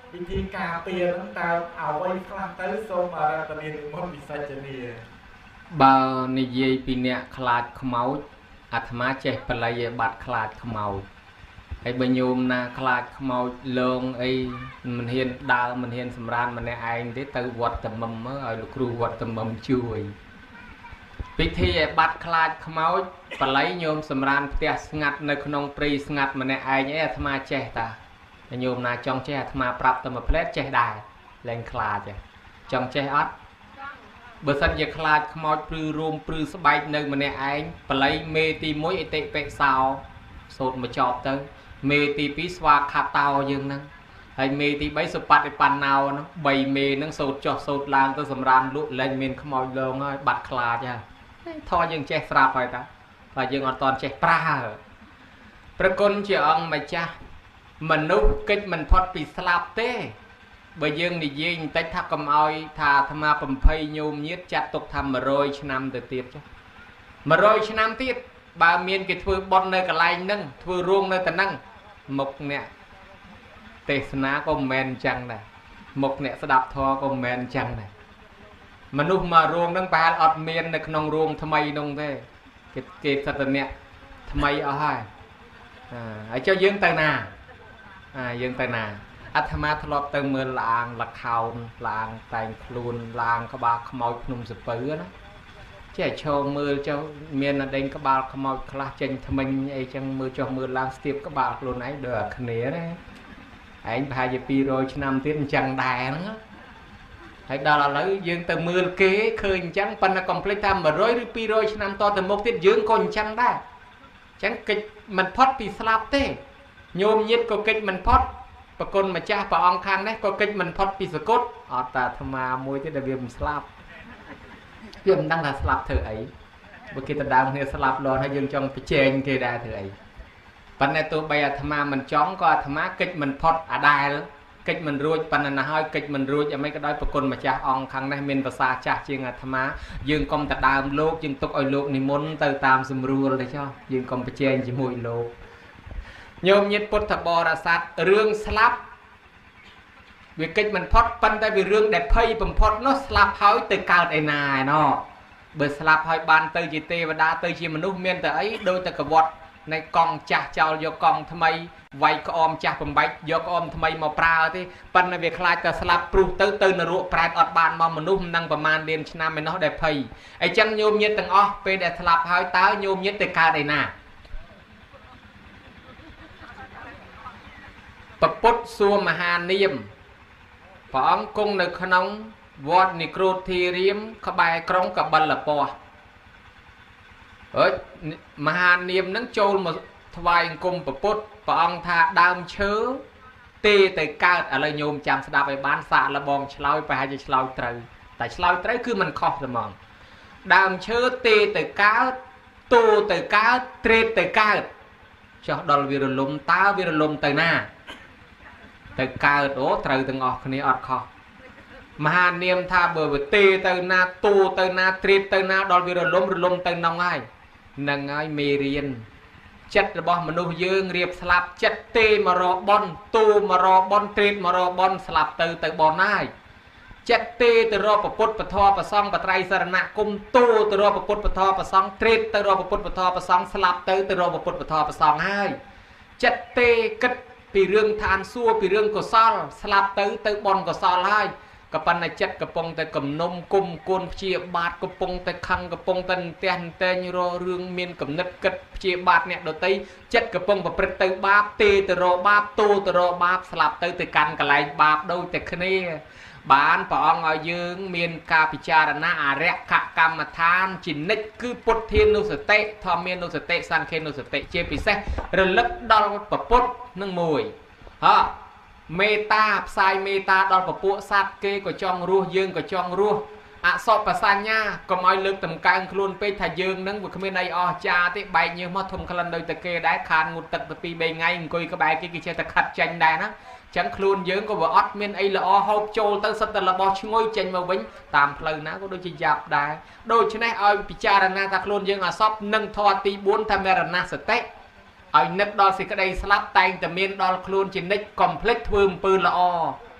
วิธีการเปลี่ยนตั้งแต่เอาไว้ครั้งเต้ส้มอะไรตอนนี้มดวิสัยจะนี่บ่นิយាយពីអ្នកខ្លាចខ្មោចអាត្មាចេះបល័យបាត់ខ្លាចខ្មោចហើយបើញោមណាខ្លាចខ្មោចលងអីមិនហ៊ានដើរមិនហ៊ានសម្រានម្នាក់ឯងទេទៅវត្តតមឹមមើលឲ្យលោកគ្រូវត្តតមឹមជួយពិធីឲ្យបាត់ខ្លាចខ្មោចបល័យញោមសម្រានផ្ទះស្ងាត់នៅក្នុងព្រៃស្ងាត់ម្នាក់ឯងអីអាត្មាចេះតាញោមណាចង់ចេះអាត្មាប្រាប់តែមួយផ្លែតចេះដែរលែងខ្លាចចង់ចេះអត់បើសិនជាខ្លាចខ្មោចព្រឺរួមព្រឺស្បែកនៅម្នាក់ឯងបល័យមេទី1អតិបិសោសូត្រមកចប់ទៅមេទី2ស្វាខាតោយើងហ្នឹងហើយមេទី3សុបត្តិបណ្ណោហ្នឹង3មេហ្នឹងសូត្រចុះសូត្រឡើងទៅសម្រានលក់លែងមានខ្មោចលងហើយបាត់ខ្លាចហើយធေါ်យើងចេះស្រាប់ហើយតាតែយើងអត់តន់ចេះប្រើប្រគុណជាអង្គម្ចាស់មនុស្សកិច្ចមិនផុតពីស្លាប់ទេបើយើងនិយាយបន្តិចថាកុំឲ្យថាអាត្មា20ញោមញាតចាត់ទុកថា100ឆ្នាំទៅទៀតចុះ100ឆ្នាំទៀតបើមានគេធ្វើបន់នៅកន្លែងហ្នឹងធ្វើរោងនៅតែហ្នឹងមុខអ្នកទេសនាក៏មិនមែនអញ្ចឹងដែរមុខអ្នកស្ដាប់ធម៌ក៏មិនមែនអញ្ចឹងដែរមនុស្សមករោងហ្នឹងប្រហែលអត់មាននៅក្នុងរោងថ្មីនោះទេគេសិតតែអ្នកថ្មីអស់ហើយហើយចុះយើងទៅណាយើងទៅណាអាត្មាធ្លាប់ទៅមើលឡាងលខោនឡាងតែងខ្លួនឡាងក្បាលខ្មោចភ្នំសពៅណាចេះឈរមើលចុះមានអដេញក្បាលខ្មោចខ្លះចេញថ្មិញអីចឹងមើលចុះមើលឡើងស្ទាបក្បាលខ្លួនឯងដូចអាគ្នាណាឯងប្រហែលជា200ឆ្នាំទៀតអញ្ចឹងដែរហ្នឹងហើយដល់ឥឡូវយើងទៅមើលគេឃើញអញ្ចឹងប៉ុន្តែកុំភ្លេចថា100ឬ200ឆ្នាំតទៅមុខទៀតយើងក៏អញ្ចឹងដែរអញ្ចឹងកិច្ចមិនផុតពីស្លាប់ទេញោមញាតិក៏កិច្ចមិនផុតប្រគុណម្ចាស់ព្រះអង្គខាងនេះក៏កិច្ចមិនផុតពីសកុតអត់តាអាត្មាមួយទៀតដែលវាមិនស្លាប់វាមិនដឹងថាស្លាប់ធ្វើអីបើគេទៅដើមគ្នាស្លាប់លន់ហើយយើងចង់ប្រជែងគេដែរធ្វើអីប៉ុន្តែទោះបីអាត្មាមិនចង់ក៏អាត្មាកិច្ចមិនផុតអាដែលកិច្ចមិនរួចប៉ុន្តែណាហើយកិច្ចមិនរួចអ្វីក៏ដោយប្រគុណម្ចាស់អង្គខាងនេះមានភាសាចាស់ជាងអាត្មាយើងកុំទៅដើមលោកយើងទុកឲ្យលោកនិមន្តទៅតាមស្រួលទៅចុះយើងកុំប្រជែងជាមួយលោកញោមញាតិពុទ្ធបរិស័ទរឿងស្លាប់វាកិច្ចមិនផុតប៉ុន្តែវារឿងដែលភ័យបំផុតនោះស្លាប់ហើយទៅកើតឯណាឯណោះបើស្លាប់ហើយបានទៅជាទេវតាទៅជាមនុស្សមានតែអីដូចតែកវត្តនៃកង់ចាស់ចោលយកកង់ថ្មីវាយក្អមចាស់បំបែកយកក្អមថ្មីមកប្រើទេប៉ុន្តែវាខ្លាចតែស្លាប់ព្រុសទៅនរកប្រែតអត់បានមកមនុស្សមិនដឹងប្រមាណលានឆ្នាំឯណោះដែលភ័យអញ្ចឹងញោមញាតិទាំងអស់ពេលដែលស្លាប់ហើយតើញោមញាតិទៅកើតឯណាពពុទ្ធសួរមហានាមព្រះអង្គគង់នៅក្នុងវត្តនិក្រូធធីរាមក្បែរក្រុងកបិលពស្តុអើយមហានាមនឹងចូលមកថ្វាយអង្គមពពុទ្ធព្រះអង្គថាដើមឈើទេទៅកើតឥឡូវញោមចាំស្ដាប់ឲ្យបានសាកលបងឆ្លើយប្រហែលជាឆ្លើយត្រូវតែឆ្លើយត្រូវគឺមិនខុសទេហ្មងដើមឈើទេទៅកើតទូទៅកើតត្រេតទៅកើតចុះដល់វារលំតើវារលំទៅណាទៅកើតអូត្រូវទាំងអស់គ្នាអត់ខុសមហានាមថាបើវាទេទៅណាទូទៅណាត្រេតទៅណាដល់វារលំទៅនងហើយនឹងហើយមេរៀនចិត្តរបស់មនុស្សយើងរៀបស្លាប់ចិត្តទេមករបនទូមករបនត្រេតមករបនស្លាប់ទៅបនហើយចិត្តទេទៅរកពុទ្ធពធប្រសងបត្រៃសរណគមទូទៅរកពុទ្ធពធប្រសងត្រេតទៅរកពុទ្ធពធប្រសងស្លាប់ទៅរកពុទ្ធពធប្រសងហើយចិត្តទេគិតពីរឿងឋានសួគ៌ពីរឿងកុសលស្លាប់ទៅបនកុសលហើយក៏ប៉ុន្តែចិត្តកំពុងតែគំនុំគុំគួនព្យាបាទកំពុងតែខឹងកំពុងតែផ្ទះតែងររឿងមានកំណត់គិតព្យាបាទអ្នកដតីចិត្តកំពុងប្រព្រឹត្តទៅបាបទេទៅរកបាបទូទៅរកបាបស្លាប់ទៅកាន់កន្លែងបាបដូចតែគ្នាបានព្រះអង្គឲ្យយើងមានការពិចារណាអរិយកម្មដ្ឋានជានិច្ចគឺពុទ្ធានុសតិធម្មានុសតិសង្ឃានុសតិជាពិសេសរលឹកដល់ពុទ្ធនឹងមួយមេត្តាផ្សាយមេត្តាដល់ពពួកសត្វគេក៏ចង់រស់យើងក៏ចង់រស់អសពសញ្ញាកុំឲ្យលើកតម្កើងខ្លួនពេកថាយើងនឹងវាគ្មានអីអស្ចារ្យទេបែកញើសមកធំក្លិនដូចតែគេដែរខានងូតទឹកទៅ2 3ថ្ងៃអង្គុយក្បែរគេចេះតែខាត់ចាញ់ដែរណាចឹងខ្លួនយើងក៏វាអត់មានអីល្អហូបចូលទៅសិតតែរបស់ឈ្ងុយចេញមកវិញតាមផ្លូវណាក៏ដូចជាយ៉ាប់ដែរដូច្នេះឲ្យពិចារណាថាខ្លួនយើងអសពនឹងធម៌ទី4ថាមរណសតិឲ្យនឹកដល់សេចក្តីស្លាប់តែងតែមានដល់ខ្លួនជានិច្ចកុំភ្លេចធ្វើអំពើល្អ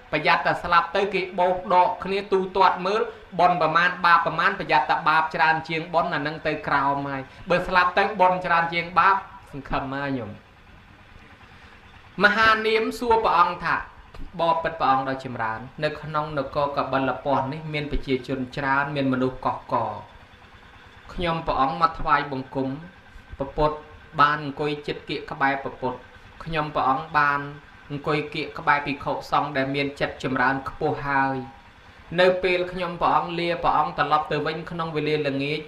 ประหยัดแต่สลับเตยกี่โบกดอกគ្នាตูตอดมือบอลประมาณบาปประมาณประหยัดแต่บาปจานเชียงบอลน่ะนั่งเตยกราวไม่เบอร์สลับเตยบอลจานเชียงบาปสังคมมาหยมมหาเนียมซัวปองถะบอปิดปองโดยจิมรานในขนมนกกับบรรลปอนนี่เมียนไปเจียจนจานเมียนมนุษย์ก่อขยมปองมาถวายบงกุมปปดบานกุยจิตเกียกบายปปดขยมปองบานกุยเกียกบายปีโคซองได้เมียนจัดจิมรานขปูหายในเปลขยมปองเลียปองตลบเตวินขนมเวลีละงี้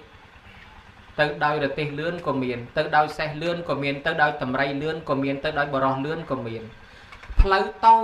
tự đôi là tê lươn của miền tự đôi xe lươn của miền tự đôi tầm ray lươn của miền tự đôi bò rò lươn của miền phơi tôi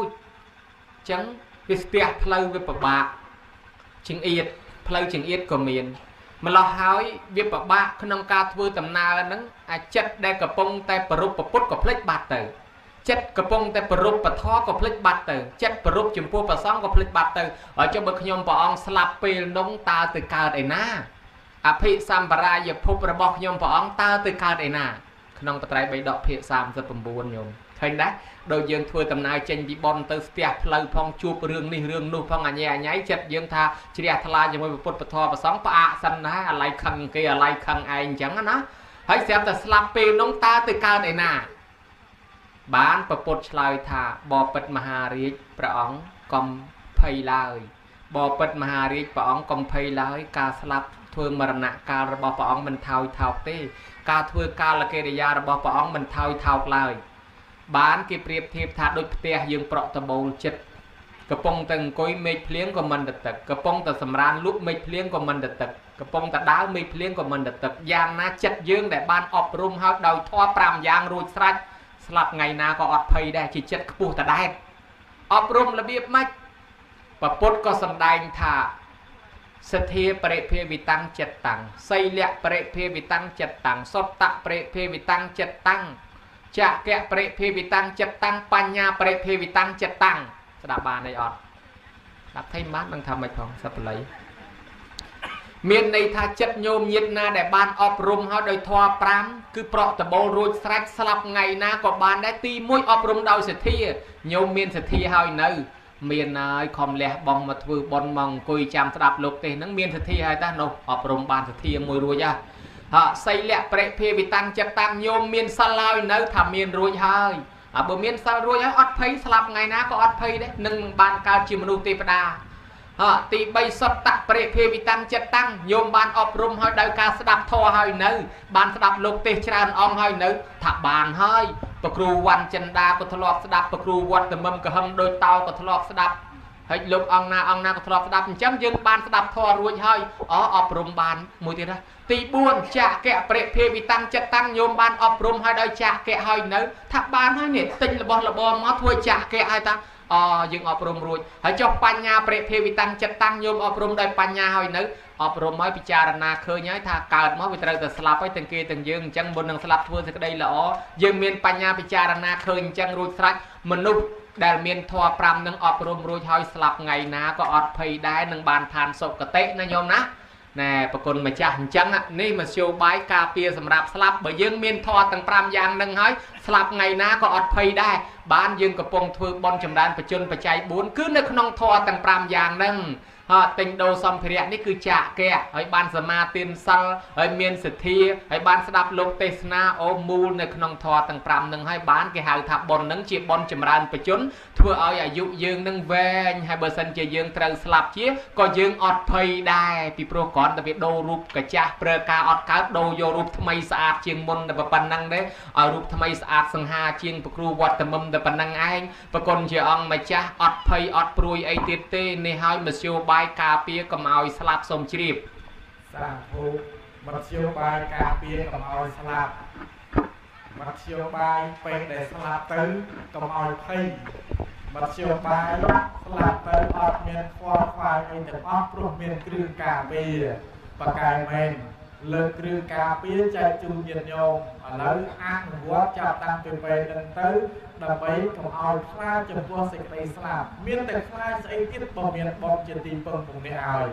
chẳng biết tiệt phơi với bạc chừng yết phơi chừng yết của miền mà lo hỏi biết bạc khăn ông ca thưa tầm nào nắng chất đây cà pông tay parup paput của plek bát tử chất cà pông tay parup pat thó của plek bát tử chất parup chìm pua pat song của plek bát tử ở trong bậc nhom bỏ ông slap pil nông ta từ cào đại naอภิสัมปรายภพระบอกโยมพระองค์ตาตือการไอนาขนมตะไคร้ใบดอกเพียสามจะปมบูนโยมเห็นได้โดยยังทัวร์ตำนายเจนบีบอลตือเสียเพลย์พองจูบเรื่องนี้เรื่องนู้นพองอันใหญ่ใหญ่จัดยังท่าเฉลี่ยทลายยังไม่ปุตปะทอปะสองปะอาสันนะอะไรคังเกยอะไรคังไอจังนะให้เสียแต่สลับปีน้องตาตือการไอนาบ้านปะปดชลายท่าบอปิดมหาฤทธิ์พระองค์กอมเพยลายบอปิดมหาฤทธิ์พระองค์กอมเพยลายกาสลับเพื่อมรณะการระบอบพระองค์มันเท่าเท่าเต้การเพื่อการละเกริยาระบอบพระองค์มันเท่าเท่าเลยบ้านกีเปรียบเทียบถาโดยเตียยังเปราะตะโบลจิตกระปงตึงก้อยเมฆเพลี้ยงก็มันตึกกระปงแต่สำรานลุกเมฆเพลี้ยงก็มันตึกกระปงแต่ดาวเมฆเพลี้ยงก็มันตึกยางน่าจัดยืงแต่บ้านอบรมเขาโดยท่อปรามยางรูดสลัดสลับไงนาก็อดเพยได้จิตจัดขปูแต่ได้อบรมระเบียบไม่ปะปุตก็สันได้ท่าสเทียเปรเพวิตังเจ็ดตังไซเละเปรเพวิตังเจ็ดตังสตตะเปรเพวิตังเจ็ดตังจะแกะเปรเพวิตังเจ็ดตังปัญญาเปรเพวิตังเจ็ดตังสดาบานในออดรับไทยมัดบังทำไปทองสับไหลเมียนในท่าจัดโยมยิดนาแต่บ้านอบรมเขาโดยทอปรามคือเปราะตะโบรูดสลัดสลับไงนะก็บ้านได้ตีมวยอบรมดาวเสถียโยมเมียนเสถียเขาเนื้อเมียนนายคอมเละบองมาถือบอลมองกุยจามสลับโลกเตนังเมียนสถีให้ตาโนอบรมบานสถีมวยรัวยะฮะใส่เละเปรเพวิตังจัดตังโยมเมียนสลายเนื้อทำเมียนรัวยให้บ่เมียนสลายรัวยให้อดเพยสลับไงนะก็อดเพยได้หนึ่งบานกาจิมนุษย์เทปดาตีใบสดตะเปรเพวิตังจัดตังโยมบานอบรมให้ได้การสดับทอให้เนื้อบานสดับโลกเตชรานอองให้เนื้อถับบานให้ปะครูวันจันดาก็ทะเลาะสดับปะครูวัดแต่มั่มกระหำโดยเตาก็ทะเลาะสดับให้ลูกองนาก็ทะเลาะสดับจังยังบานสดับทอรวยให้อบรมบานมวยทีนะตีบ้วนจะแกะเปรเพวิตังจัดตังโยมบานอบรมให้ได้จะแกะให้เนื้อถับบานให้เนี่ยติงระบอมาถ้วยจะแกะให้ตังยังอบรมรวยให้จบปัญญาเปรเพวิตังจัดตังโยมอบรมได้ปัญญาให้เนื้ออบรมให้พิจารณาเคยย้ายถ้าเกิดมาวิตรแต่สลับให้ตั้งเกยตั้งยังจังบนหนังสลับทั่วสักได้ละยังมีปัญญาพิจารณาเคยจังรู้สักมนุษย์ได้เมียนทอปรำนังอบรมรู้ให้สลับไงนะก็อดเพยได้นังบานทานศพกเตะนะโยมนะแน่ปรากฏมาจากจังนี่มาโชว์ใบกาเปียสำหรับสลับเบยังเมียนทอตั้งปรำยางนังให้สลับไงนะก็อดเพยได้บ้านยังกระปงถือบอลจำดานประจุนประจัยบุญขึ้นในขนมทอตั้งปรำยางนังติงโดซัมเพรียนี่คือจะแกะให้บ้านสมาตินซัลให้เมียนสิทธิให้บ้านสดับโลกเตสนาโอมูลในขนมทอต่างปรำหนึ่งให้บ้านแกหาทับบอลนังจีบอลจำรานประจุนทั่วเอาอายุยืงนังแวงให้เบอร์ซันจะยืงตรังสลับเชี่ยก็ยืงอดเพยได้ปีโปรก่อนแต่ไปโดรูปกระจาเปรกาอดการโดโยรูปทำไมสะอาดเชียงมนแต่ปันนังเด้เอารูปทำไมสะอาดสังหาเชียงปครูวัดแต่มุมแต่ปันนังไอ้ปรากฏเชียงมาจ้าอดเพยอดปรุยไอเตเต้ในให้มาโชว์ใบกาเปียก็มาเอาสลับสมชีพสาธุมัดเชียวบายกาเปียก็มาเอาสลับมัดเชียวบายเป็นแต่สลับตื้อก็มาเอาไพ่มัดเชียวบายสลับตื้ออดเมียนฟอร์ไฟไอแต่อดปลุกเมียนกลือกาเปียปากกายเมนเลิกกลือกาเปียใจจูเย็นโยมแล้วอ้างหัวจับตังเป็นไปดันตื้อดับไปก็เอาคลาจนพวกสิกไปสลับเมียนแต่คลาใส่ติดบ่เมียนบอมเจตีเปิงตรงนี้เอา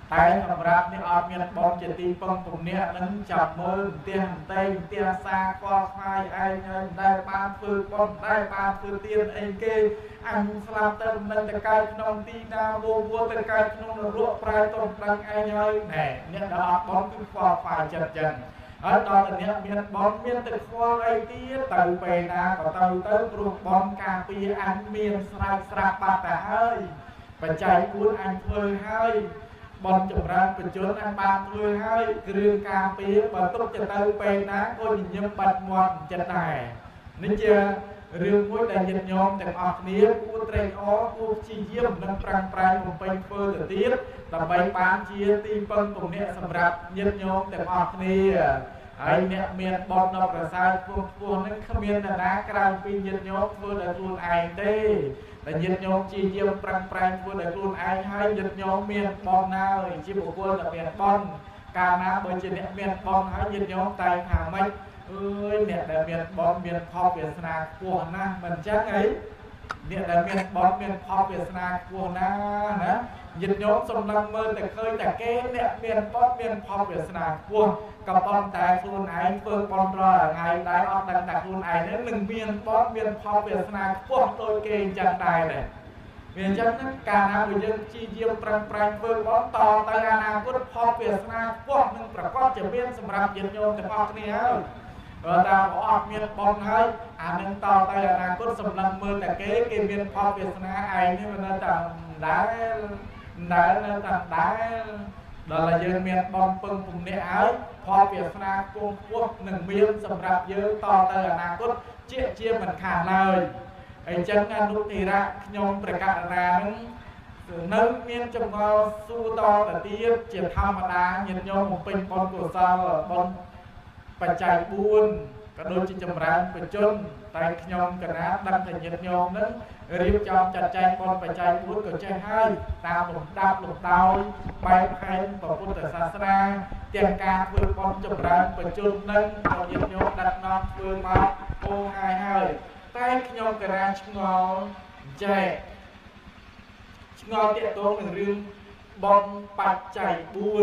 តែសម្រាប់អ្នកអត់មានបងជាទីពឹងពំនាក់នឹងចាប់មើលផ្ទះផ្ទៃផ្ទះសាកខ្វាយឯងហើយដែលបានធ្វើបងដែលបានធ្វើទៀនអីគេអញស្លាប់ទៅមិនទៅកើតក្នុងទីណាវវទៅកើតក្នុងនរកប្រែទៅដឹងឯងហើយណែអ្នកដែលអត់បងគឺខ្វល់ខ្វាយចិត្តចឹងហើយដល់តែអ្នកមានបងមានទឹកខ្វល់អីទៀតទៅពេលណាក៏ទៅព្រោះបងការពារអញមានស្រេចស្រាប់បាត់ទៅហើយបច្ច័យ4អញធ្វើហើយបនចម្រើនបញ្ជនអញបានធ្វើហើយគ្រឿងការពារបើទុកទៅពេលណាក៏ញញឹមបាត់មាត់ចិត្តដែរនេះជារឿងមួយដែលញាតិញោមទាំងអស់គ្នាគួរត្រេកអរគួរព្យាយាមនិងប្រាំងប្រែងបំពេញធ្វើទៅទៀតដើម្បីបានជាទីពឹងពំនាក់សម្រាប់ញាតិញោមទាំងអស់គ្នាហើយអ្នកមានបនដល់ប្រសើរខ្ពស់នឹងគ្មាននរណាក្រៅពីញាតិញោមធ្វើដោយខ្លួនឯងទេតែញាតិញោមជាយាមប្រាំងប្រែងធ្វើដោយខ្លួនឯងហើយញាតិញោមមានបងណាជាបុគ្គលដែលមានបងកាលណាបើជាអ្នកមានបងហើយញាតិញោមតែថាម៉េចអើយអ្នកដែលមានបងមានផលវាសនាខ្ពស់ណាស់មិនអញ្ចឹងអីអ្នកដែលមានបងមានផលវាសនាខ្ពស់ណាស់ណាញាតិញោមសំឡេងមើលតែឃើញតែគេអ្នកមានបងមានផលវាសនាខ្ពស់ក៏ប៉ុន្តែខ្លួនឯងធ្វើបងរាល់ថ្ងៃដែរអត់ដឹងថាខ្លួនឯងនឹងមានបងមានផលវាសនាខ្ពស់ដូចគេអញ្ចឹងដែរវាអញ្ចឹងកាលណាបើយើងព្យាយាមប្រឹងប្រែងធ្វើបងតទៅអនាគតផលវាសនាខ្ពស់នឹងប្រកបជាមានសម្រាប់ញាតិញោមទាំងអស់គ្នាហើយបើតាអត់មានបងហើយអានឹងតទៅអនាគតសម្លឹងមើលតែគេមានផលវាសនាឯងនេះមិននៅតែដែរនៅតែដែរដល់តែយើងមានបងពឹងពំនាក់ហើយផលវាសនាគង់ខ្ពស់នឹងមានសម្រាប់យើងតទៅអនាគតជាមិនខានឡើយអញ្ចឹងអនុតិរៈខ្ញុំប្រកាសណានឹងនៅមានចម្ងល់សួរតទៅទៀតជាធម្មតាញាតិញោមបំពេញបុណ្យកុសលបុណ្យបច្ច័យ4ក៏ដូចជាចម្រើនបញ្ជនតែខ្ញុំកណាដឹងថាញាតិញោមនឹងរៀបចំចាត់ចែងបុណ្យបច្ច័យ4ក៏ចេះហើយតាមលំដាប់លំដោយបែបហេតុពុទ្ធសាសនាទាំងការធ្វើបុណ្យចម្រើនបញ្ជននឹងក៏ញាតិញោមដាក់នាំធ្វើមកអូហើយតែខ្ញុំកណាឆ្ងល់ចេះឆ្ងល់ទាក់ទងនឹងរឿងបុណ្យបច្ច័យ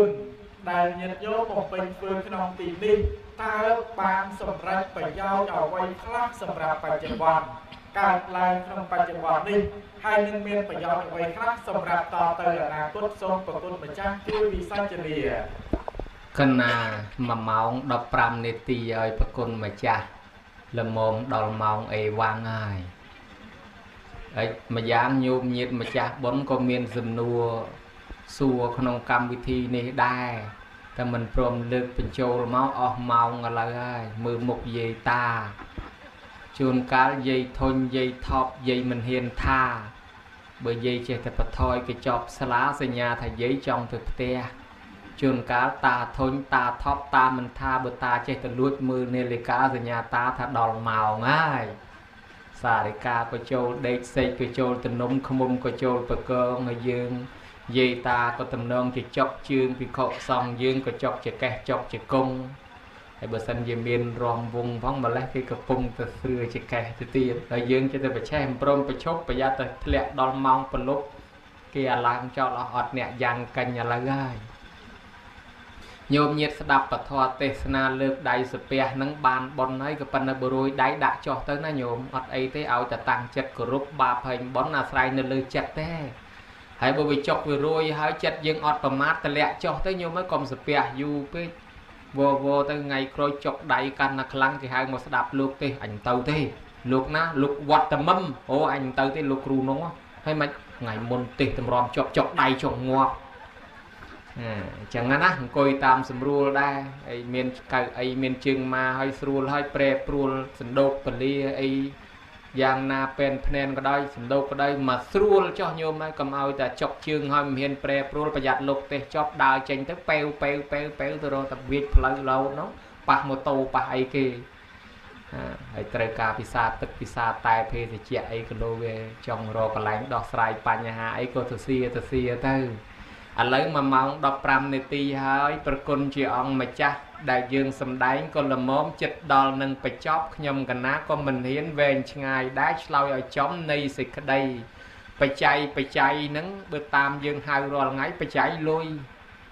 4ដែលញាតិញោមបំពេញធ្វើក្នុងទីនេះតើបានសម្រេចប្រយោជន៍អ្វីខ្លះសម្រាប់បច្ចុប្បន្នកើតឡើងក្នុងបច្ចុប្បន្ននេះហើយនឹងមានប្រយោជន៍អ្វីខ្លះសម្រាប់តទៅអនាគតសូមប្រគុណម្ចាស់ជួយវិសាចនាកណា1ម៉ោង15នាទីឲ្យប្រគុណម្ចាស់ល្មមដល់ម៉ោងអីវ៉ាំងហើយម្យ៉ាងញោមញាតិម្ចាស់បុណ្យក៏មានសំណួរសួរក្នុងកម្មវិធីនេះដែរតែមិនព្រមលើកបញ្ចូលមកអស់ម៉ោងឥឡូវហើយមើលមុខយាយតាជួនកាលយាយធុញយាយថប់យាយមិនហ៊ានថាបើយាយចេះតែបថយកញ្ចប់ស្លាសញ្ញាថាយាយចង់ទៅផ្ទះជួនកាលតាធុញតាថប់តាមិនថាបើតាចេះតែលួចមើលនាឡិកាសញ្ញាតាថាដល់ម៉ោងហើយសារិកាក៏ចូលដេកសេកក៏ចូលទនំឃុំក៏ចូលបកងហើយយើងយាយតាក៏តំណងជាចុកជើងពិខុសង្ឃយើងក៏ចុកជាកេះចុកជាគង់ហើយបើសិនជាមានរំវងផងម្លេះគេកំពុងទៅស្រឿជាកេះទៅទៀតហើយយើងចេះតែប្រឆេះមិនព្រមប្រឈប់ប្រយ័ត្នតែធ្លាក់ដល់ម៉ោងប្រលប់គេអាឡើងចោលអត់អ្នកយ៉ាងកាញ់ឥឡូវហើយញោមញាតស្ដាប់ពធទេសនាលើកដៃសាពះនឹងបានប៉ុនហើយក៏ប៉ុន្តែបរួយដៃដាក់ចុះទៅណាញោមអត់អីទេឲ្យតែតាំងចិត្តគោរពបាបហើយប៉ុនអាស្រ័យនៅលើចិត្តទេហើយបើវាចុកវារួយហើយចិត្តយើងអត់ប្រមាទតម្លាក់ចុះទៅញោមហើយកុំសាពះយូរពេកវទៅថ្ងៃក្រោយចុកដៃកាន់តែខ្លាំងគេហៅមកស្ដាប់លោកទេអញទៅទេលោកណាលោកវត្តមឹមអូអញទៅទេលោកគ្រូនោះហើយមិនថ្ងៃមុនទេតម្រាំចុកដៃចុកងាប់ចឹងណាអង្គុយតាមស្រួលដែរហើយមានកៅអីមានជើងមកហើយស្រួលហើយប្រែព្រួលសណ្ដោកពលាអីយ៉ាងណាពេនភ្នែនក៏ដោយសណ្ដោកក៏ដោយមកស្រួលចុះញោមហើយកុំឲ្យតែចុកជើងហើយមិនហ៊ានប្រែព្រួលប្រយ័ត្នលោកទេសចប់ដើរចេញទៅប៉ែវទៅរកតែវាចផ្លូវលោតនោះប៉ះម៉ូតូប៉ះអីគេហើយត្រូវការពិសាទឹកពិសាតែភេសជ្ជៈអីក៏លោវាចង់រកកន្លែងដោះស្រាយបញ្ហាអីក៏ទៅសៀទៅឥឡូវ1ម៉ោង15នាទីហើយប្រគុណជាអង្គម្ចាស់ដែលយើងសម្ដែងក៏ល្មមចិត្តដល់នឹងបញ្ចប់ខ្ញុំកណាក៏មិនហ៊ានវែងឆ្ងាយដែរឆ្លើយឲ្យចំនៃសេចក្តីបច្ច័យហ្នឹងបើតាមយើងហៅរាល់ថ្ងៃបច្ច័យលុយ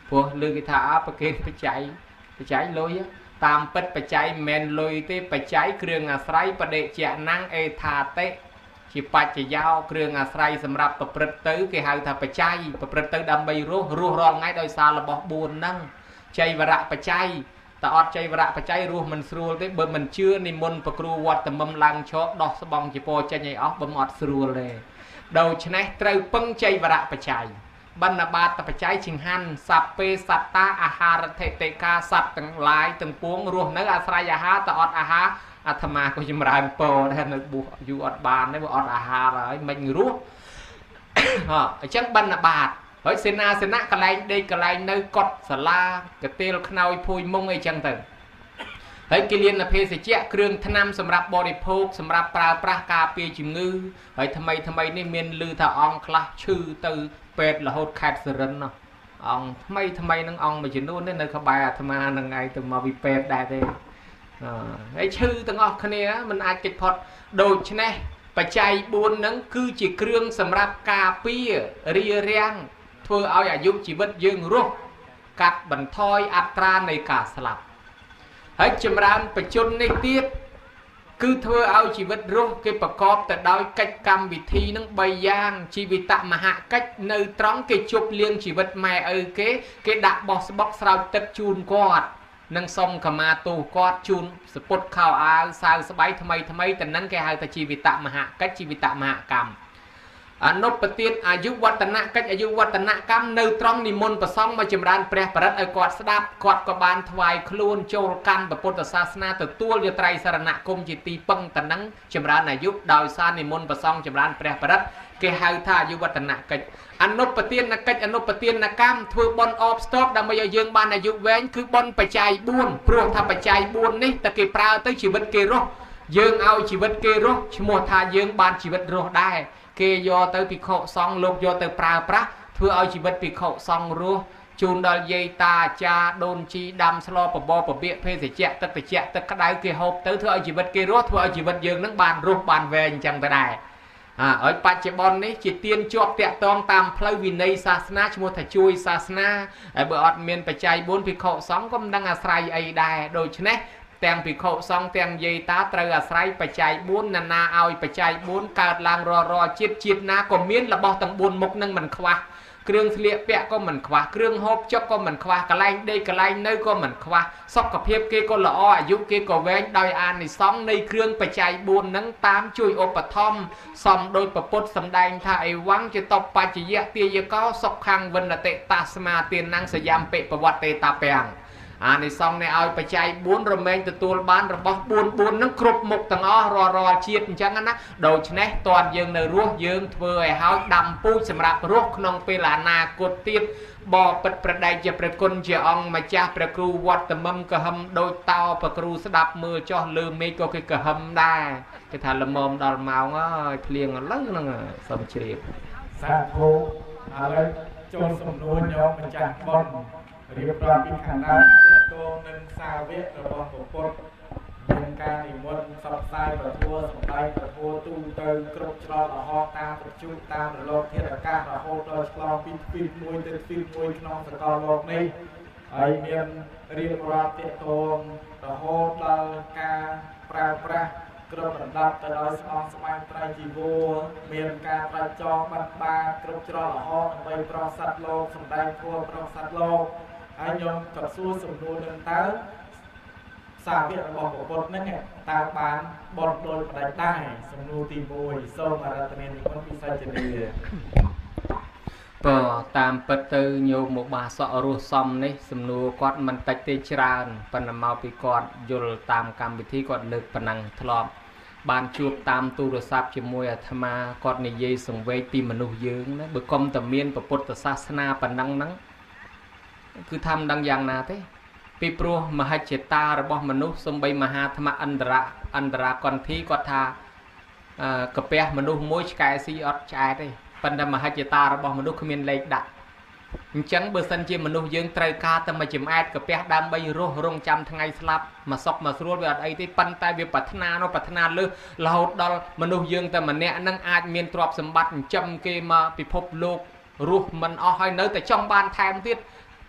พวกลือกิธาประเกณฑ์ไปใจลอยตามเป็ดไปใจแมนลอยเต้ไปใจเครื่องอาศัยประเดชะนั่งเอธาเตชิปัจจยาวเครื่องอาศัยสำหรับประพฤติตื้อคือหาถ้าไปใจประพฤติตื้อดำใบรู้รองง่ายโดยสารระบบบุญนั่งใจวระไปใจแต่อดใจวระไปใจรู้มันสรูลได้เบอร์มันเชื่อในมนประครูวัดแต่มั่มลังชอกดอกสบองจีโปใจใหญ่ออกบ่มอดสรูลเลยโดยชนะเตยปึ้งใจวระไปใจบรรณาบาตปัจจัยชิงหันสัพเปสัตตาอาหารเทเตกาสัตว์ต่างหลายต่างปวงรวมนึกอาศัยอาหารแต่อดอาหารอาตมาก็ยิมรานโปได้นึกบุอยู่อดบานได้บุอดอาหารอะไรมันรู้จังบรรณาบาตเฮ้ยเสนากระไรได้กระไรนึกกดสลากระเตลขนาวพุยมงไอจังตึงเฮ้ยกิเลนเพศเจ้าเครื่องทนำสำหรับบริโภคสำหรับปลาปลากาเปียจิมงือเฮ้ยทำไมนี่เมียนลือถ้าองคลาชื่อตือเป็ดละหดแคดสรินเนาะองทำไมนังองมาจีนู่นเนี่ยในขบายธรรมานังไงถึงมาวิเป็ดได้เลยไอชื่อตั้งออกคะแนนมันอาจจะพอดโดยชนะปัจจัยบุญนั้นคือจีเครื่องสำหรับกาเปียเรียเรียงเพื่อเอาอายุชีวิตยืงรุ่งกัดบันทอยอัตราในกาสลับให้จำรานประจุในเตี้ยคือเธอเอาชีวิตรุ่งเก็บประกอบแต่โดยกิจกรรมวิธีนั้นใบยางชีวิตมหากิจในตรองเกจุบเลี้ยงชีวิตแม่เกดักบอกสาวตัดจูนกอดนั่งส่งขมาตูกอดจูนสปดข่าวอาสาวสบายทำไมแต่นั้นแกหาแต่ชีวิตมหากิจชีวิตมหากรรมอนุปเตียนอายุวัฒนะกิจอายุวัฒนกรรมในตรองนิมนต์ประซองมาจำรานเปรประดับไอกอดสดับกอดกบาลถวายคลูนโจรกันแบบพุทธศาสนาตัวตัวยไตรสารณคมจิตตีปังแต่นั้นจำรานอายุดาวซานิมนต์ประซองจำรานเปรประดับเกหาท่าอายุวัฒนะกิจอนุปเตียนนักกิจอนุปเตียนนักกรรมถือบอลออฟสต็อปดำมาเยืองบานอายุแหวนคือบอลปัจจัยบุญพรวงทำปัจจัยบุญนี่แต่เกปราตั้งชีวิตเกโรยืองเอาชีวิตเกโรชโมทายืองบานชีวิตโรได้เกยโยเตอปิโคซองโลกโยเตอปราพระเพื่อเอาชีวิตปิโคซองรู้จูนดอลเยตาจาโดนชีดำสโลปบปเบียเพศเจตตะเจตกระไดเกหอบเตอเพื่อเอาชีวิตเกรู้เพื่อเอาชีวิตยืงนั่งบานรูปบานเวงจังแต่ได้ปัจจุบันนี้จิตเตียนจวบเตะตองตามพลวินัยศาสนาชโมทช่วยศาสนาเบอร์เมียนปัจจัยบุญปิโคซองก็ดังอาศัยไอได้โดยเฉพาะแตงปีโคซองแตงเยตาเตออาศัยปัจจัยบุญนาเอาปัจจัยบุญการลางรอจิตนาก็เมียนระบอบตังบุญมุกนั่งมันคว้าเครื่องเลี้ยเปะก็มันคว้าเครื่องฮอบจกก็มันคว้ากระไลได้กระไลเนยก็มันคว้าซอกกระเพียบเกก็ละอ้ออายุเกก็แหวงโดยอ่านในซองในเครื่องปัจจัยบุญนั่งตามช่วยอุปธรรมซอมโดยประพุทธสำแดงถ้าไอวังจะตบปัจจยะเตียก็ซอกคังวันเตตาสมาเตียนนั่งสยามเปะประวัติเตตาเปียงในซองในเอาปัจจัยบุญระเมงตัวบ้านระบบบุญนั่งครบหมกตั้งอ้อรอเชียดจังนะโดยเฉพาะตอนยืงในรั้วยืงเพื่อให้เขาดำปูสำหรับรั้วขนมเปลานากดตีบ่อปิดประเดี๋ยวจะประกุนจะองมาจ้าประครูวัดตะมั่มกระหำโดยเตาประครูสดับมือจ่อลืมไม่ก็คือกระหำได้จะทานละมอมดอลเมาง่ายเพลียงลังนั่งสมเชียบสาธุอะไรโจรสมนูนยอมมาจากบอลเรียบร้อยเป็นขันน้ำตัวหนึ่งซาเวทระบบปกเป็นการอิมวนสับไซประทัวสมไดประทัวตู้เติมกรุบชลอดหอกตามประชุมตามโลกเทศกาลโฮโตชลอฟิตมวยเตฟิตมวยขนมสกอโลกนี้ไอเมียนเรียบร้อยเตะตัวโฮโตกาปรากรุบระดับแต่โดยสมองสมัยไตรจีโวเมียนการประจองบันบากรุบชลอดหอกไปปรสัตโลกสมไดทัวปรสัตโลกไอยงกับสู้สมดูเดินเต้าสาเวียบอกบทนั่นไงตาบานบทโดยประได้สมนูตีมวยโซมาราตเนนิคนพิเศษจะดีปอตามปัตเตอร์โยมบาสอรุซอมนี่สมนูกอดมันตัดเตจรานปนมาปีกอดยุลตามกรรมวิธีกอดเลิกปนังทลอบบานจูบตามตูรศัพท์จมวยธรรมากอดในเยสงเวปีมนุษย์ยืงนะบุคคลตะเมียนประพุทธศาสนาปนังนั้นคือทำดังอย่างนาเต้ปีโปรมหาเจตาระบบมนุษย์สมบัยมหาธรรมอันตรากรทีกอดทากระเปียมนุษย์มวยสกายซีออดใจได้ปัญญามหาเจตาระบบมนุษย์ขมิ้นเล็กดักจังเบอร์สันเจมนุษย์ยืงไตรกาแต่มาจิมแอดกระเปียดำใบรูรงจำทั้งไงสลับมาซอกมาสรุปแบบไอ้ที่ปันไตเบียปัฒนาโนปัฒนาเลือเราดอลมนุษย์ยืงแต่มันเนี่ยนั่งอาจมีตรอบสมบัติจำเกมาปิภพโลกรูมันเอาให้เนื้อแต่จ้องบานแทนที่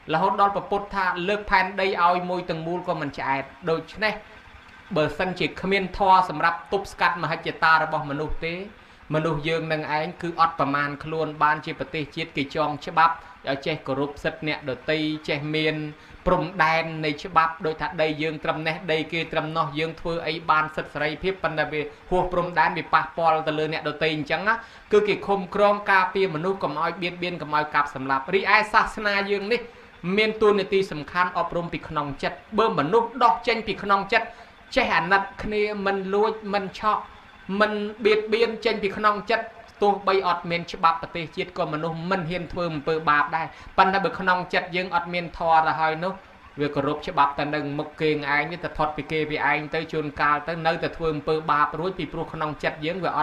là hốt đó bột tha lược pan đây ao môi từng mùi của mình chạy đôi chứ này bờ sân chỉ khamiên thoa sầm rạp túp scat mà hay chỉ ta ra bỏ mình nụ tế mình nụ dương nâng anh cứ ọt bà man luôn ban chỉ bật tê chiết kỳ chong chế bắp ở che cổ rụp sất nẹ đồ tây che miên prum đen này chế bắp đôi thật đây dương trầm nè đây kia trầm nó dương thưa ấy ban sất sấy phép pan là về hùa prum đen bị pa pol từ lừa nẹ đồ tây chẳng á cứ kỳ khom krom ca pia mình nụ cầm oi biên cầm oi cặp sầm lạp ri ai sasna dương ní miên tu nê ti sầm khăn ọp prum bị khong chất bơm mình nụ đọc tranh bị khong chất che hẳn nặt kia mình lùi mình chọ mình biệt biên trên bị khong chất tu bay ọt miền chụp bắp bát chiết còn mình hiền thưa một bờ bạp đây pan đã bị khong chất dương ọt miền thò là hơi nốt việc cổ rụp chụp bắp ta đừng một kềnh anh như ta thoát bị kê bị anh tới chôn cao tới nơi ta thưa một bờ bạp rồi bị pro khong chất dương về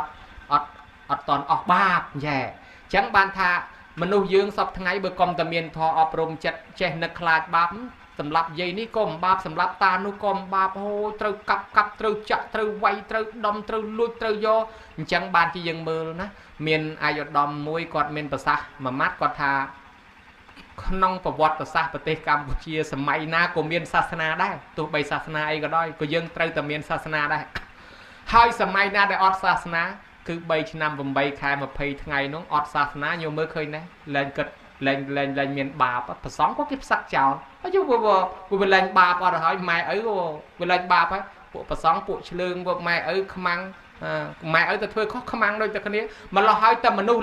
ọt toàn ọt bạp nhẹ chẳng ban tha mình nuôi dương sập tháng ấy bờ com ta miền thò ọp rôm chất che nực khai bạpสำหรับยัยนี่ก็บาปสำหรับตานุก็บาปโหตรึกับตรึจักตรึไวตรึดมตรึลุยตรึโยจังบานที่ยังมือนะเมียนอายดอมมวยกอดเมียนภาษามามัดกอดทาขนมประวัติภาษาประเทศกัมพูชีสมัยนาก็เมียนศาสนาได้ตัวใบศาสนาไอ้ก็ได้ก็ยังตรึแต่เมียนศาสนาได้ให้สมัยนาได้อดศาสนาคือใบชนำผมใบคายมาเพย์ทั้งไงน้องอดศาสนาโยมเมื่อเคยนะแรงกิดแรงเมียนบาปผสมก็เก็บสักเจ้าchứ vừa vừa lên bà rồi hỏi mày ấy vừa lên bà ấy bộ bà sống bộ lương bộ mày ấy không ăn mày ấy ta thuê khó không ăn đâu cho cái này mà lo hỏi ta mà nu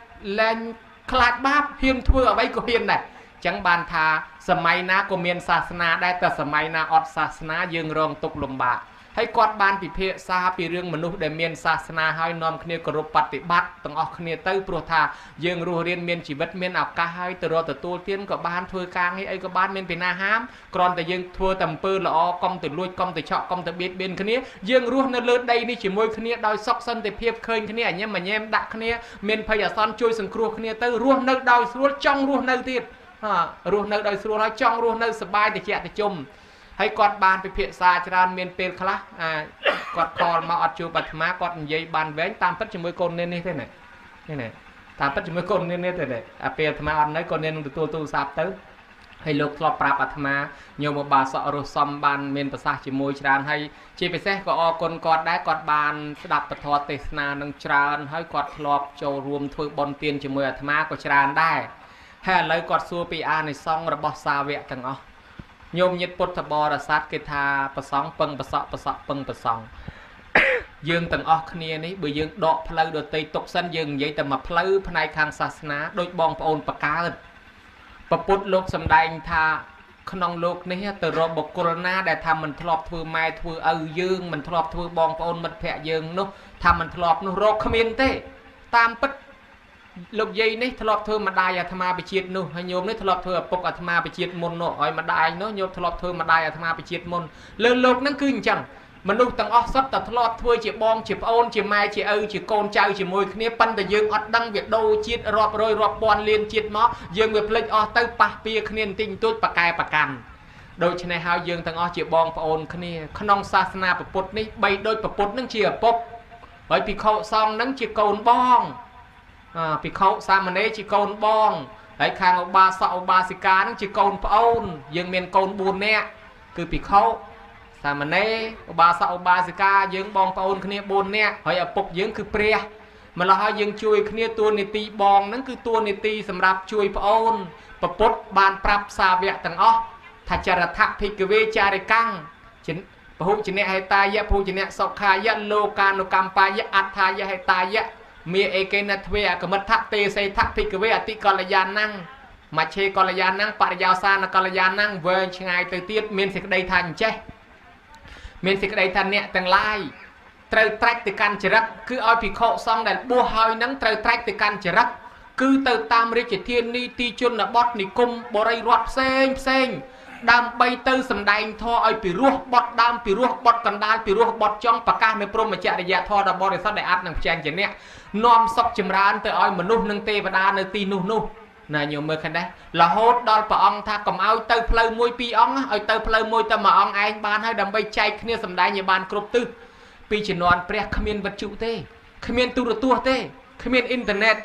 lên khát báp hiên thưa ở đây của hiên này chẳng bàn thà sớm mai na của miền sa na đây ta sớm mai na ọt sa na dương rong tục lồng bạcให้กอดบานปีเพศาปีเรื่องมนุษย์ได้เมียนศาสนาให้นอมคเนกรบปฏิบัติต้องออกคเนเตอร์โปรธายังรู้เรียนเมียนชีวิตเมียนเอากาให้ตรอตตัวเตี้ยนกับบ้านทัวกลางให้ไอ้กับบ้านเมียนเป็นนาห้ามกรอนแต่ยังทัวต่ำเปิลละอกอมแต่ลุยกอมแต่เฉาะกอมแต่เบียดเบียนคเนยังรู้ในเลือดใดนี่chỉมวยคเนดอยซอกซันแต่เพียบเคยคเนอันนี้มันแย้มดักคเนเมียนพยาซ้อนช่วยสังครัวคเนเตอร์รู้ในดอยรู้จ้องรู้ในติดรู้ในดอยรู้แล้วจ้องรู้ในสบายแต่เฉะแต่จมให้กอดบานไปเพียซาจรานเมียนเป็นคลา กอดคอมาอัดจูปัตมากอดยัยบานแหวนตามปัจจุบันคนนี่เท่าไหร่นี่ไหนตามปัจจุบันคนนี่เท่าไหร่เปียธรรมะอันไหนคนนี่ตัวสาบเต๋อให้ลูกทลอปราบอัตมาโยมบาสอรุสมบานเมียนภาษาจิมวยจรานให้จีไปเสกก็อคนกอดได้กอดบานสดับปฐอเตสนานังจรานให้กอดทลอปโจรวมถือบอลเตียนจิมวยอัตมาก็จรานได้ให้เลยกอดซัวปีอาในซองระบบซาเวะทั้งอ๋อโยมยึดปุถบรสัตกิธาประสองเปิงประสะเปิงประสองยืงต่างออกเนียนี้บ่ยืงดอกพลายโดยตีตกสั้นยืงยัยแต่มาพลายภายในทางศาสนาโดยบองปอนประกาศประพุทธโลกสำแดงทาขนองโลกนี้แต่รบบกรณาได้ทำมันทลอบถือไม้ถือยืงมันทลอบถือบองปอนมันแผลยืงนู้ทำมันทลอบนู้โรคขมิ้นเต้ตามปัดลูกยัยนี่ทลอบเธอมาได้อาตมาไปเชียดนู่ให้โยมนี่ทลอบเธอปกอาตมาไปเชียดมนโน่อยมาได้เนาะโยมทลอบเธอมาได้อาตมาไปเชียดมนเลื่อนโลกนั่นคือจังมนุษย์ต่างออกซัดแต่ทลอบเธอจีบองจีบโอนจีไม้จีจีโกนเจ้าจีมวยนี้ปั้นแต่ยืงอัดดังเวียดโดเชียดรอบโรยรอบบอลเลียนเชียดหม้อยืงเวียดเพลิดออกเต้าปะเปียขเนียนติงตุ้ยปะกายปะกันโดยชนายฮาวยืงต่างออกจีบองปะโอนขเนียขนองศาสนาปะปุตนี่ใบโดยปะปุตนั่งเชียปกไว้ปีเขาซองนั่งจีโกนบองปีเขาสามเณรจีโกนบองไอ้ข้างอบาสะอบาสิกานั่งจีโกนปะโอนยืงเมียนโกนบูนเนี่ยคือปีเขาสามเณรอบาสะอบาสิกายืงบองปะโอนขเนียบูนเนี่ยหอยปกยืงคือเปรียมันเราให้ยืงช่วยขเนียตัวนิตีบองนั่นคือตัวนิตีสำหรับช่วยปะโอนปะปุตบานปรับซาเวะต่างอ๋อทัจจรทะพิกเวจาริกังจินพหูจินเนให้ตายะพหูจินเนสกขายะโลกานุกัมปายะอัฏฐายะให้ตายะมีเอเกนัทเวะกมัทธะเตเสทะพิกเวอติกรยานังมาเชกรยานังปริยาสานกรยานังเวชไงเตตีเมียนสิกได้ทันเจเมียนสิกได้ทันเนี่ยต่างลายเตยแทรกติการจรักคือเอาพิโคซองแต่บัวหอยนังเตยแทรกติการจรักคือเตยตามริจิเทียนนีตีจุนนบอดนิคุมบริรัตเซงดำใบเตยสำแดงทอไอปีรัวบอดดำปีรัวบอดกันดาปีรัวบอดจ้องปากกาในโปรมาเจริยาทอดบริษัทได้อัดหนังแจงเจเนี่ยนอมซอกจิมรานเตยอ้อยมนุษย์นังเตปดาในตีนู่นายโยมเมื่อคันได้ละโหดดอลปะองถ้ากำเอาเตยเพลย์มวยปีองเอาเตยเพลย์มวยแต่มาองไอ้บ้านให้ดำใบใจเนี่ยสำแดงในบ้านกรุบตื้อปีจะนอนเปรียขมิ้นบรรจุเต้ขมิ้นตัวเต้ขมิ้นอินเทอร์เน็ตเต้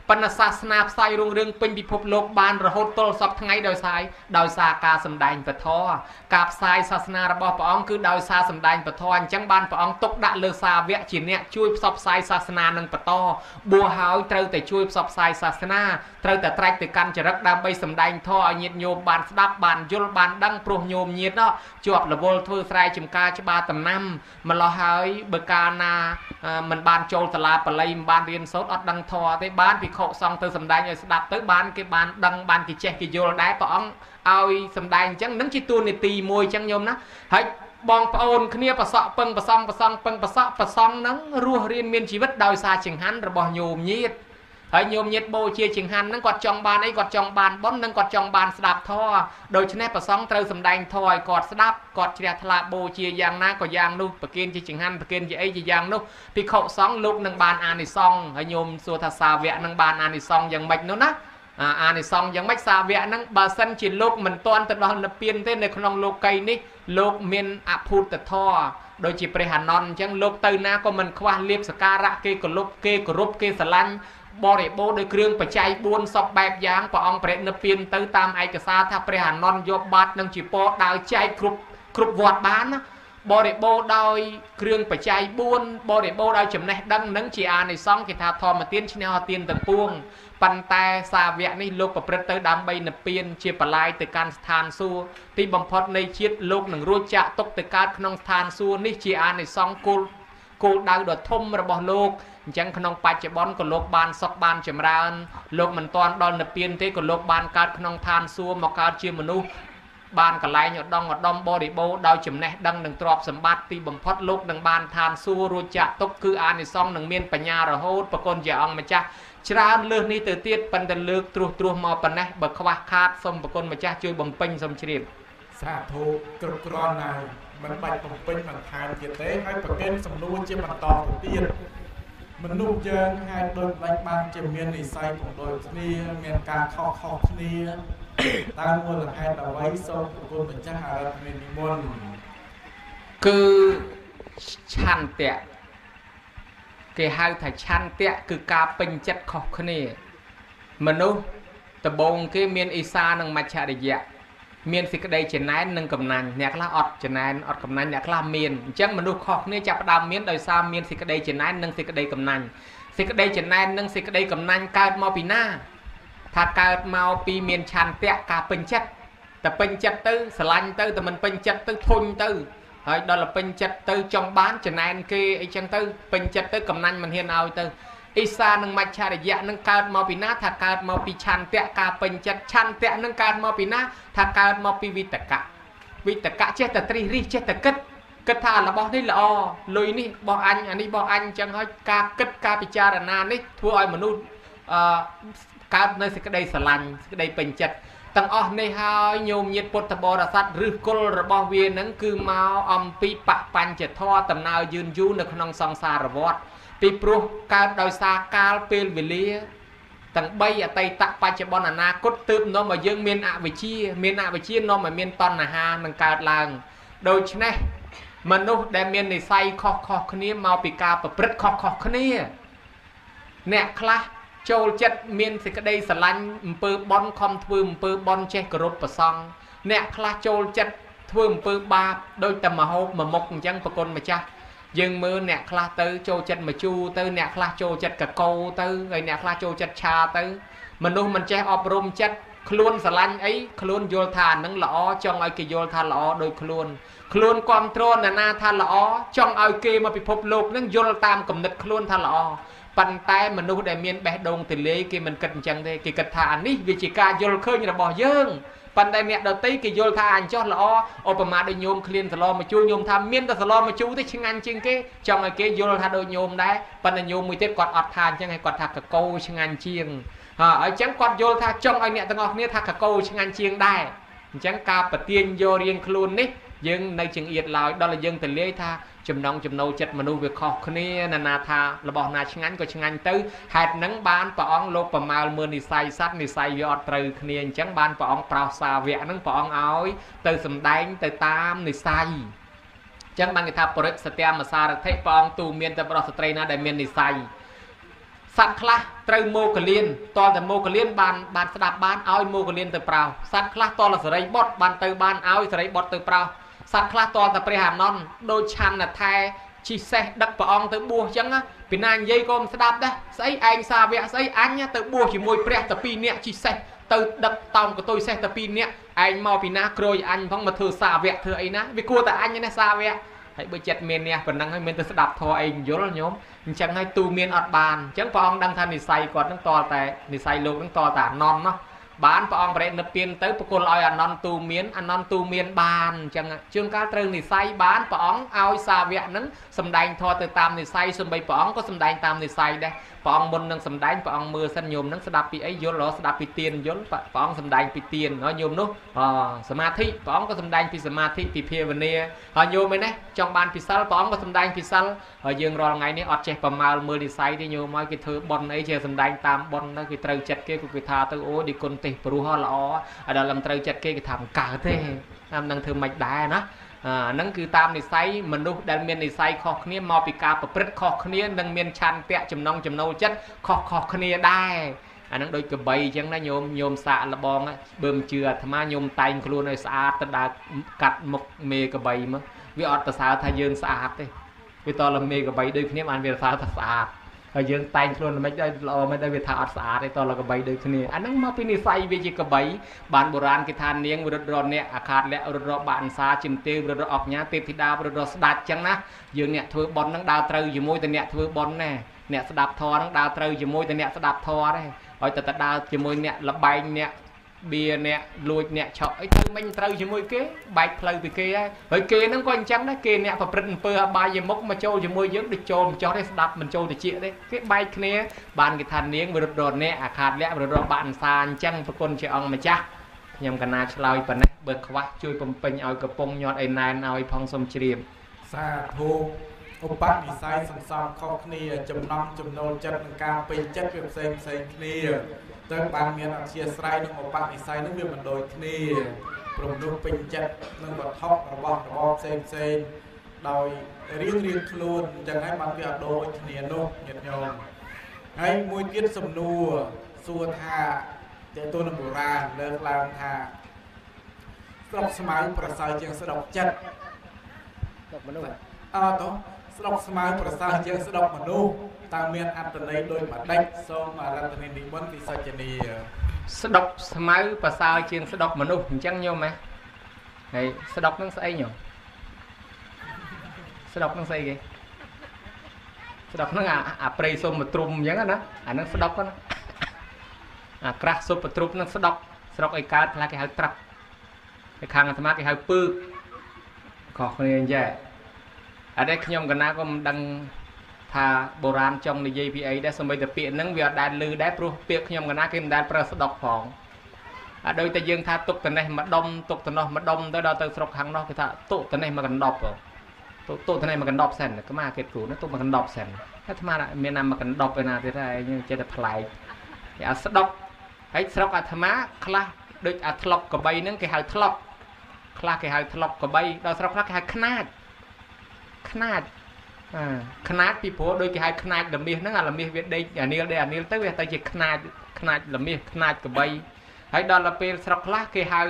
បណ្ណសាសនាផ្សាយរុងរឿងពេញពិភពលោកបានរហូតទល់សពថ្ងៃដោយសារការសម្ដែងពធការផ្សាយសាសនារបស់ព្រះអង្គគឺដោយសារសម្ដែងពធអញ្ចឹងបានព្រះអង្គទុកដាក់លើសាវកជាអ្នកជួយផ្សព្វផ្សាយសាសនានឹងបន្តបួសហើយត្រូវតែជួយផ្សព្វផ្សាយសាសនាត្រូវតែត្រាច់ទៅកាន់ចរិតដើម្បីសម្ដែងធម៌ឲ្យញាតិញោមបានស្ដាប់បានយល់បានដឹងព្រោះញោមញាតិនោះជាប់រវល់ធ្វើស្រែចម្ការច្បារដំណាំម្លោះហើយបើកាលណាមិនបានចូលសាលាបល័យមិនបានរៀនសូត្រអត់ដឹងធម៌ទេបានភិក្ខុសង្ឃទៅសម្ដែងឲ្យស្ដាប់ទៅបានគេបានដឹងបានគេចេះគេយល់ដែរព្រះអង្គឲ្យសម្ដែងអញ្ចឹងនឹងជាតួនាទីមួយអញ្ចឹងញោមណាហើយបងប្អូនគ្នាប្រសក់ពឹងប្រសងប្រសងពឹងប្រសក់ប្រសងហ្នឹងរស់រៀនមានជីវិតដោយសារចង្ហាន់របស់ញោមញាតិហើយញោមញាតិបូជាចង្ហាន់ហ្នឹងគាត់ចង់បានអីគាត់ចង់បានបុណ្យនិងគាត់ចង់បានស្ដាប់ធម៌ដូច្នេះប្រសងត្រូវសម្ដែងធម៌ឲ្យគាត់ស្ដាប់គាត់ជ្រះថ្លាបូជាយ៉ាងណាក៏យ៉ាងនោះប្រគិនជាចង្ហាន់ប្រគិនជាអីជាយ៉ាងនោះភិក្ខុសង្ឃលោកនឹងបានអានិសង្ឃហើយញោមសួរថាសាវកនឹងបានអានិសង្ឃយ៉ាងម៉េចនោះណាអានិសង្ឃយ៉ាងម៉េចសាវកហ្នឹងបើសិនជាលោកមិនទាន់ទៅដល់និព្វានទេនៅក្នុងលោកីនេះលោកមានអភូតធម៌ដូចជាព្រះអានន្ទអញ្ចឹងលោកទៅណាក៏មិនខ្វះលៀបសការៈគេគោរពគេស្រឡាញ់បរិបូរដោយគ្រឿងបច្ច័យ4សពបែបយ៉ាងព្រះអង្គព្រះនិព្វានទៅតាមឯកសារថាព្រះអានន្ទយកបាត់នឹងជាពរដើរចែកគ្រប់វត្តបានណាបរិបូរដោយគ្រឿងបច្ច័យ4បរិបូរដោយចំណេះដឹងនឹងជាអានិសង្ឃគេថាធម្មទានឈ្នះអទានទាំងពួងប៉ុន្តែសាវកនេះលោកប្រព្រឹត្តទៅដើម្បីនិព្វានជាបលាយទៅកាន់ស្ថានសួគ៌ទីបំផុតនៃជាតិលោកនឹងរួចចាក់ទុកទៅកើតក្នុងស្ថានសួគ៌នេះជាអានិសង្ឃគោលដៅដ៏ធំរបស់លោកអញ្ចឹងក្នុងបច្ចុប្បន្នក៏លោកបានសុខបានចម្រើនលោកមិនទាន់ដល់និព្វានទេក៏លោកបានកើតក្នុងឋានសួគ៌មកកើតជាមនុស្សបានកលែងឧត្តមបរិបូរដោយចំណេះដឹងនិងទ្រព្យសម្បត្តិទីបំផុតលោកនឹងបានឋានសួគ៌រួចចាក់ទុកគឺអានិសង្ឃនឹងមានបញ្ញារហូតប្រគុណជាអង្គម្ចាស់ច្រើនលើសនេះទៅទៀតប៉ុន្តែលើកត្រួសមកប៉ុណ្ណេះបើខ្វះខាតសូមប្រគុណម្ចាស់ជួយបំពេញសូមជ្រាបសាធុគ្រប់គ្រាន់ហើយមិនបាច់បំពេញបន្ថែមទៀតទេហើយប្រកេនសំណួរជាបន្តទៅទៀតមនុស្សយើងហើយដូចបានជាមាននិស្ស័យពំដូចគ្នាមានការខុសគ្នាតើមូលហេតុអ្វីសូមប្រគុណម្ចាស់អារាធនានិមន្តគឺឆន្ទៈគេហៅថាឆន្ទៈគឺការពេញចិត្តខុសគ្នាមនុស្សដំបូងគេមានអ៊ីសានិងមច្ឆរិយៈមានសេចក្តីចំណែននិងកំណាញ់អ្នកខ្លះអត់ចំណែនអត់កំណាញ់អ្នកខ្លះមានអញ្ចឹងមនុស្សខុសគ្នាចាប់ផ្ដើមមានដោយសារមានសេចក្តីចំណែននិងសេចក្តីកំណាញ់សេចក្តីចំណែននិងសេចក្តីកំណាញ់កើតមកពីណាថាកើតមកពីមានឆន្ទៈការពេញចិត្តតែពេញចិត្តទៅស្រឡាញ់ទៅតែមិនពេញចិត្តទៅធុញទៅហើយដល់ពេញចិត្តទៅចង់បានចំណែនគេអីចឹងទៅពេញចិត្តទៅកំណាញ់មិនហ៊ានឲ្យទៅអ៊ីសានិងមច្ឆរិយៈនឹងកើតមកពីណាថាកើតមកពីឆន្ទៈការពេញចិត្តឆន្ទៈនឹងកើតមកពីណាថាកើតមកពីវិតកៈចេះតែត្រិះរិះចេះតែគិតថារបស់នេះល្អលុយនេះបោះអញអានេះបោះអញចឹងហើយការគិតការពិចារណានេះធ្វើឲ្យមនុស្សកើតនៅសេចក្តីស្រឡាញ់សេចក្តីពេញចិត្តទាំងអស់នេះហើយញោមញាតិពុទ្ធបរិស័ទឬគល់របស់វានឹងគឺមកអំពីបបញ្ចធម៌ដំណើរយឺនយូរនៅក្នុងសង្សារវដ្តពីព្រោះកើតដោយសារកាលពេលវេលាទាំង3អតីតបច្ចុប្បន្នអនាគតទើបនាំឲ្យយើងមានអវិជ្ជានាំឲ្យមានតណ្ហានឹងកើតឡើងដូច្នេះមនុស្សដែលមាននិស្ស័យខុសគ្នាមកពីការប្រព្រឹត្តខុសគ្នាអ្នកខ្លះចូលចិត្តមានសេចក្តីស្រឡាញ់អំពើបន់ខំធ្វើអំពើបន់ចេះគោរពប្រសង់អ្នកខ្លះចូលចិត្តធ្វើអំពើបាបដូចតែមហូបមួយមុខអញ្ចឹងប្រគុណម្ចាស់យើងមើលអ្នកខ្លះទៅចូលចិត្តមជូរទៅអ្នកខ្លះចូលចិត្តកកោទៅហើយអ្នកខ្លះចូលចិត្តឆាទៅមនុស្សមិនចេះអប់រំចិត្តខ្លួនស្រឡាញ់អីខ្លួនយល់ថានឹងល្អចង់ឲ្យគេយល់ថាល្អដោយខ្លួនគ្រប់គ្រងណាថាល្អចង់ឲ្យគេមកពិភពលោកនឹងយល់តាមគំនិតខ្លួនថាល្អប៉ុន្តែមនុស្សដែលមានបេះដូងទលាយគេមិនគិតអញ្ចឹងទេគេគិតថាអានេះវាជាការយល់ឃើញរបស់យើងប៉ុន្តែអ្នកដទៃគេយល់ថាអញចោះល្អឧបមាដូចញោមឃ្លានសឡមកជូរញោមថាមានតែសឡមកជូរទេឆ្ងាញ់ជាងគេចង់ឲ្យគេយល់ថាដូចញោមដែរប៉ុន្តែញោមមួយទៀតគាត់អត់ថាអញ្ចឹងហើយគាត់ថាកកោឆ្ងាញ់ជាងហើយអញ្ចឹងគាត់យល់ថាចង់ឲ្យអ្នកទាំងអស់គ្នាថាកកោឆ្ងាញ់ជាងដែរអញ្ចឹងការប្រទៀងយករៀងខ្លួននេះយើងនៅចង្អៀតឡើយដល់យើងទលាយថាចំណងចំណូលចិត្តមនុស្សវាខុសគ្នាណាថារបស់ណាឆ្ងាញ់ក៏ឆ្ងាញ់ទៅហេតុហ្នឹងបានព្រះអង្គលោកប្រមាលមើលនិស្ស័យសត្វនិស្ស័យវាអត់ត្រូវគ្នាអញ្ចឹងបានព្រះអង្គប្រោសសាវកហ្នឹងព្រះអង្គឲ្យទៅសម្ដែងទៅតាមនិស្ស័យអញ្ចឹងបានគេថាបរិទ្ធសត្យាមសារថិព្រះអង្គទូមានតែប្រុសស្ត្រីណាដែលមាននិស្ស័យសត្វខ្លះត្រូវមកលៀនតតែមកលៀនបានស្ដាប់បានឲ្យមកលៀនទៅប្រោសត្វខ្លះតលសរីបុតបានទៅបានឲ្យសរីបុតទៅប្រោសត្វខ្លះតតែព្រះអានន្ទដូចឆាន់ថែជីសេះដឹកព្រះអង្គទៅបួសអញ្ចឹងពីណានិយាយក៏មិនស្ដាប់ដែរស្អីឯងសាវកស្អីអញទៅបួសជាមួយព្រះតែ2នាក់ជីសេះទៅដឹកតោមកតុយសេះតែ2នាក់ឯងមកពីណាក្រួយអញផងមកធ្វើសាវកធ្វើអីណាវាគួរតែអញណាសាវកហើយបើចិត្តមាននេះប៉ុណ្ណឹងហើយមានទៅស្ដាប់ធម៌អីយល់ញោមអញ្ចឹងហើយទូមានអត់បានអញ្ចឹងព្រះអង្គដឹងថានិស័យគាត់នឹងតតែនិស័យលោកនឹងតតែអានន់ណោះបានព្រះអង្គបរិនិព្វានទៅប្រគល់ឲ្យអានន់ទូមានបានអញ្ចឹងជួនកាលត្រូវនិស័យបានព្រះអង្គឲ្យសាវកនឹងសម្ដែងធម៌ទៅតាមនិស័យសំបីព្រះអង្គក៏សម្ដែងតាមនិស័យដែរព្រះអង្គមុននឹងសម្ដែងព្រះអង្គមើលសិនញោមនឹងស្ដាប់ពីអីយល់រស្ដាប់ពីទានយល់ព្រះអង្គសម្ដែងពីទានហើយញោមនោះសមាធិព្រះអង្គក៏សម្ដែងពីសមាធិពីភាវនាហើយញោមឯនេះចង់បានពិសិលព្រះអង្គក៏សម្ដែងពិសិលហើយយើងរាល់ថ្ងៃនេះអត់ចេះប្រមាលមើលនិស័យទេញោមមកគេធ្វើប៉ុនអីចេះសម្ដែងតាមប៉ុនទៅគេត្រូវចិត្តគេគេថាទៅអូឌីគុណទេសព្រោះល្អហើយដល់ឡើងត្រូវចិត្តគេគេថាមិនកើតទេតាមនឹងធ្វើមិនដែរណាហ្នឹងគឺតាមនិស័យមនុស្សដែលមាននិស័យខុសគ្នាមកពីការប្រព្រឹត្តខុសគ្នានិងមានឆន្ទៈចំណងចំណូលចិត្តខុសគ្នាដែរអាហ្នឹងដូចកបីអញ្ចឹងណាញោមសាកលបងបើមិនជឿអាត្មាញោមតែងខ្លួនឲ្យស្អាតទៅដើរកាត់មុខមេកបីមកវាអត់ប្រសើរថាយើងស្អាតទេវាតលមេកបីដូចគ្នាបានវាប្រសើរថាស្អាតហើយយើងតែងខ្លួនមិនដែរល្អមិនដែរវាថាអត់ស្អាតទេតលកបីដូចគ្នាអាហ្នឹងមកពីនិស័យវាជាកបីបានបុរាណគេថានាងរត់រត់អ្នកអាខាតលៈរត់រត់បាក់អន្សាជំទាវរត់រត់អកញ្ញាទេពធីតារត់រត់ស្ដាច់ចឹងណាយើងអ្នកធ្វើប៉ុនហ្នឹងដើរត្រូវជាមួយតែអ្នកធ្វើប៉ុនណាអ្នកស្ដាប់ធម៌ហ្នឹងដើរត្រូវជាមួយតែអ្នកស្ដាប់ធម៌ដែរហើយតែដើរជាមួយអ្នកលបែងអ្នកបៀអ្នកលួចអ្នកឆក់អីទៅមិនត្រូវជាមួយគេបែកផ្លូវពីគេហើយគេហ្នឹងក៏អញ្ចឹងដែរគេអ្នកប្រព្រឹត្តអំពើអបាយមុខមកចូលជាមួយយើងដូចចូលមិនចោះទេស្ដាប់មិនចូលតិចទេគេបែកគ្នាបានគេថានាងវិរុទ្ធរត់អ្នកអាខាតលៈវិរុទ្ធរត់បាក់អន្សាអញ្ចឹងប្រគុណជាអង្គម្ចាស់ខ្ញុំកណាឆ្លើយប៉ុណ្ណេះបើខ្វះជួយបំពេញឲ្យកំពុងញាត់អីណែនឲ្យផងសូមជ្រាបសាធុឧបនិស្ស័យសន្សំខុសគ្នាចំណងចំណូលចិត្តនិងការពេញចិត្តវាផ្សេងគ្នាទៅបានមានអធិស្ស្រ័យនឹងឧបនិស្ស័យនឹងវាមិនដូចគ្នាព្រមនោះពេញចិត្តនឹងវត្ថុរបស់ផ្សេងដោយរៀងខ្លួនអញ្ចឹងហើយបានវាអត់ដូចគ្នានោះញាតិញោមហើយមួយទៀតសំណួរសួរថាតើទូនបុរាណលើកឡើងថាស្រុកស្មៅប្រសើរជាងស្រុកចិត្តស្រុកមនុស្សតោះស្រុកស្មៅប្រសើរជាងស្រុកមនុស្សតើមានអត្ថន័យដូចម្ដេចសូមរតនានិមន្តពីសច្ចនីស្ដុកស្មៅប្រសើរជាងស្ដុកមនុស្សអញ្ចឹងញោមហ៎ហើយស្ដុកនឹងស្អីញោមស្ដុកនឹងស្អីគេស្ដុកនឹងអាព្រៃសុំមកទ្រុំអញ្ចឹងណាអានឹងស្ដុកណាអាក្រាស់សុបទ្រុបនឹងស្ដុកស្រុកអីកើតខ្លះគេហៅត្រាក់ឯខាងអាត្មាគេហៅពើខុសគ្នាអញ្ចឹងអត់ទេខ្ញុំកណាក៏មិនដឹងថាបុរាណចង់និយាយពីអីដែរសូម្បីតែពាក្យហ្នឹងវាអត់ដែលឮដែរព្រោះពាក្យខ្ញុំកណាគេមិនដែលប្រើស្ដុកផងអាដូចតែយើងថាទុកត្នេះម្ដុំទុកត្នោះម្ដុំទៅដល់ទៅស្រុកខាងនោះគេថាទុកត្នេះមកកណ្ដប់ទុកត្នេះមកកណ្ដប់សិនក្មាគេគ្រូនោះទុកមកកណ្ដប់សិនអាត្មាមានណាមកកណ្ដប់ឯណាទៀតហើយចេះតែប្លែកអាស្ដុកហើយស្រុកអាត្មាខ្លះដូចអាថ្លុកកបីហ្នឹងគេហៅថ្លុកខ្លះគេហៅថ្លុកកបីដល់ស្រុកខ្លះគេហៅខ្នាតខ្នាតពីព្រោះដូចគេហៅខ្នាតលមាសហ្នឹងអាលមាសវាដេកអានីលទៅវាទៅជាខ្នាតលមាសខ្នាតកបីហើយដល់ទៅពេលស្រុកខ្លះគេហៅ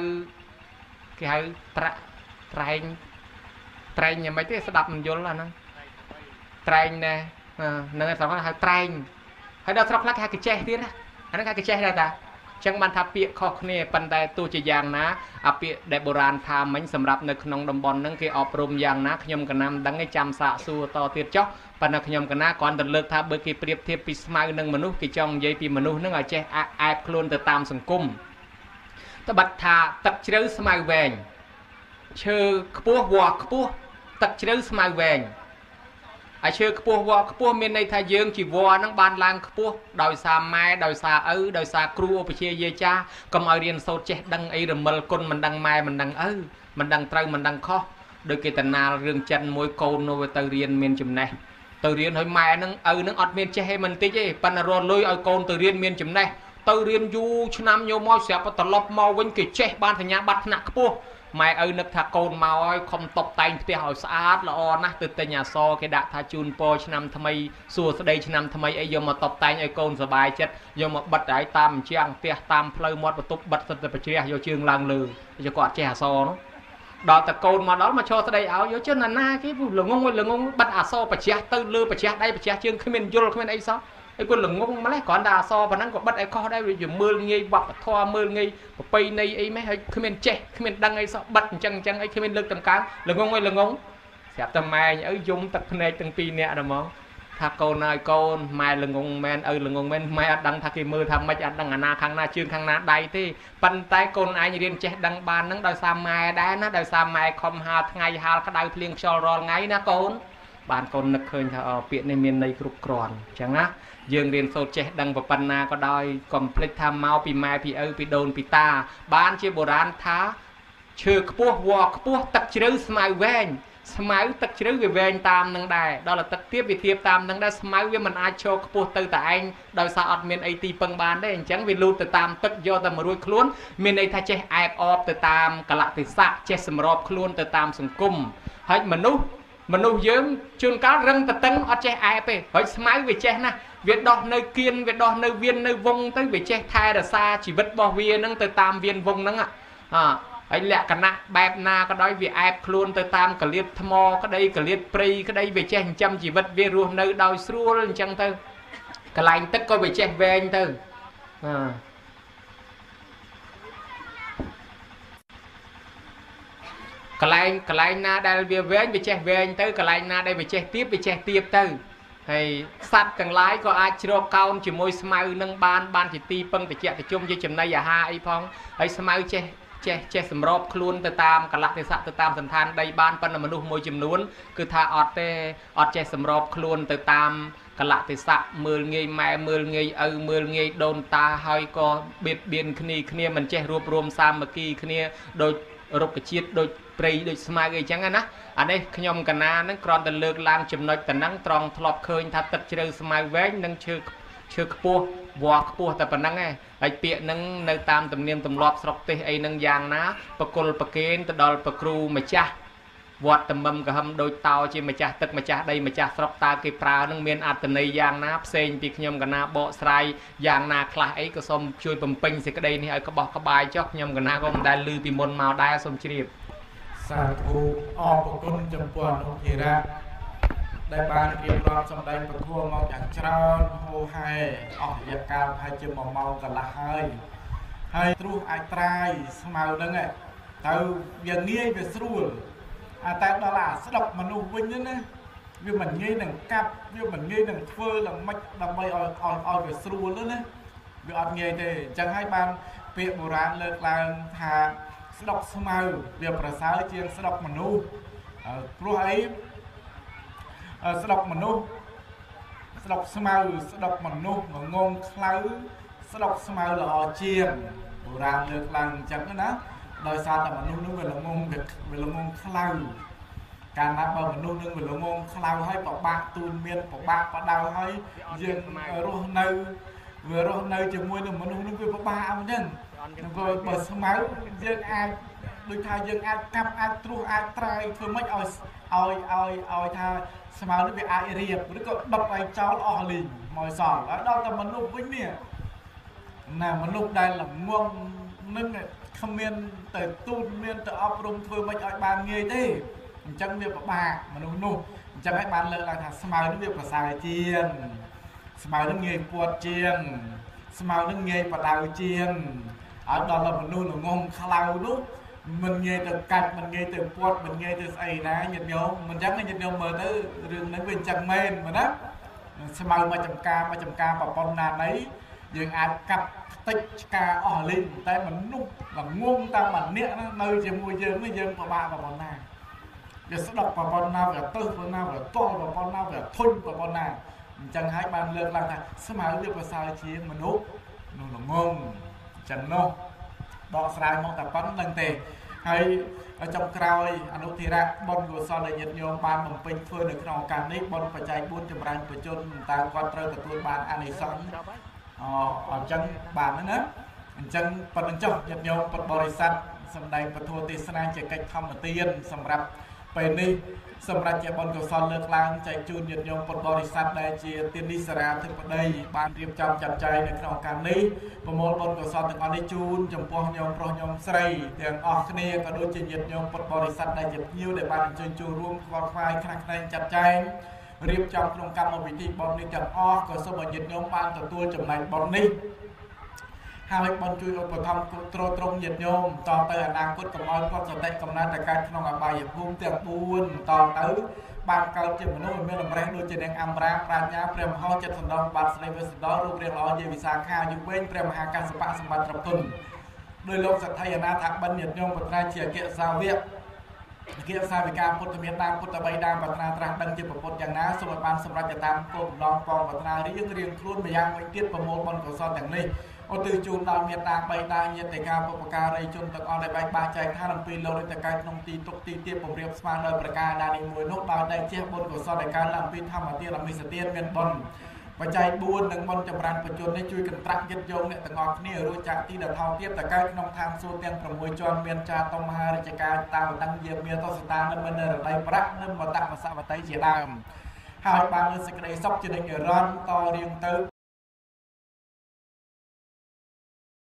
ត្រែងយ៉ាងម៉េចទេស្ដាប់មិនយល់អាហ្នឹងត្រែងណែហ្នឹងឯងស្រុកខ្លះហៅត្រែងហើយដល់ស្រុកខ្លះគេហៅកញ្ចេះទៀតណាអាហ្នឹងគេហៅកញ្ចេះដែរតាចឹងបានថាពាក្យខុសគ្នាប៉ុន្តែទោះជាយ៉ាងណាអាពាក្យដែលបុរាណថាមិញសម្រាប់នៅក្នុងតំបន់ហ្នឹងគេអប់រំយ៉ាងណាខ្ញុំកណាំដឹងឯងចាំសាកសួរតទៀតចុះប៉ុន្តែខ្ញុំកណាគ្រាន់តែលើកថាបើគេប្រៀបធៀបពីស្មៅនិងមនុស្សគេចង់និយាយពីមនុស្សហ្នឹងឲ្យចេះអែបខ្លួនទៅតាមសង្គមត្បិតថាទឹកជ្រៅស្មៅវែងឈើខ្ពស់វល្លិខ្ពស់ទឹកជ្រៅស្មៅវែងហើយឈើខ្ពស់វល្លិខ្ពស់មានន័យថាយើងជីវរហ្នឹងបានឡើងខ្ពស់ដោយសារម៉ែដោយសារឪដោយសារគ្រូឧបជាយាចាកុំឲ្យរៀនសូត្រចេះដឹងអីរមិលគុណមិនដឹងម៉ែមិនដឹងឪមិនដឹងត្រូវមិនដឹងខុសដោយគេតាណាលរឿងចិនមួយកូននោះទៅរៀនមានចំណេះទៅរៀនឲ្យម៉ែហ្នឹងឪហ្នឹងអត់មានចេះឯមិនតិចទេប៉ុន្តែរលុយឲ្យកូនទៅរៀនមានចំណេះទៅរៀនយូរឆ្នាំយកមកស្រាប់ត្រឡប់មកវិញគេចេះបានសញ្ញាបត្រថ្នាក់ខ្ពស់ម៉ែឪនឹកថាកូនមកហើយខំតុបតែងផ្ទះឲ្យស្អាតល្អណាស់ទៅទិញអសគេដាក់ថាជូនពរឆ្នាំថ្មីសួស្តីឆ្នាំថ្មីអីយកមកតុបតែងឲ្យកូនសប្បាយចិត្តយកមកបិទឲ្យតាមអញ្ចាំងផ្ទះតាមផ្លូវមាត់បន្ទប់បិទសិតតែបជ្រះយកជើងឡើងលើយកគាត់ចេះអសនោះដល់តែកូនមកដល់មកឈរស្ដីឲ្យយកចិនណាគេល្ងងបិទអសបជ្រះទៅលើបជ្រះដៃបជ្រះជើងគ្មានយល់គ្មានអីសោះឯគាត់ល្ងងម្លេះគ្រាន់តែអសប៉ុណ្ណឹងក៏បិទឲ្យខុសដែរវាមើលងាយវប្បធម៌មើលងាយប្រពៃណីអីម៉េះហើយគ្មានចេះគ្មានដឹងអីសោះបិទអញ្ចឹងអីគ្មានលើកតម្កើងល្ងងស្រាប់តែម៉ែឪយំទឹកភ្នែកទាំងពីរនាក់ហ្មងថាកូនហើយកូនម៉ែល្ងងមែនឪល្ងងមែនម៉ែអត់ដឹងថាគេមើលថាម៉េចអត់ដឹងអាណាខាងណាជើងខាងណាដៃទេប៉ុន្តែកូនឯងរៀនចេះដឹងបានហ្នឹងដោយសារម៉ែដែរណាដោយសារម៉ែខំហាលថ្ងៃហាលក្តៅភ្លៀងខ្យល់រាល់ថ្ងៃណាកូនបានកូននឹកឃើញថាពាក្យនេះមានន័យគ្រប់គ្រាន់អញ្ចឹងណាយើងរៀនសូត្រចេះដឹងប៉ុណ្ណាក៏ដោយកុំភ្លេចថាមកពីម៉ែពីឪពីដូនពីតាបានជាបុរាណថាឈើខ្ពស់វល្លិខ្ពស់ទឹកជ្រៅស្មៅវែងស្មៅទឹកជ្រៅវាវែងតាមនឹងដែរដល់ទឹកទាបវាទាបតាមនឹងដែរស្មៅវាមិនអាចឈរខ្ពស់ទៅតែឯងដោយសារអត់មានអីទីពឹងបានទេអញ្ចឹងវាលូតទៅតាមទឹកយកតែមករួចខ្លួនមានន័យថាចេះអែបអបទៅតាមកលៈទេសៈចេះសម្របខ្លួនទៅតាមសង្គមហើយមនុស្សយើងជួនកាលរឹងតឹងអត់ចេះអែបទេហើយស្មៅវាចេះណាវាដោះនៅគៀនវាដោះនៅវៀននៅវងទៅវាចេះថែរក្សាជីវិតរបស់វានឹងទៅតាមវៀនវងហ្នឹងហើយលក្ខណៈបែបណាក៏ដោយវាអែបខ្លួនទៅតាមកលៀតថ្មក្តីកលៀតព្រៃក្តីវាចេះចិញ្ចឹមជីវិតវារស់នៅដោយស្រួលអញ្ចឹងទៅកន្លែងទឹកក៏វាចេះវែងទៅកន្លែងណាដែលវាវែងវាចេះវែងទៅកន្លែងណាដែលវាចេះទៀបវាចេះទៀបទៅហើយសត្វទាំងឡាយក៏អាចជ្រកកោនជាមួយស្មៅនឹងបានជាទីពឹងតិចតិជុំជាចំណីអាហារអីផងហើយស្មៅចេះសម្របខ្លួនទៅតាមកលៈទេសៈទៅតាមសន្តានដីបានប៉ុន្តែមនុស្សមួយចំនួនគឺថាអត់ទេអត់ចេះសម្របខ្លួនទៅតាមកលៈទេសៈមើលងាយម៉ែមើលងាយឪមើលងាយដូនតាហើយក៏បៀតបៀនគ្នាមិនចេះរួបរวมសាមគ្គីគ្នាដូចរុក្ខជាតិដូចព្រៃដូចស្មៅអីចឹងណាអានេះខ្ញុំកណាហ្នឹងគ្រាន់តែលើកឡើងចំណុចតំណឹងត្រង់ធ្លាប់ឃើញថាទឹកជ្រៅស្មៅវែងនិងឈើខ្ពស់វល្លិខ្ពស់តែប៉ុណ្្នឹងឯងហើយពាក្យហ្នឹងនៅតាមទំនៀមទម្លាប់ស្រុកទេសអីហ្នឹងយ៉ាងណាបកុលប្រកេនទៅដល់ប្រគ្រូម្ចាស់វត្តតំមកំហឹមដូចតោជាម្ចាស់ទឹកម្ចាស់ដីម្ចាស់ស្រុកតើគេប្រើហ្នឹងមានអត្ថន័យយ៉ាងណាផ្សេងពីខ្ញុំកណាបកស្រាយយ៉ាងណាខ្លះអីក៏សូមជួយបំពេញសេចក្តីនេះឲ្យក្បោះក្បាយចុះខ្ញុំកណាក៏មិនដែលឮពីមុនមកដែរសូមជ្រាបសាធុអរគុណចំពោះអនុធារៈដែលបានរៀបរាប់សម្ដែងពធមកយ៉ាងច្រើនហូរហែអស់រយៈកាលប្រហែលជា1ម៉ោងកន្លះហើយត្រួសអាចត្រាយស្មៅហ្នឹងទៅវាងាយវាស្រួលតែដល់អាស្ដុកមនុស្សវិញណាវាមិនងាយនឹងកាប់វាមិនងាយនឹងធ្វើឡើងម៉េចដើម្បីឲ្យវាស្រួលណាវាអត់ងាយទេអញ្ចឹងហើយបានពាក្យបុរាណលើកឡើងថាស្ដុកស្មៅវាប្រសើរជាងស្ដុកមនុស្សព្រោះអីស្ដុកមនុស្សស្ដុកស្មៅស្ដុកមនុស្សងងខ្លៅស្ដុកស្មៅល្អជាងបុរាណលើកឡើងអញ្ចឹងណាដោយសារតែមនុស្សនឹងវាល្ងងខ្លៅកាលណាបើមនុស្សនឹងវាល្ងងខ្លៅហើយពិបាកទូនមានពិបាកបដៅហើយយើងរស់នៅជាមួយនឹងមនុស្សនឹងវាពិបាកអញ្ចឹងបើស្មៅយើងអាចដូចថាយើងអាចកាប់អាចត្រួសអាចត្រាយធ្វើម៉េចឲ្យថាស្មៅនេះវាអាចរៀបឬក៏ដុតឲ្យចោលអស់លីងមកសល់ហើយដល់តែមនុស្សវិញនេះណាមនុស្សដែលល្ងងនឹងគ្មានទៅទូតមានទៅអប់រំធ្វើម៉េចឲ្យបានងាយទេអញ្ចឹងវាពិបាកមនុស្សនោះអញ្ចឹងហើយបានលើកឡើងថាស្មៅនេះវាប្រសើរជាងស្មៅនេះងាយពួតជាងស្មៅនេះងាយបដៅជាងឲ្យដល់តែមនុស្សល្ងងខ្លៅនោះមិនងាយទៅកាច់មិនងាយទៅពួតមិនងាយទៅស្អីណាញាតិញោមមិនអញ្ចឹងញាតិញោមមើលទៅរឿងហ្នឹងវាអញ្ចឹងមែនមែនណាស្មៅមកចំការប្រព័ន្ធណាណីយើងអាចកាប់ខ្ទេចឆ្កាអស់លីងតែមនុស្សល្ងងតាមម្នាក់នៅជាមួយយើងនេះយើងពិបាកប្រព័ន្ធណាវាស្ដុកប្រព័ន្ធណាវាទៅប្រព័ន្ធណាវាតល់ប្រព័ន្ធណាវាធុញប្រព័ន្ធណាអញ្ចឹងហើយបានលើកឡើងថាស្មៅវាប្រសើរជាងមនុស្សល្ងងអញ្ចឹងនោះដកស្រាយមកតែប៉ុណ្្នឹងទេហើយចុងក្រោយអនុធិរៈបុណ្យកុសលដែលញាតិញោមបានបំពេញធ្វើនៅក្នុងឱកាសនេះបុណ្យបច្ច័យ4ចម្រើនបញ្ជនតើគាត់ត្រូវទទួលបានអានិសង្សអញ្ចឹងបានណាអញ្ចឹងប៉ុណ្្នឹងចុះញាតិញោមពុទ្ធបរិស័ទសម្ដែងពធទេសនាជាកិច្ចធម្មទានសម្រាប់ពេលនេះសម្រាប់ជាបុណ្យកុសលលើកឡើងចែកជូនញាតិញោមពុទ្ធបរិស័ទដែលជាទាននិសរាធិបតីបានរៀបចំចាត់ចែងនៅក្នុងឱកាសនេះប្រមូលបុណ្យកុសលទាំងអស់នេះជូនចំពោះញោមប្រុសញោមស្រីទាំងអស់គ្នាក៏ដូចជាញាតិញោមពុទ្ធបរិស័ទដែលជាភ្ញៀវដែលបានអញ្ជើញចូលរួមខ្វល់ខ្វាយខ្នះខ្នែងចាត់ចែងរៀបចំក្នុងកម្មវិធីបុណ្យនេះទាំងអស់ក៏សូមឲ្យញាតិញោមបានទទួលចំណែកបុណ្យនេះហើយបានជួយឧបត្ថម្ភទ្រទ្រង់ញាតិញោមតទៅអនាគតកុំឲ្យគាត់សតិកំណត់តែកើតក្នុងអបាយភូមិទាំង4តទៅបានកើតជាមនុស្សមានតម្រេះដូចជានាងអមរាប្រាជ្ញាព្រះមហោចិត្តសណ្ដោបាទស្រីវេស្សដោរូបរាងល្អជាវិសាខាយុវវែងព្រះមហាកាសបៈសម្បត្តិត្រពុនដោយលោកសទ្ធាអនាថាបិណ្ឌញាតិញោមបត្រាជាអគ្គសាវកអគ្គសាវិកាពុទ្ធមេត្តាពុទ្ធបិតាបត្រាត្រាស់ដឹងជាពុទ្ធយ៉ាងណាសូមឲ្យបានសម្រេចទៅតាមគោលបំណងផងបត្រារៀងខ្លួនម្យ៉ាងវិញទៀតប្រមូលបុណ្យកុសលទាំងនេះឧទ្ទិសជូនដល់មេត្តាបិតាញាតិកាបុព្វការីជនទាំងអស់ដែលបែកបាក់ចែកឋានអំពីលោកដូចតែកើតក្នុងទីទុកទីទាបពំរៀបស្មានដោយប្រការណានីមួយនោះដោយតែជះបុណ្យកុសលដែលកើតឡើងពីធម្មទានអមិសទានមានបុណ្យបច្ច័យ4និងបុណ្យចម្រើនបច្ចុប្បន្ននេះជួយកន្ត្រាក់យិត្តយោងអ្នកទាំងអស់គ្នារួចចាក់ទីដល់ថោទៀតតែកើតក្នុងឋានសួគ៌ទាំង6ជាន់មានចាតមហារាជការតាមតាំងយាមានតសតានិមិនរដីប្រាក់និងបតមសវតីជាដើមហើយបានលើសេចក្តីសុខជានិច្ចនិរន្តរ៍តរៀងទៅ